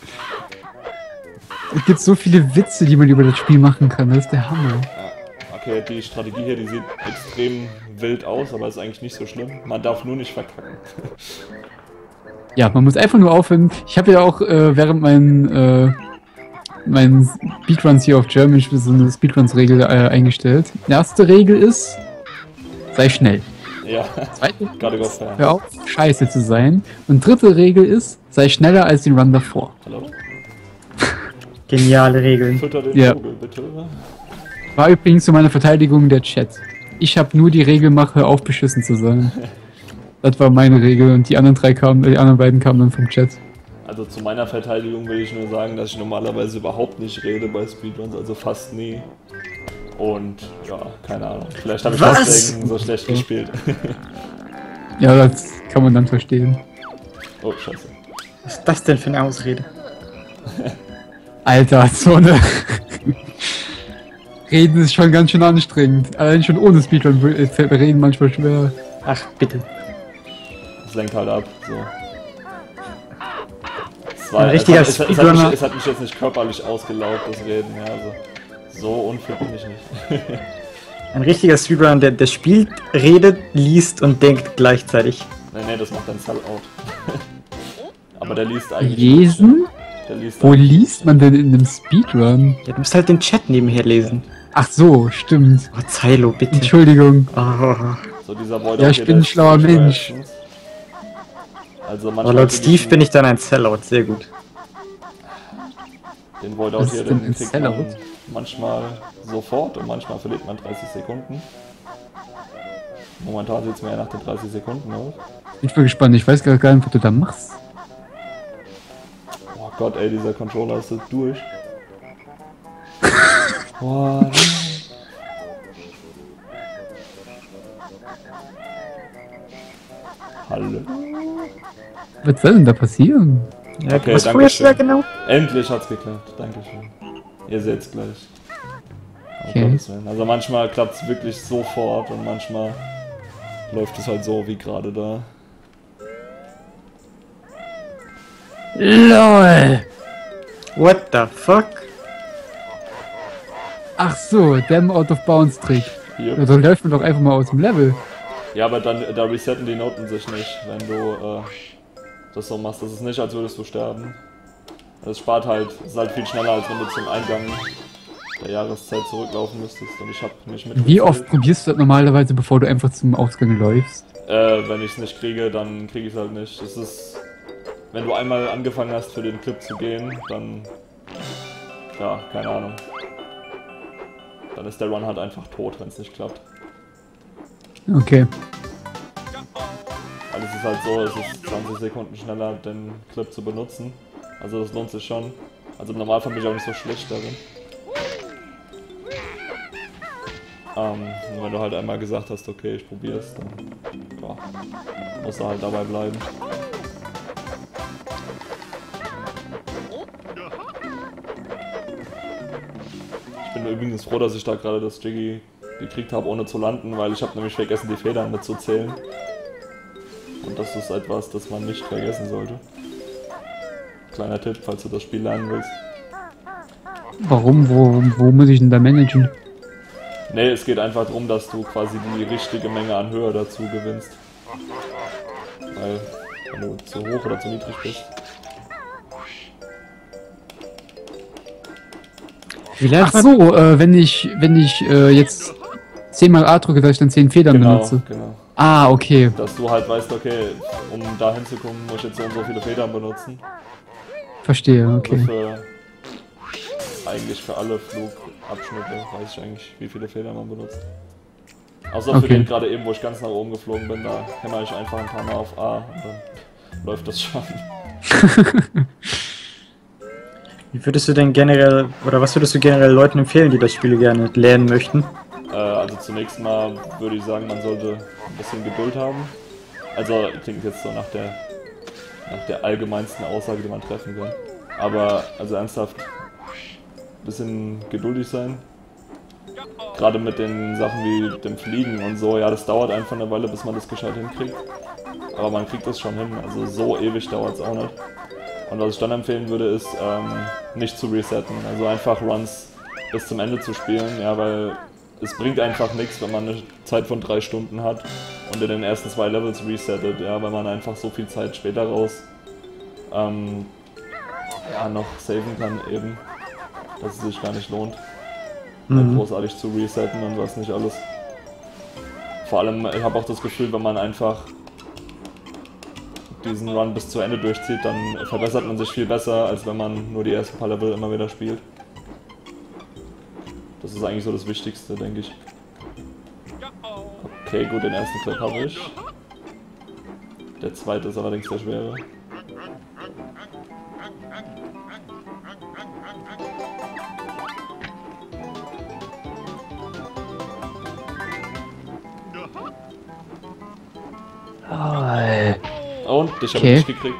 Es gibt so viele Witze, die man über das Spiel machen kann, das ist der Hammer. Ja, okay, die Strategie hier, die sieht extrem wild aus, aber ist eigentlich nicht so schlimm. Man darf nur nicht verkacken. Ja, man muss einfach nur aufhören. Ich habe ja auch während meinen Speedruns hier auf German so eine Speedruns-Regel eingestellt. Die erste Regel ist, sei schnell. Ja, zweite, fair. hör auf, scheiße zu sein. Und dritte Regel ist, sei schneller als den Run davor. Hallo? Geniale Regeln. Fütter den Vogel, bitte. War übrigens zu meiner Verteidigung der Chat. Ich habe nur die Regel gemacht, hör auf, beschissen zu sein. Das war meine Regel und die anderen beiden kamen dann vom Chat. Also zu meiner Verteidigung will ich nur sagen, dass ich normalerweise überhaupt nicht rede bei Speedruns, also fast nie. Und ja, keine Ahnung. Vielleicht habe ich deswegen so schlecht gespielt. Ja, das kann man dann verstehen. Oh, scheiße. Was ist das denn für eine Ausrede? Alter, so eine... Reden ist schon ganz schön anstrengend. Allein schon ohne Speedrun fällt mir Reden manchmal schwer. Ach, bitte. Das lenkt halt ab, so. Ein richtiger Speedrunner. Es hat mich jetzt nicht körperlich ausgelaugt, das Reden, ja, also so unfit bin ich nicht. Ein richtiger Speedrunner, der spielt, redet, liest und denkt gleichzeitig. Nee, das macht dann Sellout. Aber der liest eigentlich Lesen? Der liest Wo liest man denn in einem Speedrun? Ja, du musst halt den Chat nebenher lesen. Ach so, stimmt. Oh, Zylo, bitte. Entschuldigung. Oh. so dieser Void Ja, ich bin ein schlauer Mensch. Also Aber manchmal laut Steve bin ich dann ein Sellout, sehr gut. Den Voidout Was hier, ist denn den ein kriegt man Sellout? manchmal sofort und manchmal verliert man 30 Sekunden. Momentan sieht es mir ja nach den 30 Sekunden aus. Ich bin gespannt, ich weiß gar nicht, was du da machst. Oh Gott, ey, dieser Controller ist so durch. Boah, nein. Hallo. Was soll denn da passieren? Ja, Okay, was danke früher schwer schön. genau? Endlich hat's geklappt, dankeschön. Ihr seht's gleich. Okay. Gottes Willen. Also manchmal klappt's wirklich sofort und manchmal läuft es halt so wie gerade da. LOL! What the fuck? Ach so, der Out of Bounds Trick. Hier. Ja, dann läuft man doch einfach mal aus dem Level. Ja, aber dann da resetten die Noten sich nicht, wenn du das so machst. Das ist nicht, als würdest du sterben. Das spart halt, ist halt viel schneller, als wenn du zum Eingang der Jahreszeit zurücklaufen müsstest. Und ich hab mich mit. Wie oft probierst du das normalerweise, bevor du einfach zum Ausgang läufst? Wenn ich es nicht kriege, dann kriege ich es halt nicht. Es ist, wenn du einmal angefangen hast, für den Clip zu gehen, dann, ja, keine Ahnung. Dann ist der Run halt einfach tot, wenn es nicht klappt. Okay. Weil es ist halt so, es ist 20 Sekunden schneller, den Clip zu benutzen. Also das lohnt sich schon. Also im Normalfall bin ich auch nicht so schlecht darin. Nur wenn du halt einmal gesagt hast, okay, ich probier's, dann ja, musst du halt dabei bleiben. Ich bin übrigens froh, dass ich da gerade das Jiggy gekriegt habe, ohne zu landen, weil ich habe nämlich vergessen, die Federn mitzuzählen. Und das ist etwas, das man nicht vergessen sollte. Kleiner Tipp, falls du das Spiel lernen willst. Warum? Wo muss ich denn da managen? Nee, es geht einfach darum, dass du quasi die richtige Menge an Höhe dazu gewinnst. Weil, wenn du zu hoch oder zu niedrig bist. Wie lernt Ach so, wenn ich jetzt 10 mal A drücke, dass ich dann 10 Federn benutze. Genau. Ah, okay. Dass du halt weißt, okay, um da hinzukommen, muss ich jetzt so und so viele Federn benutzen. Verstehe, Also okay. eigentlich für alle Flugabschnitte weiß ich eigentlich, wie viele Federn man benutzt. Außer Okay. für den gerade eben, wo ich ganz nach oben geflogen bin, da hämmer ich einfach ein paar Mal auf A und dann läuft das schon. Wie würdest du denn generell, oder was würdest du generell Leuten empfehlen, die das Spiel gerne lernen möchten? Also zunächst mal würde ich sagen, man sollte ein bisschen Geduld haben. Also klingt jetzt so nach der allgemeinsten Aussage, die man treffen kann. Aber also ernsthaft, ein bisschen geduldig sein. Gerade mit den Sachen wie dem Fliegen und so, ja, das dauert einfach eine Weile, bis man das gescheit hinkriegt. Aber man kriegt das schon hin, also so ewig dauert es auch nicht. Und was ich dann empfehlen würde, ist nicht zu resetten, also einfach Runs bis zum Ende zu spielen, ja, weil es bringt einfach nichts, wenn man eine Zeit von 3 Stunden hat und in den ersten 2 Levels resettet, ja, weil man einfach so viel Zeit später raus ja, noch saven kann eben, dass es sich gar nicht lohnt, großartig zu resetten und was nicht alles. Vor allem, ich habe auch das Gefühl, wenn man einfach diesen Run bis zu Ende durchzieht, dann verbessert man sich viel besser, als wenn man nur die ersten paar Level immer wieder spielt. Das ist eigentlich so das Wichtigste, denke ich. Okay, gut, den ersten Clip habe ich. Der zweite ist allerdings der schwere. Und, ich habe Okay. nicht gekriegt.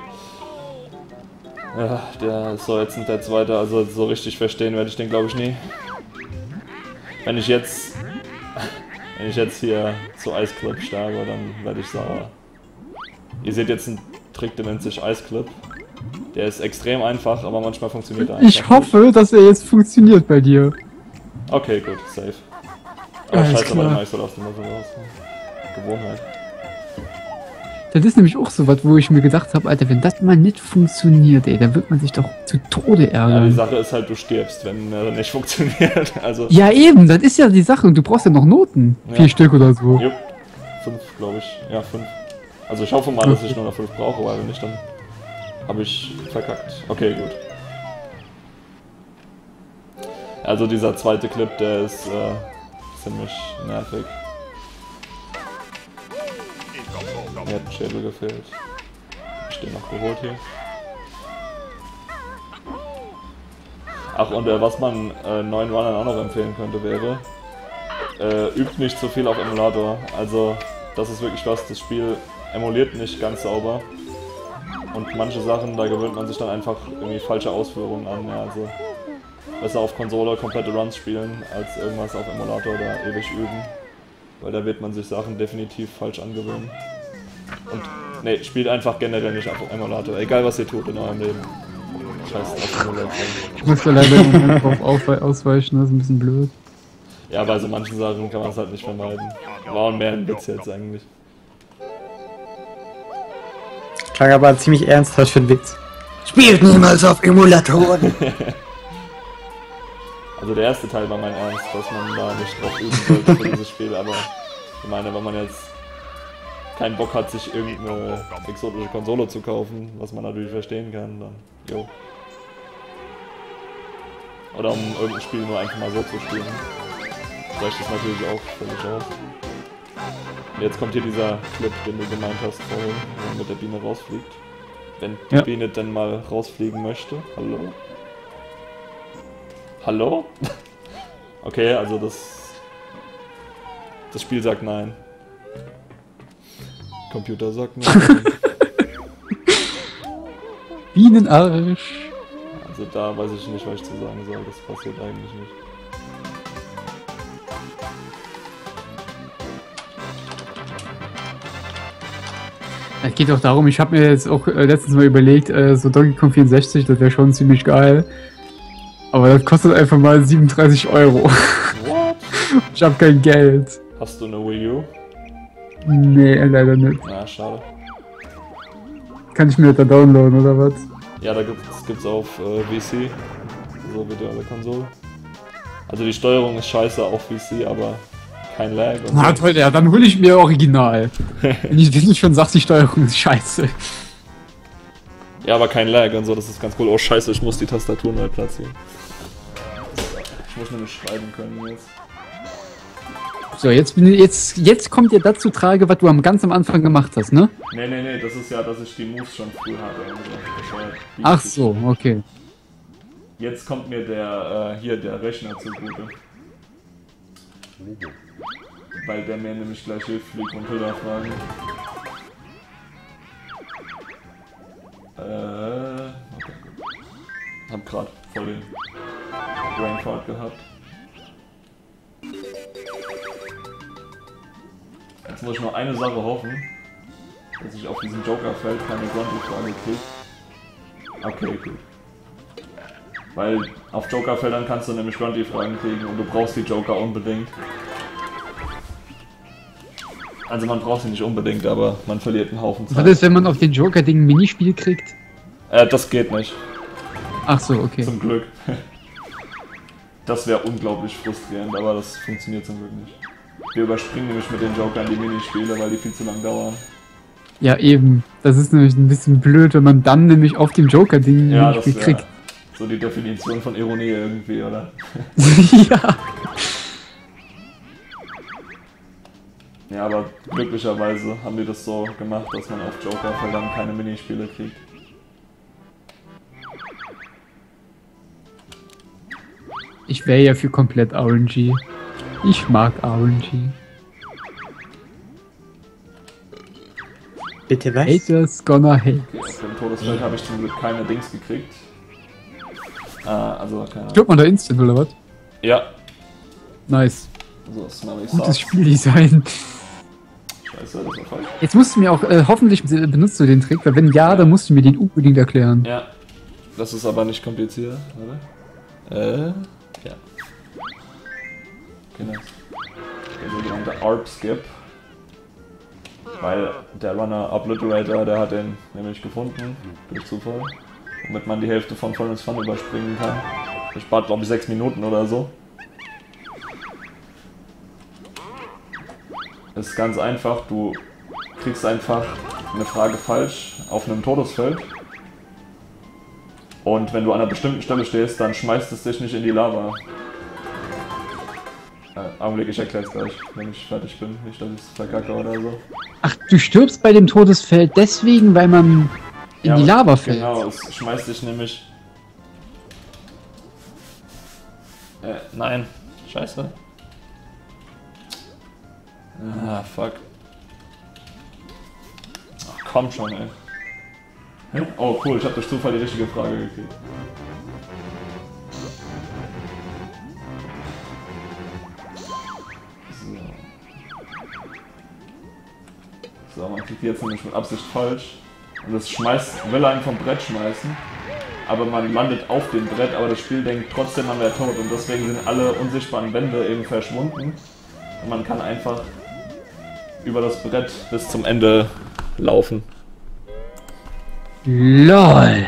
Ja, der ist so jetzt nicht der zweite, also so richtig verstehen werde ich den glaube ich nie. Wenn ich jetzt hier zu Ice Clip sterbe, dann werde ich sauer. Ihr seht jetzt einen Trick, der nennt sich Ice Clip. Der ist extrem einfach, aber manchmal funktioniert er einfach Ich hoffe, dass er jetzt funktioniert bei dir. nicht. Okay, gut, safe. Oh, Alles scheiße, klar. warte mal, ich soll aus dem Level raus. Gewohnheit. Das ist nämlich auch so was, wo ich mir gedacht habe, Alter, wenn das mal nicht funktioniert, ey, dann wird man sich doch zu Tode Ja, die ärgern. Sache ist halt, du stirbst, wenn er nicht funktioniert. Also, Ja, eben, das ist ja die Sache und du brauchst ja noch Noten. Ja. 4 Stück oder so. jupp. 5, glaube ich. Ja, 5. Also ich hoffe mal, dass ich nur noch 5 brauche, weil wenn nicht, dann habe ich verkackt. Okay, gut. Also dieser zweite Clip, der ist ziemlich nervig. Mir hat ein Schädel gefehlt. Hab ich den noch geholt hier. Ach, und was man neuen Runnern auch noch empfehlen könnte wäre, übt nicht zu viel auf Emulator. Also das ist wirklich was, das Spiel emuliert nicht ganz sauber. Und manche Sachen, da gewöhnt man sich dann einfach irgendwie falsche Ausführungen an. Ja, also besser auf Konsole komplette Runs spielen, als irgendwas auf Emulator da ewig üben. Weil da wird man sich Sachen definitiv falsch angewöhnen. Und ne, spielt einfach generell nicht auf Emulator, egal was ihr tut in eurem Leben. Scheiß auf Emulator. Ich muss da leider im Moment drauf ausweichen, das ist ein bisschen blöd. Ja, bei so manchen Sachen kann man es halt nicht vermeiden. War auch mehr ein Witz jetzt eigentlich. Klang aber ziemlich ernsthaft für einen Witz. Spielt niemals auf Emulatoren! Also der erste Teil war mein Ernst, dass man da nicht drauf üben sollte für dieses Spiel, aber ich meine, wenn man jetzt keinen Bock hat, sich irgendeine exotische Konsole zu kaufen, was man natürlich verstehen kann, dann jo. Oder um irgendein Spiel nur einfach mal so zu spielen. Reicht das natürlich auch völlig aus. Und jetzt kommt hier dieser Clip, den du gemeint hast vorhin, wo man mit der Biene rausfliegt. Wenn die Ja. Biene denn mal rausfliegen möchte. Hallo? Hallo? Okay, also das Spiel sagt nein. Computer sagt nein. Bienenarsch. Also da weiß ich nicht, was ich zu sagen soll. Das passiert eigentlich nicht. Es geht auch darum, ich habe mir jetzt auch letztens mal überlegt, so Donkey Kong 64, das wäre schon ziemlich geil. Aber das kostet einfach mal 37 Euro. What? Ich habe kein Geld. Hast du eine Wii U? Nee, leider nicht. Na, schade. Kann ich mir das da downloaden oder was? Ja, da gibt's auf VC, so virtuelle Konsole. Also die Steuerung ist scheiße auf VC, aber kein Lag. Und Na so. toll, ja, dann hole ich mir Original. wenn du schon sagst, die Steuerung ist scheiße. Ja, aber kein Lag und so, das ist ganz cool. Oh scheiße, ich muss die Tastatur neu platzieren. Ich muss nämlich schreiben können jetzt. So, jetzt kommt dir das zu Trage, was du ganz am Anfang gemacht hast, ne? Nee, das ist ja, dass ich die Moves schon früh hatte. Also das war die Ach Geschichte. so, okay. Jetzt kommt mir der Rechner zugute. Weil der mir nämlich gleich hilft, Flieg und Hüller fragen. Okay. Hab grad voll den Brainfart gehabt. Jetzt muss ich nur eine Sache hoffen, dass ich auf diesem Joker-Feld keine Grundy-Frage kriege. Okay, gut. Weil auf Joker-Feldern kannst du nämlich Grundy-Fragen kriegen und du brauchst die Joker unbedingt. Also man braucht sie nicht unbedingt, aber man verliert einen Haufen Zeit. Was ist, wenn man auf den Joker-Ding ein Minispiel kriegt? Das geht nicht. Ach so, okay. Zum Glück. Das wäre unglaublich frustrierend, aber das funktioniert zum Glück nicht. Wir überspringen nämlich mit den Jokern die Minispiele, weil die viel zu lang dauern. Ja, eben. Das ist nämlich ein bisschen blöd, wenn man dann nämlich auf dem Joker-Ding ein Ja, das Minispiel wäre kriegt. so die Definition von Ironie irgendwie, oder? Ja. Ja, aber glücklicherweise haben die das so gemacht, dass man auf Joker-Feldern keine Minispiele kriegt. Ich wäre ja für komplett RNG. Ich mag RNG. Bitte was? Haters gonna hate. Okay, auf dem Todesfeld habe ich zum Glück keine Dings gekriegt. Also keine. Stirbt man da instant oder was? Ja. Nice. So, Smelly Gutes Sauce. Spieldesign. Scheiße, das war falsch. Jetzt musst du mir auch, hoffentlich benutzt du den Trick, weil wenn ja, dann musst du mir den unbedingt erklären. Ja. Das ist aber nicht kompliziert, oder? Ja. Okay, nice. Der sogenannte ARP Skip. Weil der Runner Obliterator, der hat den nämlich gefunden, durch Zufall. Womit man die Hälfte von Furnace Fun überspringen kann. Das spart, glaube ich, 6 Minuten oder so. Es ist ganz einfach, du kriegst einfach eine Frage falsch auf einem Todesfeld. Und wenn du an einer bestimmten Stelle stehst, dann schmeißt es dich nicht in die Lava. Augenblick, ich erkläre es gleich, wenn ich fertig bin. Nicht, dass ich es verkacke oder so. Ach, du stirbst bei dem Todesfeld deswegen, weil man in die Lava fällt. Genau, es schmeißt dich nämlich... nein. Scheiße. Ah, fuck. Ach, komm schon, ey. Hä? Oh, cool, ich habe durch Zufall die richtige Frage gekriegt. So, man kriegt die jetzt nämlich mit Absicht falsch. Und das will einen vom Brett schmeißen. Aber man landet auf dem Brett, aber das Spiel denkt trotzdem, man wäre tot. Und deswegen sind alle unsichtbaren Wände eben verschwunden. Und man kann einfach über das Brett bis zum Ende laufen. LOL.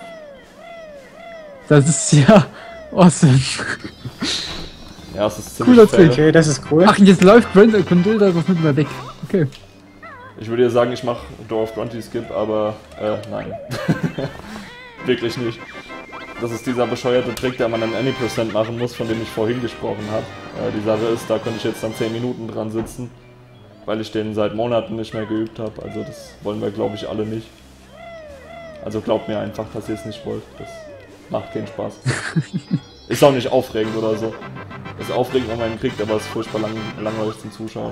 Das ist ja awesome. Ja, es ist ziemlich Cooler fair. Trick. Okay, das ist cool. Ach, jetzt läuft Contilda das mit mir weg. Okay. Ich würde ja sagen, ich mache Door of Grunty Skip, aber nein. Wirklich nicht. Das ist dieser bescheuerte Trick, der man an Any% machen muss, von dem ich vorhin gesprochen habe. Die Sache ist, da könnte ich jetzt dann 10 Minuten dran sitzen, weil ich den seit Monaten nicht mehr geübt habe. Also das wollen wir, glaube ich, alle nicht. Also glaubt mir einfach, dass ihr es nicht wollt. Das macht keinen Spaß. Ist auch nicht aufregend oder so. Ist aufregend, wenn man ihn kriegt, aber es ist furchtbar langweilig zum Zuschauen.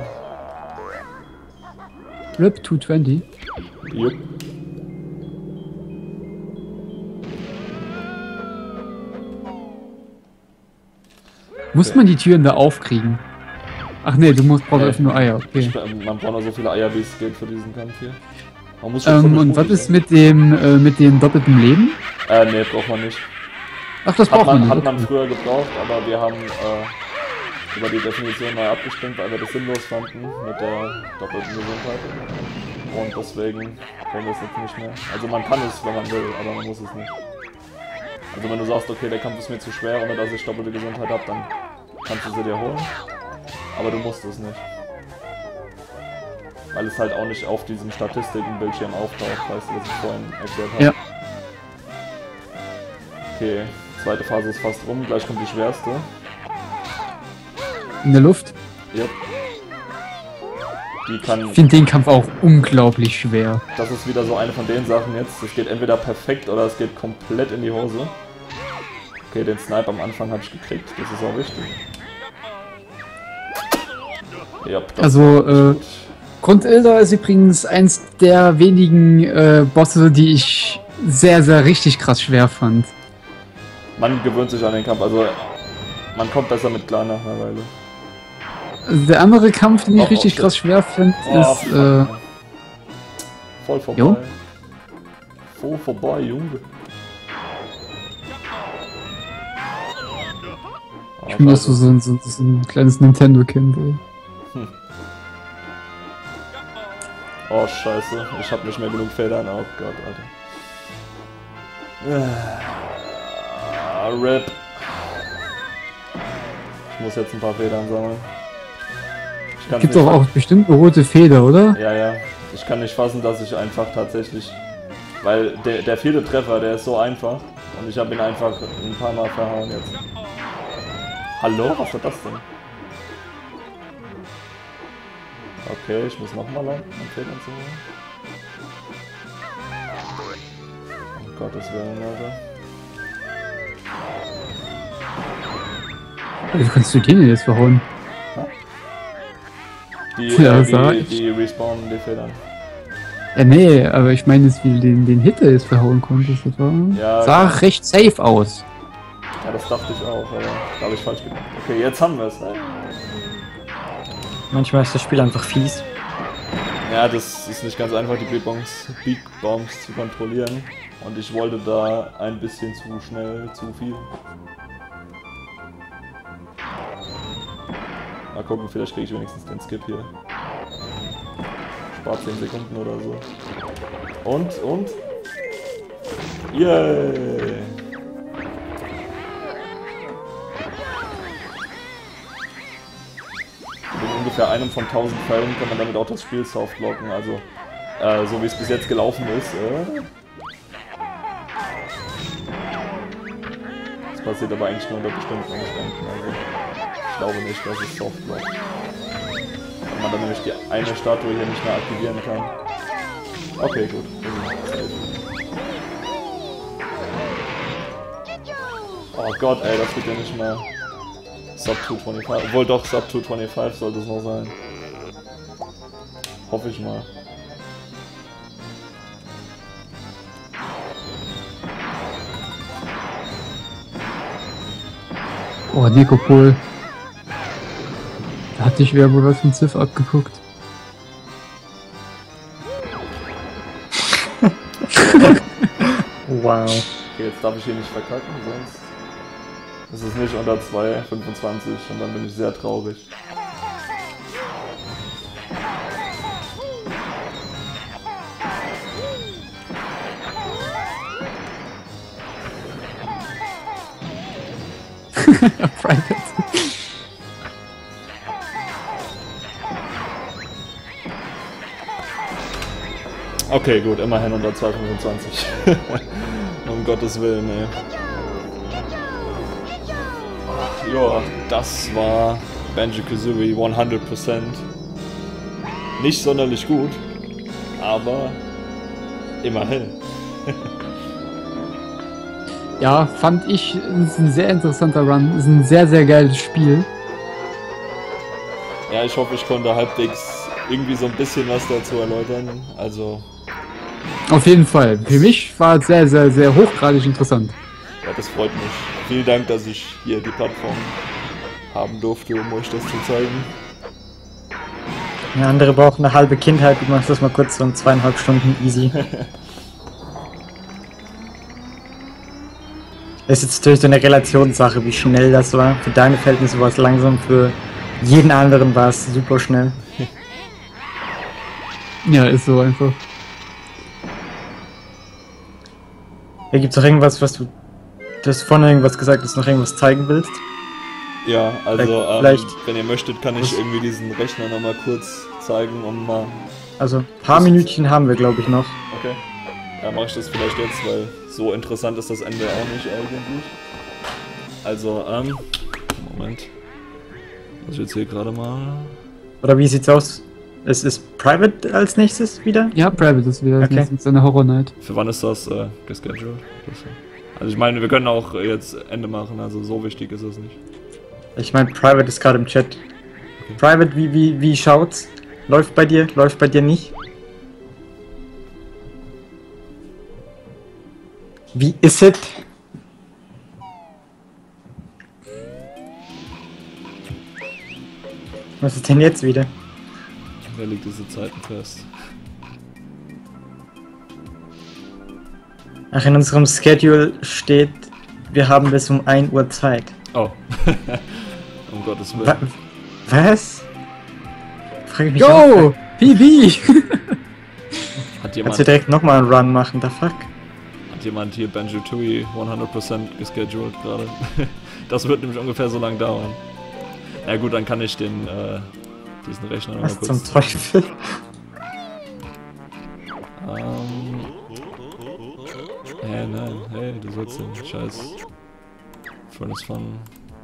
RIP 220. Jupp. Muss man die Türen da aufkriegen? Ach nee, du brauchst einfach nur Eier, okay. Man braucht nur so viele Eier, wie es geht für diesen Kampf hier. Man muss schon Und was ist mit dem doppelten Leben? Nee, braucht man nicht. Ach, das braucht man nicht. Hat man früher gebraucht, aber wir haben über die Definition neu abgestimmt, weil wir das sinnlos fanden mit der doppelten Gesundheit. Und deswegen können wir es jetzt nicht mehr. Also man kann es, wenn man will, aber man muss es nicht. Also wenn du sagst, okay, der Kampf ist mir zu schwer, ohne dass ich doppelte Gesundheit habe, dann kannst du sie dir holen. Aber du musst es nicht. Weil es halt auch nicht auf diesem Statistikenbildschirm auftaucht, weißt du, was ich vorhin erklärt habe. Ja. Okay, zweite Phase ist fast rum, gleich kommt die schwerste. In der Luft? Yep. Die kann... Ich finde den Kampf auch unglaublich schwer. Das ist wieder so eine von den Sachen jetzt. Es geht entweder perfekt oder es geht komplett in die Hose. Okay, den Snipe am Anfang habe ich gekriegt, das ist auch wichtig. Yep, das Also, Contilda ist übrigens eins der wenigen Bosse, die ich sehr, sehr richtig krass schwer fand. Man gewöhnt sich an den Kampf, also man kommt besser mit klar nach einer Weile. Der andere Kampf, den ich richtig shit. krass schwer finde, ist voll vorbei. Jo? Voll vorbei, Junge. ich bin das so ein kleines Nintendo-Kind. ey. Oh scheiße, ich hab nicht mehr genug Federn. Oh Gott, Alter. RIP. Ich muss jetzt ein paar Federn sammeln. Gibt doch auch bestimmt eine rote Feder, oder? Ja, ja. Ich kann nicht fassen, dass ich einfach tatsächlich... Weil der vierte Treffer, der ist so einfach. Und ich habe ihn einfach ein paar Mal verhauen jetzt. Hallo? Was war das denn? Okay, ich muss nochmal lang, um Federn zu holen. Um Gottes Willen, Alter. Wie kannst du den denn jetzt verhauen? Die, Ja, sag ich. die respawnen die Federn. Ja, nee, aber ich meine jetzt, wie du den Hitter jetzt verhauen konntest. Das war, Ja, sah recht safe aus. Ja, das dachte ich auch, aber da habe ich falsch gedacht. Okay, jetzt haben wir es. Ne? Manchmal ist das Spiel einfach fies. Ja, das ist nicht ganz einfach, die Big Bombs zu kontrollieren. Und ich wollte da ein bisschen zu schnell, zu viel. Mal gucken, vielleicht kriege ich wenigstens den Skip hier. Spart 10 Sekunden oder so. Und? Yay! In ungefähr einem von 1000 Fällen kann man damit auch das Spiel softlocken, also so wie es bis jetzt gelaufen ist. Das passiert aber eigentlich nur unter bestimmten Umständen, also ich glaube nicht, dass es softlockt. Wenn man dann nämlich die eine Statue hier nicht mehr aktivieren kann. Okay, gut. Oh Gott, ey, das geht ja nicht mehr. Sub 225, obwohl doch Sub 225 sollte es noch sein. Hoffe ich mal. Oh, Nekopol. Da hatte ich wer wohl was von Ziff abgeguckt. Wow. Okay, jetzt darf ich hier nicht verkacken, sonst ist es nicht unter 2,25 und dann bin ich sehr traurig. Private. Okay, gut, immerhin unter 2,25. Um Gottes Willen, ey. Ja, das war Banjo-Kazooie 100%. Nicht sonderlich gut, aber immerhin. Ja, fand ich, ist ein sehr interessanter Run. Ist ein sehr, sehr geiles Spiel. Ja, ich hoffe, ich konnte halbwegs irgendwie so ein bisschen was dazu erläutern. Also, Auf jeden Fall. Für mich war es sehr, sehr, sehr hochgradig interessant. ja, das freut mich. Vielen Dank, dass ich hier die Plattform haben durfte, um euch das zu zeigen. Eine andere braucht eine halbe Kindheit, du machst das mal kurz so in 2,5 Stunden easy. Es ist jetzt natürlich so eine Relationssache, wie schnell das war. Für deine Verhältnisse war es langsam, für jeden anderen war es super schnell. Ja, ist so einfach. Hier gibt es noch irgendwas, was du hast vorhin irgendwas gesagt, dass du noch irgendwas zeigen willst? Ja, also, Vielleicht- wenn ihr möchtet, kann ich irgendwie diesen Rechner nochmal kurz zeigen, um mal... Also, ein paar Minütchen haben wir, glaube ich, noch. Okay. Ja, mache ich das vielleicht jetzt, weil so interessant ist das Ende auch nicht eigentlich. Also, Moment. Was ich jetzt hier gerade mal... Oder wie sieht's aus? Es ist Private als nächstes wieder? Ja, Private ist wieder Okay. nächstens eine Horror Night. Für wann ist das gescheduled? Also ich meine, wir können auch jetzt Ende machen, also so wichtig ist es nicht. Ich meine, Private ist gerade im Chat. Private, wie schaut's? Läuft bei dir? Läuft bei dir nicht? Wie ist es? Was ist denn jetzt wieder? Wer legt diese Zeiten fest? Ach, in unserem Schedule steht, wir haben bis um 1 Uhr Zeit. Oh. Um Gottes Willen. Wa was? Frag ich mich Yo! auch. PB! Hat Kannst du direkt nochmal einen Run machen, the fuck? Hat jemand hier Banjo-Tooie 100% gescheduled gerade? Das wird nämlich ungefähr so lang dauern. Na gut, dann kann ich den, diesen Rechner noch mal Was kurz... zum Teufel? Nein, hey, du sollst den Scheiß... Furnace Fun...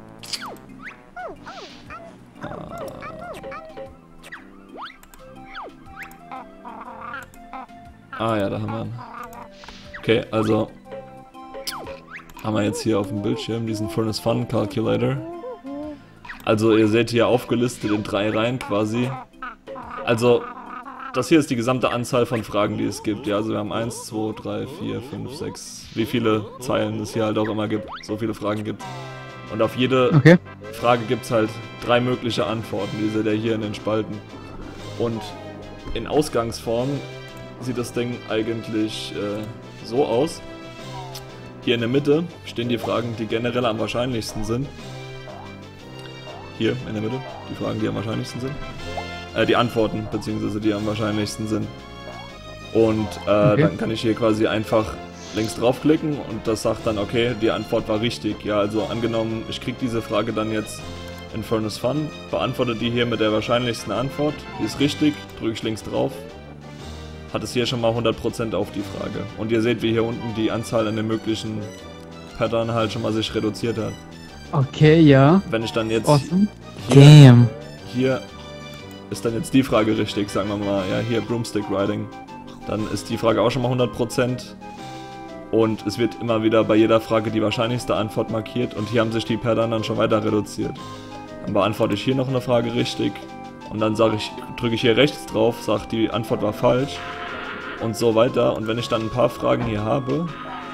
Ja, da haben wir ihn. Okay, also... Haben wir jetzt hier auf dem Bildschirm diesen Furnace Fun Calculator. Also ihr seht hier aufgelistet in 3 Reihen quasi. Also das hier ist die gesamte Anzahl von Fragen, die es gibt. Ja, also wir haben 1, 2, 3, 4, 5, 6, wie viele Zeilen es hier halt auch immer gibt. So viele Fragen gibt. Und auf jede Frage gibt es halt 3 mögliche Antworten. Die seht ihr hier in den Spalten. Und in Ausgangsform sieht das Ding eigentlich so aus. Hier in der Mitte stehen die Fragen, die generell am wahrscheinlichsten sind. Hier in der Mitte, die Fragen, die am wahrscheinlichsten sind. Die Antworten, beziehungsweise die am wahrscheinlichsten sind. Und dann kann ich hier quasi einfach links draufklicken und das sagt dann, okay, die Antwort war richtig. Ja, also angenommen, ich kriege diese Frage dann jetzt in Furnace Fun, beantworte die hier mit der wahrscheinlichsten Antwort, die ist richtig, drücke ich links drauf, hat es hier schon mal 100% auf die Frage. Und ihr seht, wie hier unten die Anzahl an den möglichen Pattern halt schon mal sich reduziert hat. Okay, ja. Wenn ich dann jetzt Awesome. hier ist dann jetzt die Frage richtig, sagen wir mal, ja, hier Broomstick Riding, dann ist die Frage auch schon mal 100%. Und es wird immer wieder bei jeder Frage die wahrscheinlichste Antwort markiert und hier haben sich die Pattern dann schon weiter reduziert. Dann beantworte ich hier noch eine Frage richtig und dann drücke ich hier rechts drauf, sage die Antwort war falsch und so weiter. Und wenn ich dann ein paar Fragen hier habe,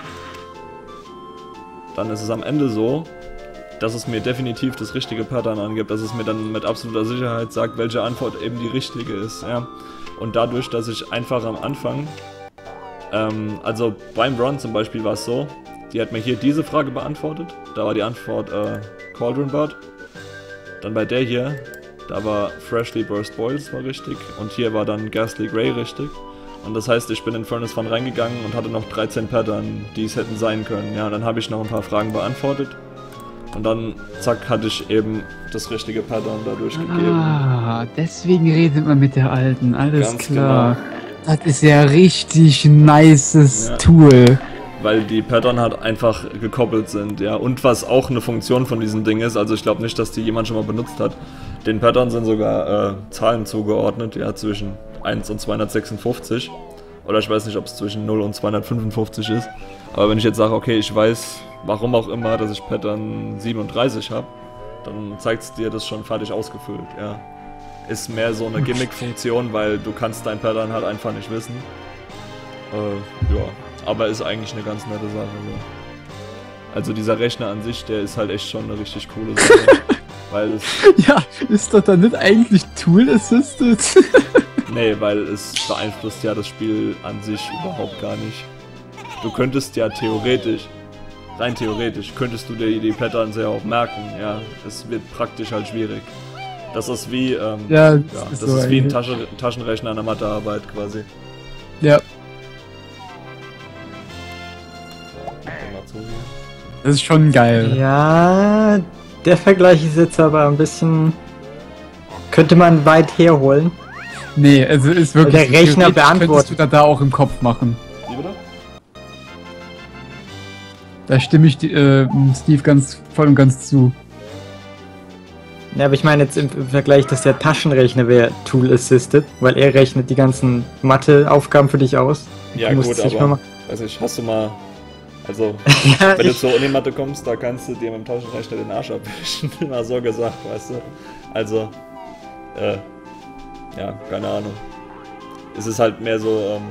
dann ist es am Ende so, dass es mir definitiv das richtige Pattern angibt, dass es mir dann mit absoluter Sicherheit sagt, welche Antwort eben die richtige ist. Ja. Und dadurch, dass ich einfach am Anfang also beim Run zum Beispiel war es so, die hat mir hier diese Frage beantwortet, da war die Antwort Cauldron Bird. Dann bei der hier, da war Freshly Burst Boils war richtig und hier war dann Ghastly Grey richtig. Und das heißt, ich bin in Furnace Fun reingegangen und hatte noch 13 Pattern, die es hätten sein können. Ja, und dann habe ich noch ein paar Fragen beantwortet und dann, zack, hatte ich eben das richtige Pattern dadurch gegeben. Ah, deswegen redet man mit der Alten, alles Ganz klar. genau. Das ist ja richtig nices Tool. Weil die Pattern halt einfach gekoppelt sind, ja. Und was auch eine Funktion von diesem Ding ist, also ich glaube nicht, dass die jemand schon mal benutzt hat. Den Pattern sind sogar Zahlen zugeordnet, ja, zwischen 1 und 256. Oder ich weiß nicht, ob es zwischen 0 und 255 ist. Aber wenn ich jetzt sage, okay, ich weiß, warum auch immer, dass ich Pattern 37 habe, dann zeigt es dir das schon fertig ausgefüllt, ja. Ist mehr so eine Gimmick-Funktion, weil du kannst dein Pattern halt einfach nicht wissen. Ja, aber ist eigentlich eine ganz nette Sache. So. Also dieser Rechner an sich, der ist halt echt schon eine richtig coole Sache. Weil es Ja, ist das dann nicht eigentlich Tool-Assisted? Nee, weil es beeinflusst ja das Spiel an sich überhaupt gar nicht. Du könntest ja theoretisch, rein theoretisch, könntest du dir die Patterns ja auch merken, ja. Es wird praktisch halt schwierig. Das ist wie, Ja, das so ist wie ein eigentlich. Taschenrechner an der Mathearbeit quasi. Ja, Mal zu hier. das ist schon geil. Ja, der Vergleich ist jetzt aber ein bisschen... Könnte man weit herholen. Nee, also ist wirklich... Der Rechner theoretisch beantwortet. könntest du da auch im Kopf machen. Wie bitte? Da stimme ich Steve ganz voll und ganz zu. Ja, aber ich meine jetzt im Vergleich, dass der Taschenrechner wäre Tool-Assisted, weil er rechnet die ganzen Mathe-Aufgaben für dich aus. Ja Du musst gut, es nicht aber, mal also ich hast du mal, also ja, wenn du zur Unimatte kommst, da kannst du dir mit dem Taschenrechner den Arsch abwischen, mal so gesagt, weißt du. Also, ja, keine Ahnung. Es ist halt mehr so,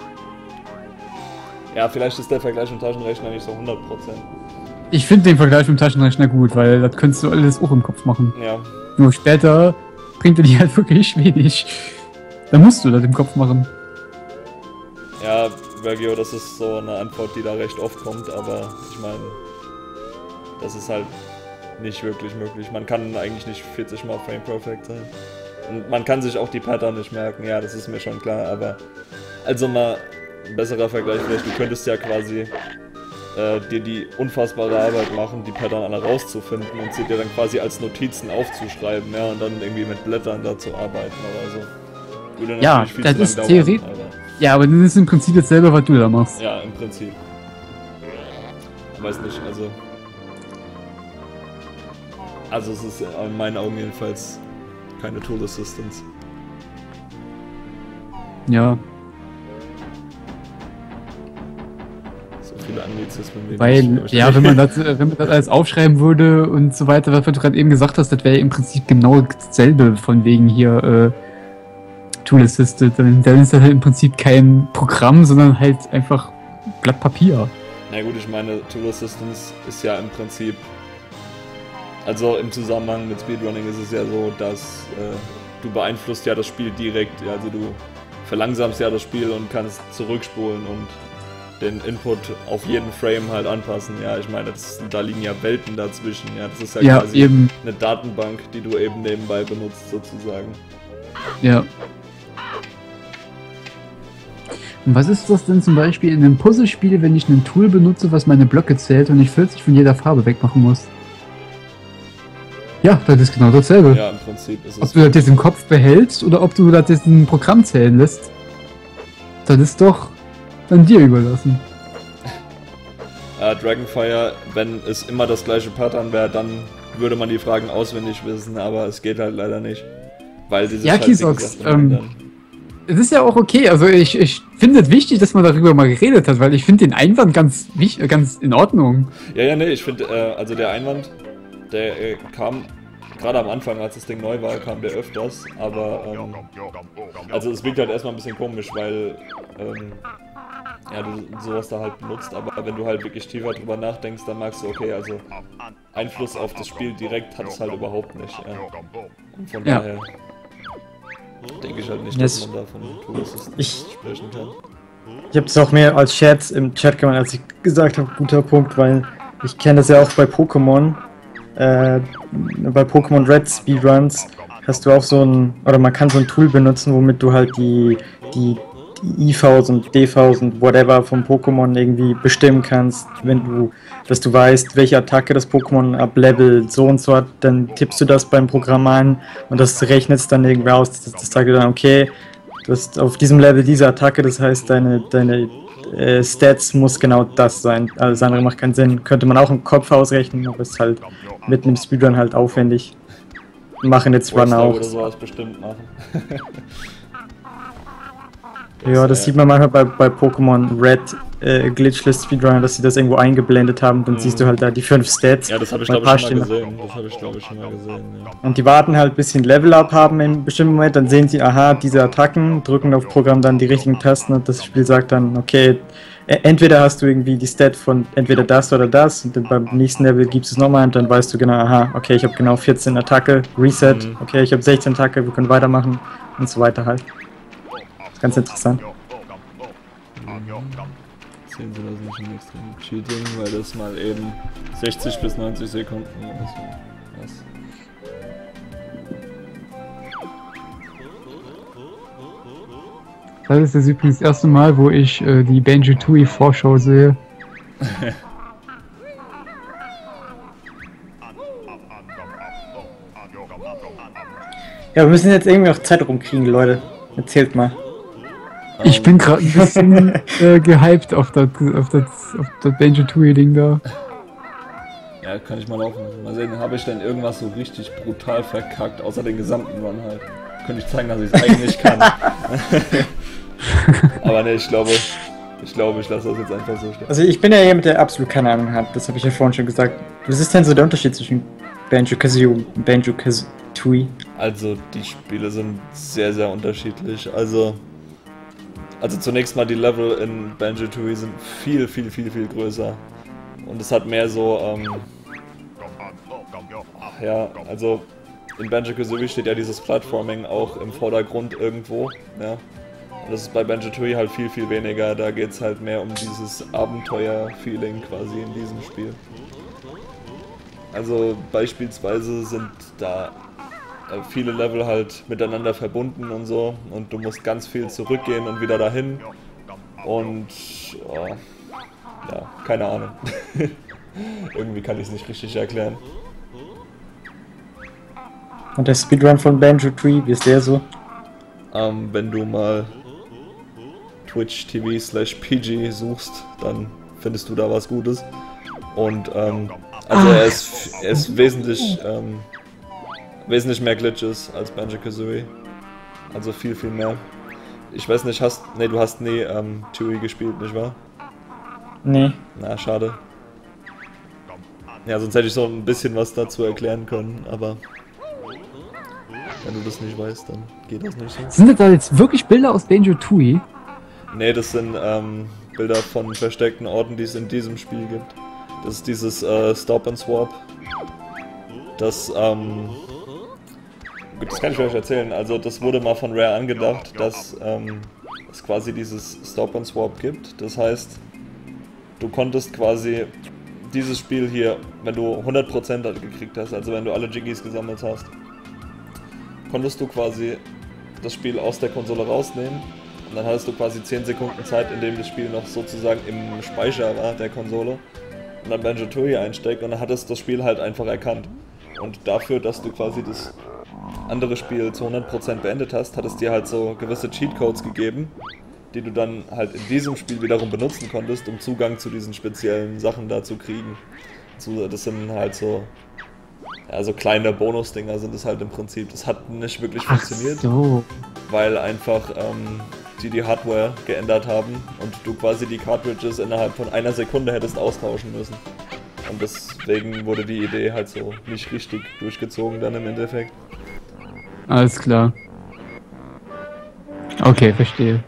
ja, vielleicht ist der Vergleich mit dem Taschenrechner nicht so 100%. Ich finde den Vergleich mit dem Taschenrechner gut, weil das könntest du alles auch im Kopf machen. Ja, Nur später bringt er dir halt wirklich wenig. Da musst du das im Kopf machen. ja, Vergio, das ist so eine Antwort, die da recht oft kommt, aber ich meine, das ist halt nicht wirklich möglich. Man kann eigentlich nicht 40 mal Frame Perfect sein. Und man kann sich auch die Pattern nicht merken, ja, das ist mir schon klar, aber also mal ein besserer Vergleich vielleicht, du könntest ja quasi dir die unfassbare Arbeit machen, die Pattern alle rauszufinden und sie dir dann quasi als Notizen aufzuschreiben, ja, und dann irgendwie mit Blättern da zu arbeiten oder so. Würde Ja, natürlich viel das zu lang ist dauern, theoretisch. aber Ja, aber dann ist im Prinzip jetzt selber, was du da machst. ja, im Prinzip. Weiß nicht, also es ist in meinen Augen jedenfalls keine Tool Assistance. Ja, So viele Anglizismen. wie weil, möglich, ja, aber wenn man das alles aufschreiben würde und so weiter, was du gerade eben gesagt hast, das wäre im Prinzip genau dasselbe von wegen hier, Tool Assisted. Dann ist das halt im Prinzip kein Programm, sondern halt einfach Blatt Papier. Na gut, ich meine, Tool Assistance ist ja im Prinzip, also im Zusammenhang mit Speedrunning ist es ja so, dass du beeinflusst ja das Spiel direkt, also du verlangsamst ja das Spiel und kannst zurückspulen und den Input auf jeden Frame halt anpassen. Ja, ich meine, da liegen ja Welten dazwischen. Ja, das ist ja quasi eben eine Datenbank, die du eben nebenbei benutzt sozusagen. Ja. Und was ist das denn zum Beispiel in einem Puzzlespiel, wenn ich ein Tool benutze, was meine Blöcke zählt und ich 40 von jeder Farbe wegmachen muss? Ja, das ist genau dasselbe. Ja, im Prinzip ist es. Ob du das jetzt im Kopf behältst oder ob du das jetzt in ein Programm zählen lässt, das ist doch dann dir überlassen. Dragonfire, wenn es immer das gleiche Pattern wäre, dann würde man die Fragen auswendig wissen, aber es geht halt leider nicht. Weil diese Ja, Kisox, es ist ja auch okay, also ich finde es wichtig, dass man darüber mal geredet hat, weil ich finde den Einwand ganz in Ordnung. Ja, nee, ich finde, also der Einwand, der kam, gerade am Anfang, als das Ding neu war, kam der öfters, aber, also es wirkt halt erstmal ein bisschen komisch, weil, ja, du sowas da halt benutzt, aber wenn du halt wirklich tiefer drüber nachdenkst, dann merkst du, okay, also Einfluss auf das Spiel direkt hat es halt überhaupt nicht. Und von daher denke ich halt nicht, dass man da von Tool Assistant sprechen kann. Ich habe es auch mehr als Scherz im Chat gemacht, als ich gesagt habe, guter Punkt, weil ich kenne das ja auch bei Pokémon. Bei Pokémon Red Speedruns hast du auch so oder man kann so ein Tool benutzen, womit du halt die IVs und DVs und whatever vom Pokémon irgendwie bestimmen kannst. Dass du weißt, welche Attacke das Pokémon ab Level so und so hat, dann tippst du das beim Programm ein und das rechnet es dann irgendwie aus. Das sagt dir dann, okay, du hast auf diesem Level diese Attacke, das heißt, deine Stats muss genau das sein. Alles andere macht keinen Sinn. Könnte man auch im Kopf ausrechnen, aber ist halt mitten im Speedrun halt aufwendig. Machen jetzt Run auch. Oder sowas bestimmt machen. Ja, das sieht man manchmal bei Pokémon Red Glitchless Speedrunner, dass sie das irgendwo eingeblendet haben, dann siehst du halt da die 5 Stats. Ja, das habe ich glaube ich schon mal gesehen. Ja. Und die warten halt, bis sie ein Level-Up haben in einem bestimmten Moment, dann sehen sie, aha, diese Attacken, drücken auf Programm dann die richtigen Tasten und das Spiel sagt dann, okay, entweder hast du irgendwie die Stat von entweder das oder das und dann beim nächsten Level gibst du es nochmal und dann weißt du genau, aha, okay, ich habe genau 14 Attacke, Reset, okay, ich habe 16 Attacke, wir können weitermachen und so weiter halt. Ganz interessant. Sehen Sie das nicht im extremen Cheating, weil das mal eben 60 bis 90 Sekunden oder so. Was? Das ist jetzt übrigens das erste Mal, wo ich die Banjo-Tooie Vorschau sehe. Ja, wir müssen jetzt irgendwie auch Zeit rumkriegen, Leute. Erzählt mal. Ich bin gerade ein bisschen gehypt auf das Banjo-Tooie-Ding da. Ja, kann ich mal laufen. Mal sehen, habe ich denn irgendwas so richtig brutal verkackt, außer den gesamten Run halt. Könnte ich zeigen, dass ich es eigentlich kann. Aber ne, ich glaube, ich lasse das jetzt einfach so stehen. Also ich bin ja jemand, der absolut keine Ahnung hat. Das habe ich ja vorhin schon gesagt. Was ist denn so der Unterschied zwischen Banjo-Kazooie und Banjo-Kazooie? Also die Spiele sind sehr, sehr unterschiedlich. Also zunächst mal die Level in Banjo-Tooie sind viel, viel, viel, viel größer. Und es hat mehr so, ja, also in Banjo-Kazooie steht ja dieses Platforming auch im Vordergrund irgendwo, ja. Und das ist bei Banjo-Tooie halt viel, viel weniger. Da geht es halt mehr um dieses Abenteuer-Feeling quasi in diesem Spiel. Also beispielsweise sind da viele Level halt miteinander verbunden und so und du musst ganz viel zurückgehen und wieder dahin und ja, keine Ahnung. Irgendwie kann ich es nicht richtig erklären. Und der Speedrun von Banjo-Tooie, wie ist der so? Wenn du mal Twitch TV/PG suchst, dann findest du da was Gutes und also er ist wesentlich mehr Glitches als Banjo-Kazooie. Also viel, viel mehr. Ich weiß nicht, du hast nie Tooie gespielt, nicht wahr? Nee. Na, schade. Ja, sonst hätte ich so ein bisschen was dazu erklären können, aber Wenn du das nicht weißt, dann geht das nicht so. Sind das da jetzt wirklich Bilder aus Banjo-Tooie? Nee, das sind Bilder von versteckten Orten, die es in diesem Spiel gibt. Das ist dieses Stop and Swap. Das, gut, das kann ich euch erzählen. Also das wurde mal von Rare angedacht, dass es quasi dieses Stop and Swap gibt. Das heißt, du konntest quasi dieses Spiel hier, wenn du 100% halt gekriegt hast, also wenn du alle Jiggies gesammelt hast, konntest du quasi das Spiel aus der Konsole rausnehmen und dann hattest du quasi 10 Sekunden Zeit, in dem das Spiel noch sozusagen im Speicher war, der Konsole, und dann Banjo-Tooie einsteckt und dann hattest das Spiel halt einfach erkannt. Und dafür, dass du quasi das andere Spiel zu 100% beendet hast, hat es dir halt so gewisse Cheatcodes gegeben, die du dann halt in diesem Spiel wiederum benutzen konntest, um Zugang zu diesen speziellen Sachen da zu kriegen. Das sind halt so, ja, so kleine Bonusdinger sind es halt im Prinzip. Das hat nicht wirklich funktioniert, So. weil einfach die Hardware geändert haben und du quasi die Cartridges innerhalb von einer Sekunde hättest austauschen müssen. Und deswegen wurde die Idee halt so nicht richtig durchgezogen dann im Endeffekt. Alles klar. Okay, verstehe.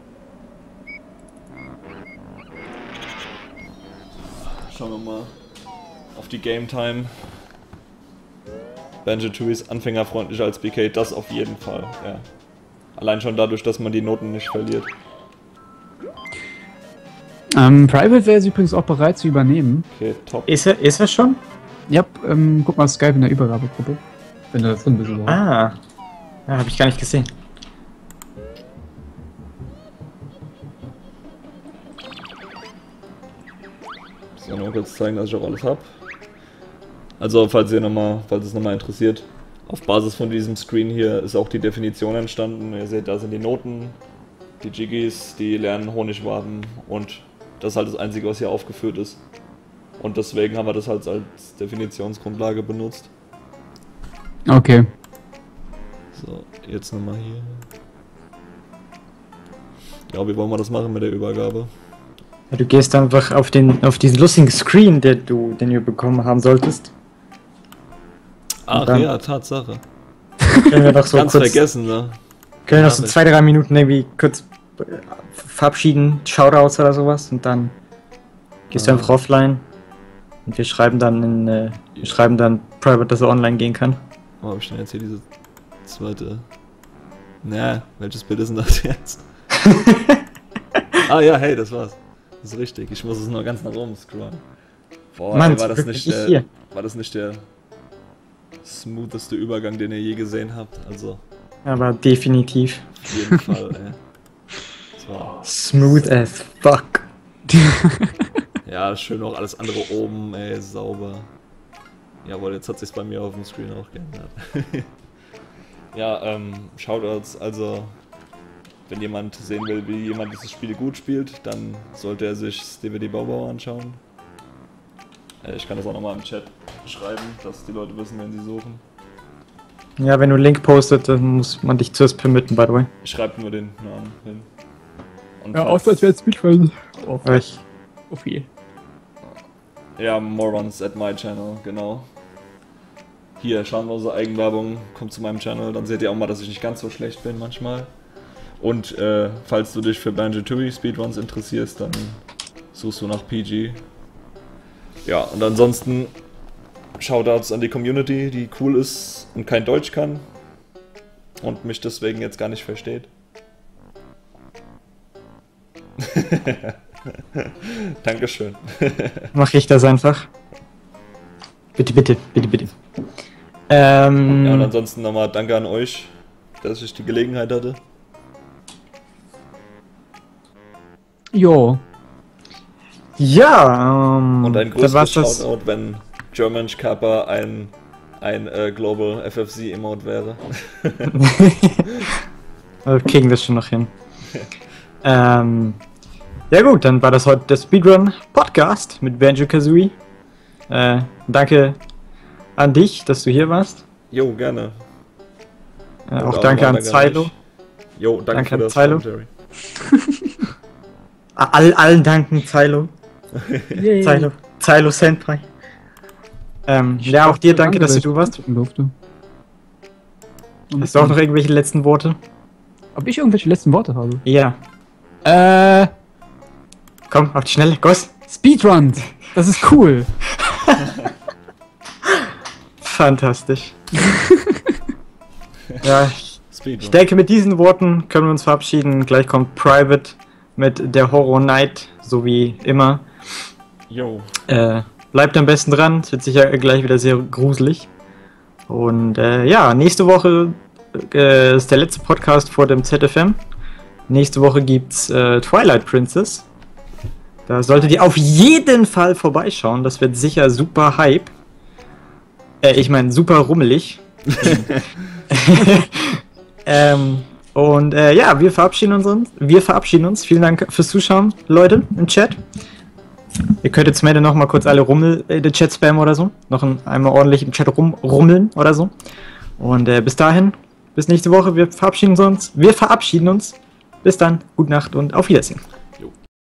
Schauen wir mal auf die Game Time. Banjo-Tooie ist anfängerfreundlicher als BK, das auf jeden Fall, ja. Allein schon dadurch, dass man die Noten nicht verliert. Private wäre übrigens auch bereit zu übernehmen. Okay, top. Ist er schon? Ja, guck mal Skype in der Übergabegruppe. Wenn du da drin bist überhaupt. Ah. Ja, habe ich gar nicht gesehen. Ich soll nur kurz zeigen, dass ich auch alles habe. Also, falls es nochmal interessiert, auf Basis von diesem Screen hier ist auch die Definition entstanden. Ihr seht, da sind die Noten, die Jiggies, die leeren Honigwaben und das ist halt das Einzige, was hier aufgeführt ist. Und deswegen haben wir das halt als Definitionsgrundlage benutzt. Okay. So, jetzt nochmal hier. Ja, wie wollen wir das machen mit der Übergabe? Ja, du gehst einfach auf diesen lustigen Screen, den du bekommen haben solltest. Ach dann ja, Tatsache. Können wir noch so Ganz kurz, vergessen, ne? können wir noch so 2-3 Minuten irgendwie kurz verabschieden, Shoutouts oder sowas und dann gehst du einfach offline und wir schreiben dann private, dass er online gehen kann. Wo hab ich denn jetzt hier diese zweite... Na, welches Bild ist denn das jetzt? Ah ja, hey, das war's. Das ist richtig, ich muss es nur ganz nach oben scrollen. Boah, Mann, ey, war das wirklich nicht der smootheste Übergang, den ihr je gesehen habt? Also, Aber definitiv. auf jeden Fall, ey. Das war, Smooth as fuck. ja, schön auch alles andere oben, ey, sauber. Jawohl, jetzt hat sich's bei mir auf dem Screen auch geändert. Ja, Shoutouts, also wenn jemand sehen will, wie jemand dieses Spiel gut spielt, dann sollte er sich DVD Baubau anschauen. Ich kann das auch nochmal im Chat schreiben, dass die Leute wissen, wen sie suchen. Ja, wenn du einen Link postet, dann muss man dich zuerst permitten, by the way. Ich schreibe nur den Namen hin. Und Ja, außer als wäre es Speedrun. Okay. ja, Morons at my channel, genau. Hier, schamlose Eigenwerbung, kommt zu meinem Channel, dann seht ihr auch mal, dass ich nicht ganz so schlecht bin manchmal. Und falls du dich für Banjo-Tooie Speedruns interessierst, dann suchst du nach PG. Ja, und ansonsten Shoutouts an die Community, die cool ist und kein Deutsch kann und mich deswegen jetzt gar nicht versteht. Dankeschön. Mach ich das einfach. Bitte, bitte, bitte, bitte. Ja, und ansonsten nochmal danke an euch, dass ich die Gelegenheit hatte. Jo. Ja, Und ein größeres Shoutout, wenn German Kappa ein Global FFC Emote wäre. Wir kriegen das schon noch hin. Ja gut, dann war das heute der Speedrun Podcast mit Banjo-Kazooie. Danke an dich, dass du hier warst. Jo, gerne. Auch danke an Zylo. Jo, danke für das Zylo. Commentary. Allen danken, Zylo. Zylo Senpai. Ja, auch dir danke, dass du warst. Hast du auch noch irgendwelche letzten Worte? Ob ich irgendwelche letzten Worte habe? Ja. Komm, auf die Schnelle, Goss. Speedrun! Das ist cool! Fantastisch. Ja, ich denke, mit diesen Worten können wir uns verabschieden. Gleich kommt Private mit der Horror Night, so wie immer. Jo. Bleibt am besten dran, es wird sicher gleich wieder sehr gruselig. Und ja, nächste Woche ist der letzte Podcast vor dem ZFM. Nächste Woche gibt's Twilight Princess. Da solltet ihr auf jeden Fall vorbeischauen, das wird sicher super Hype. Ich meine, super rummelig. Und ja, wir verabschieden uns. Vielen Dank fürs Zuschauen, Leute, im Chat. Ihr könnt jetzt noch mal kurz alle den Chat spammen oder so. Einmal ordentlich im Chat rummeln oder so. Und bis dahin, bis nächste Woche. Wir verabschieden uns. Bis dann, gute Nacht und auf Wiedersehen.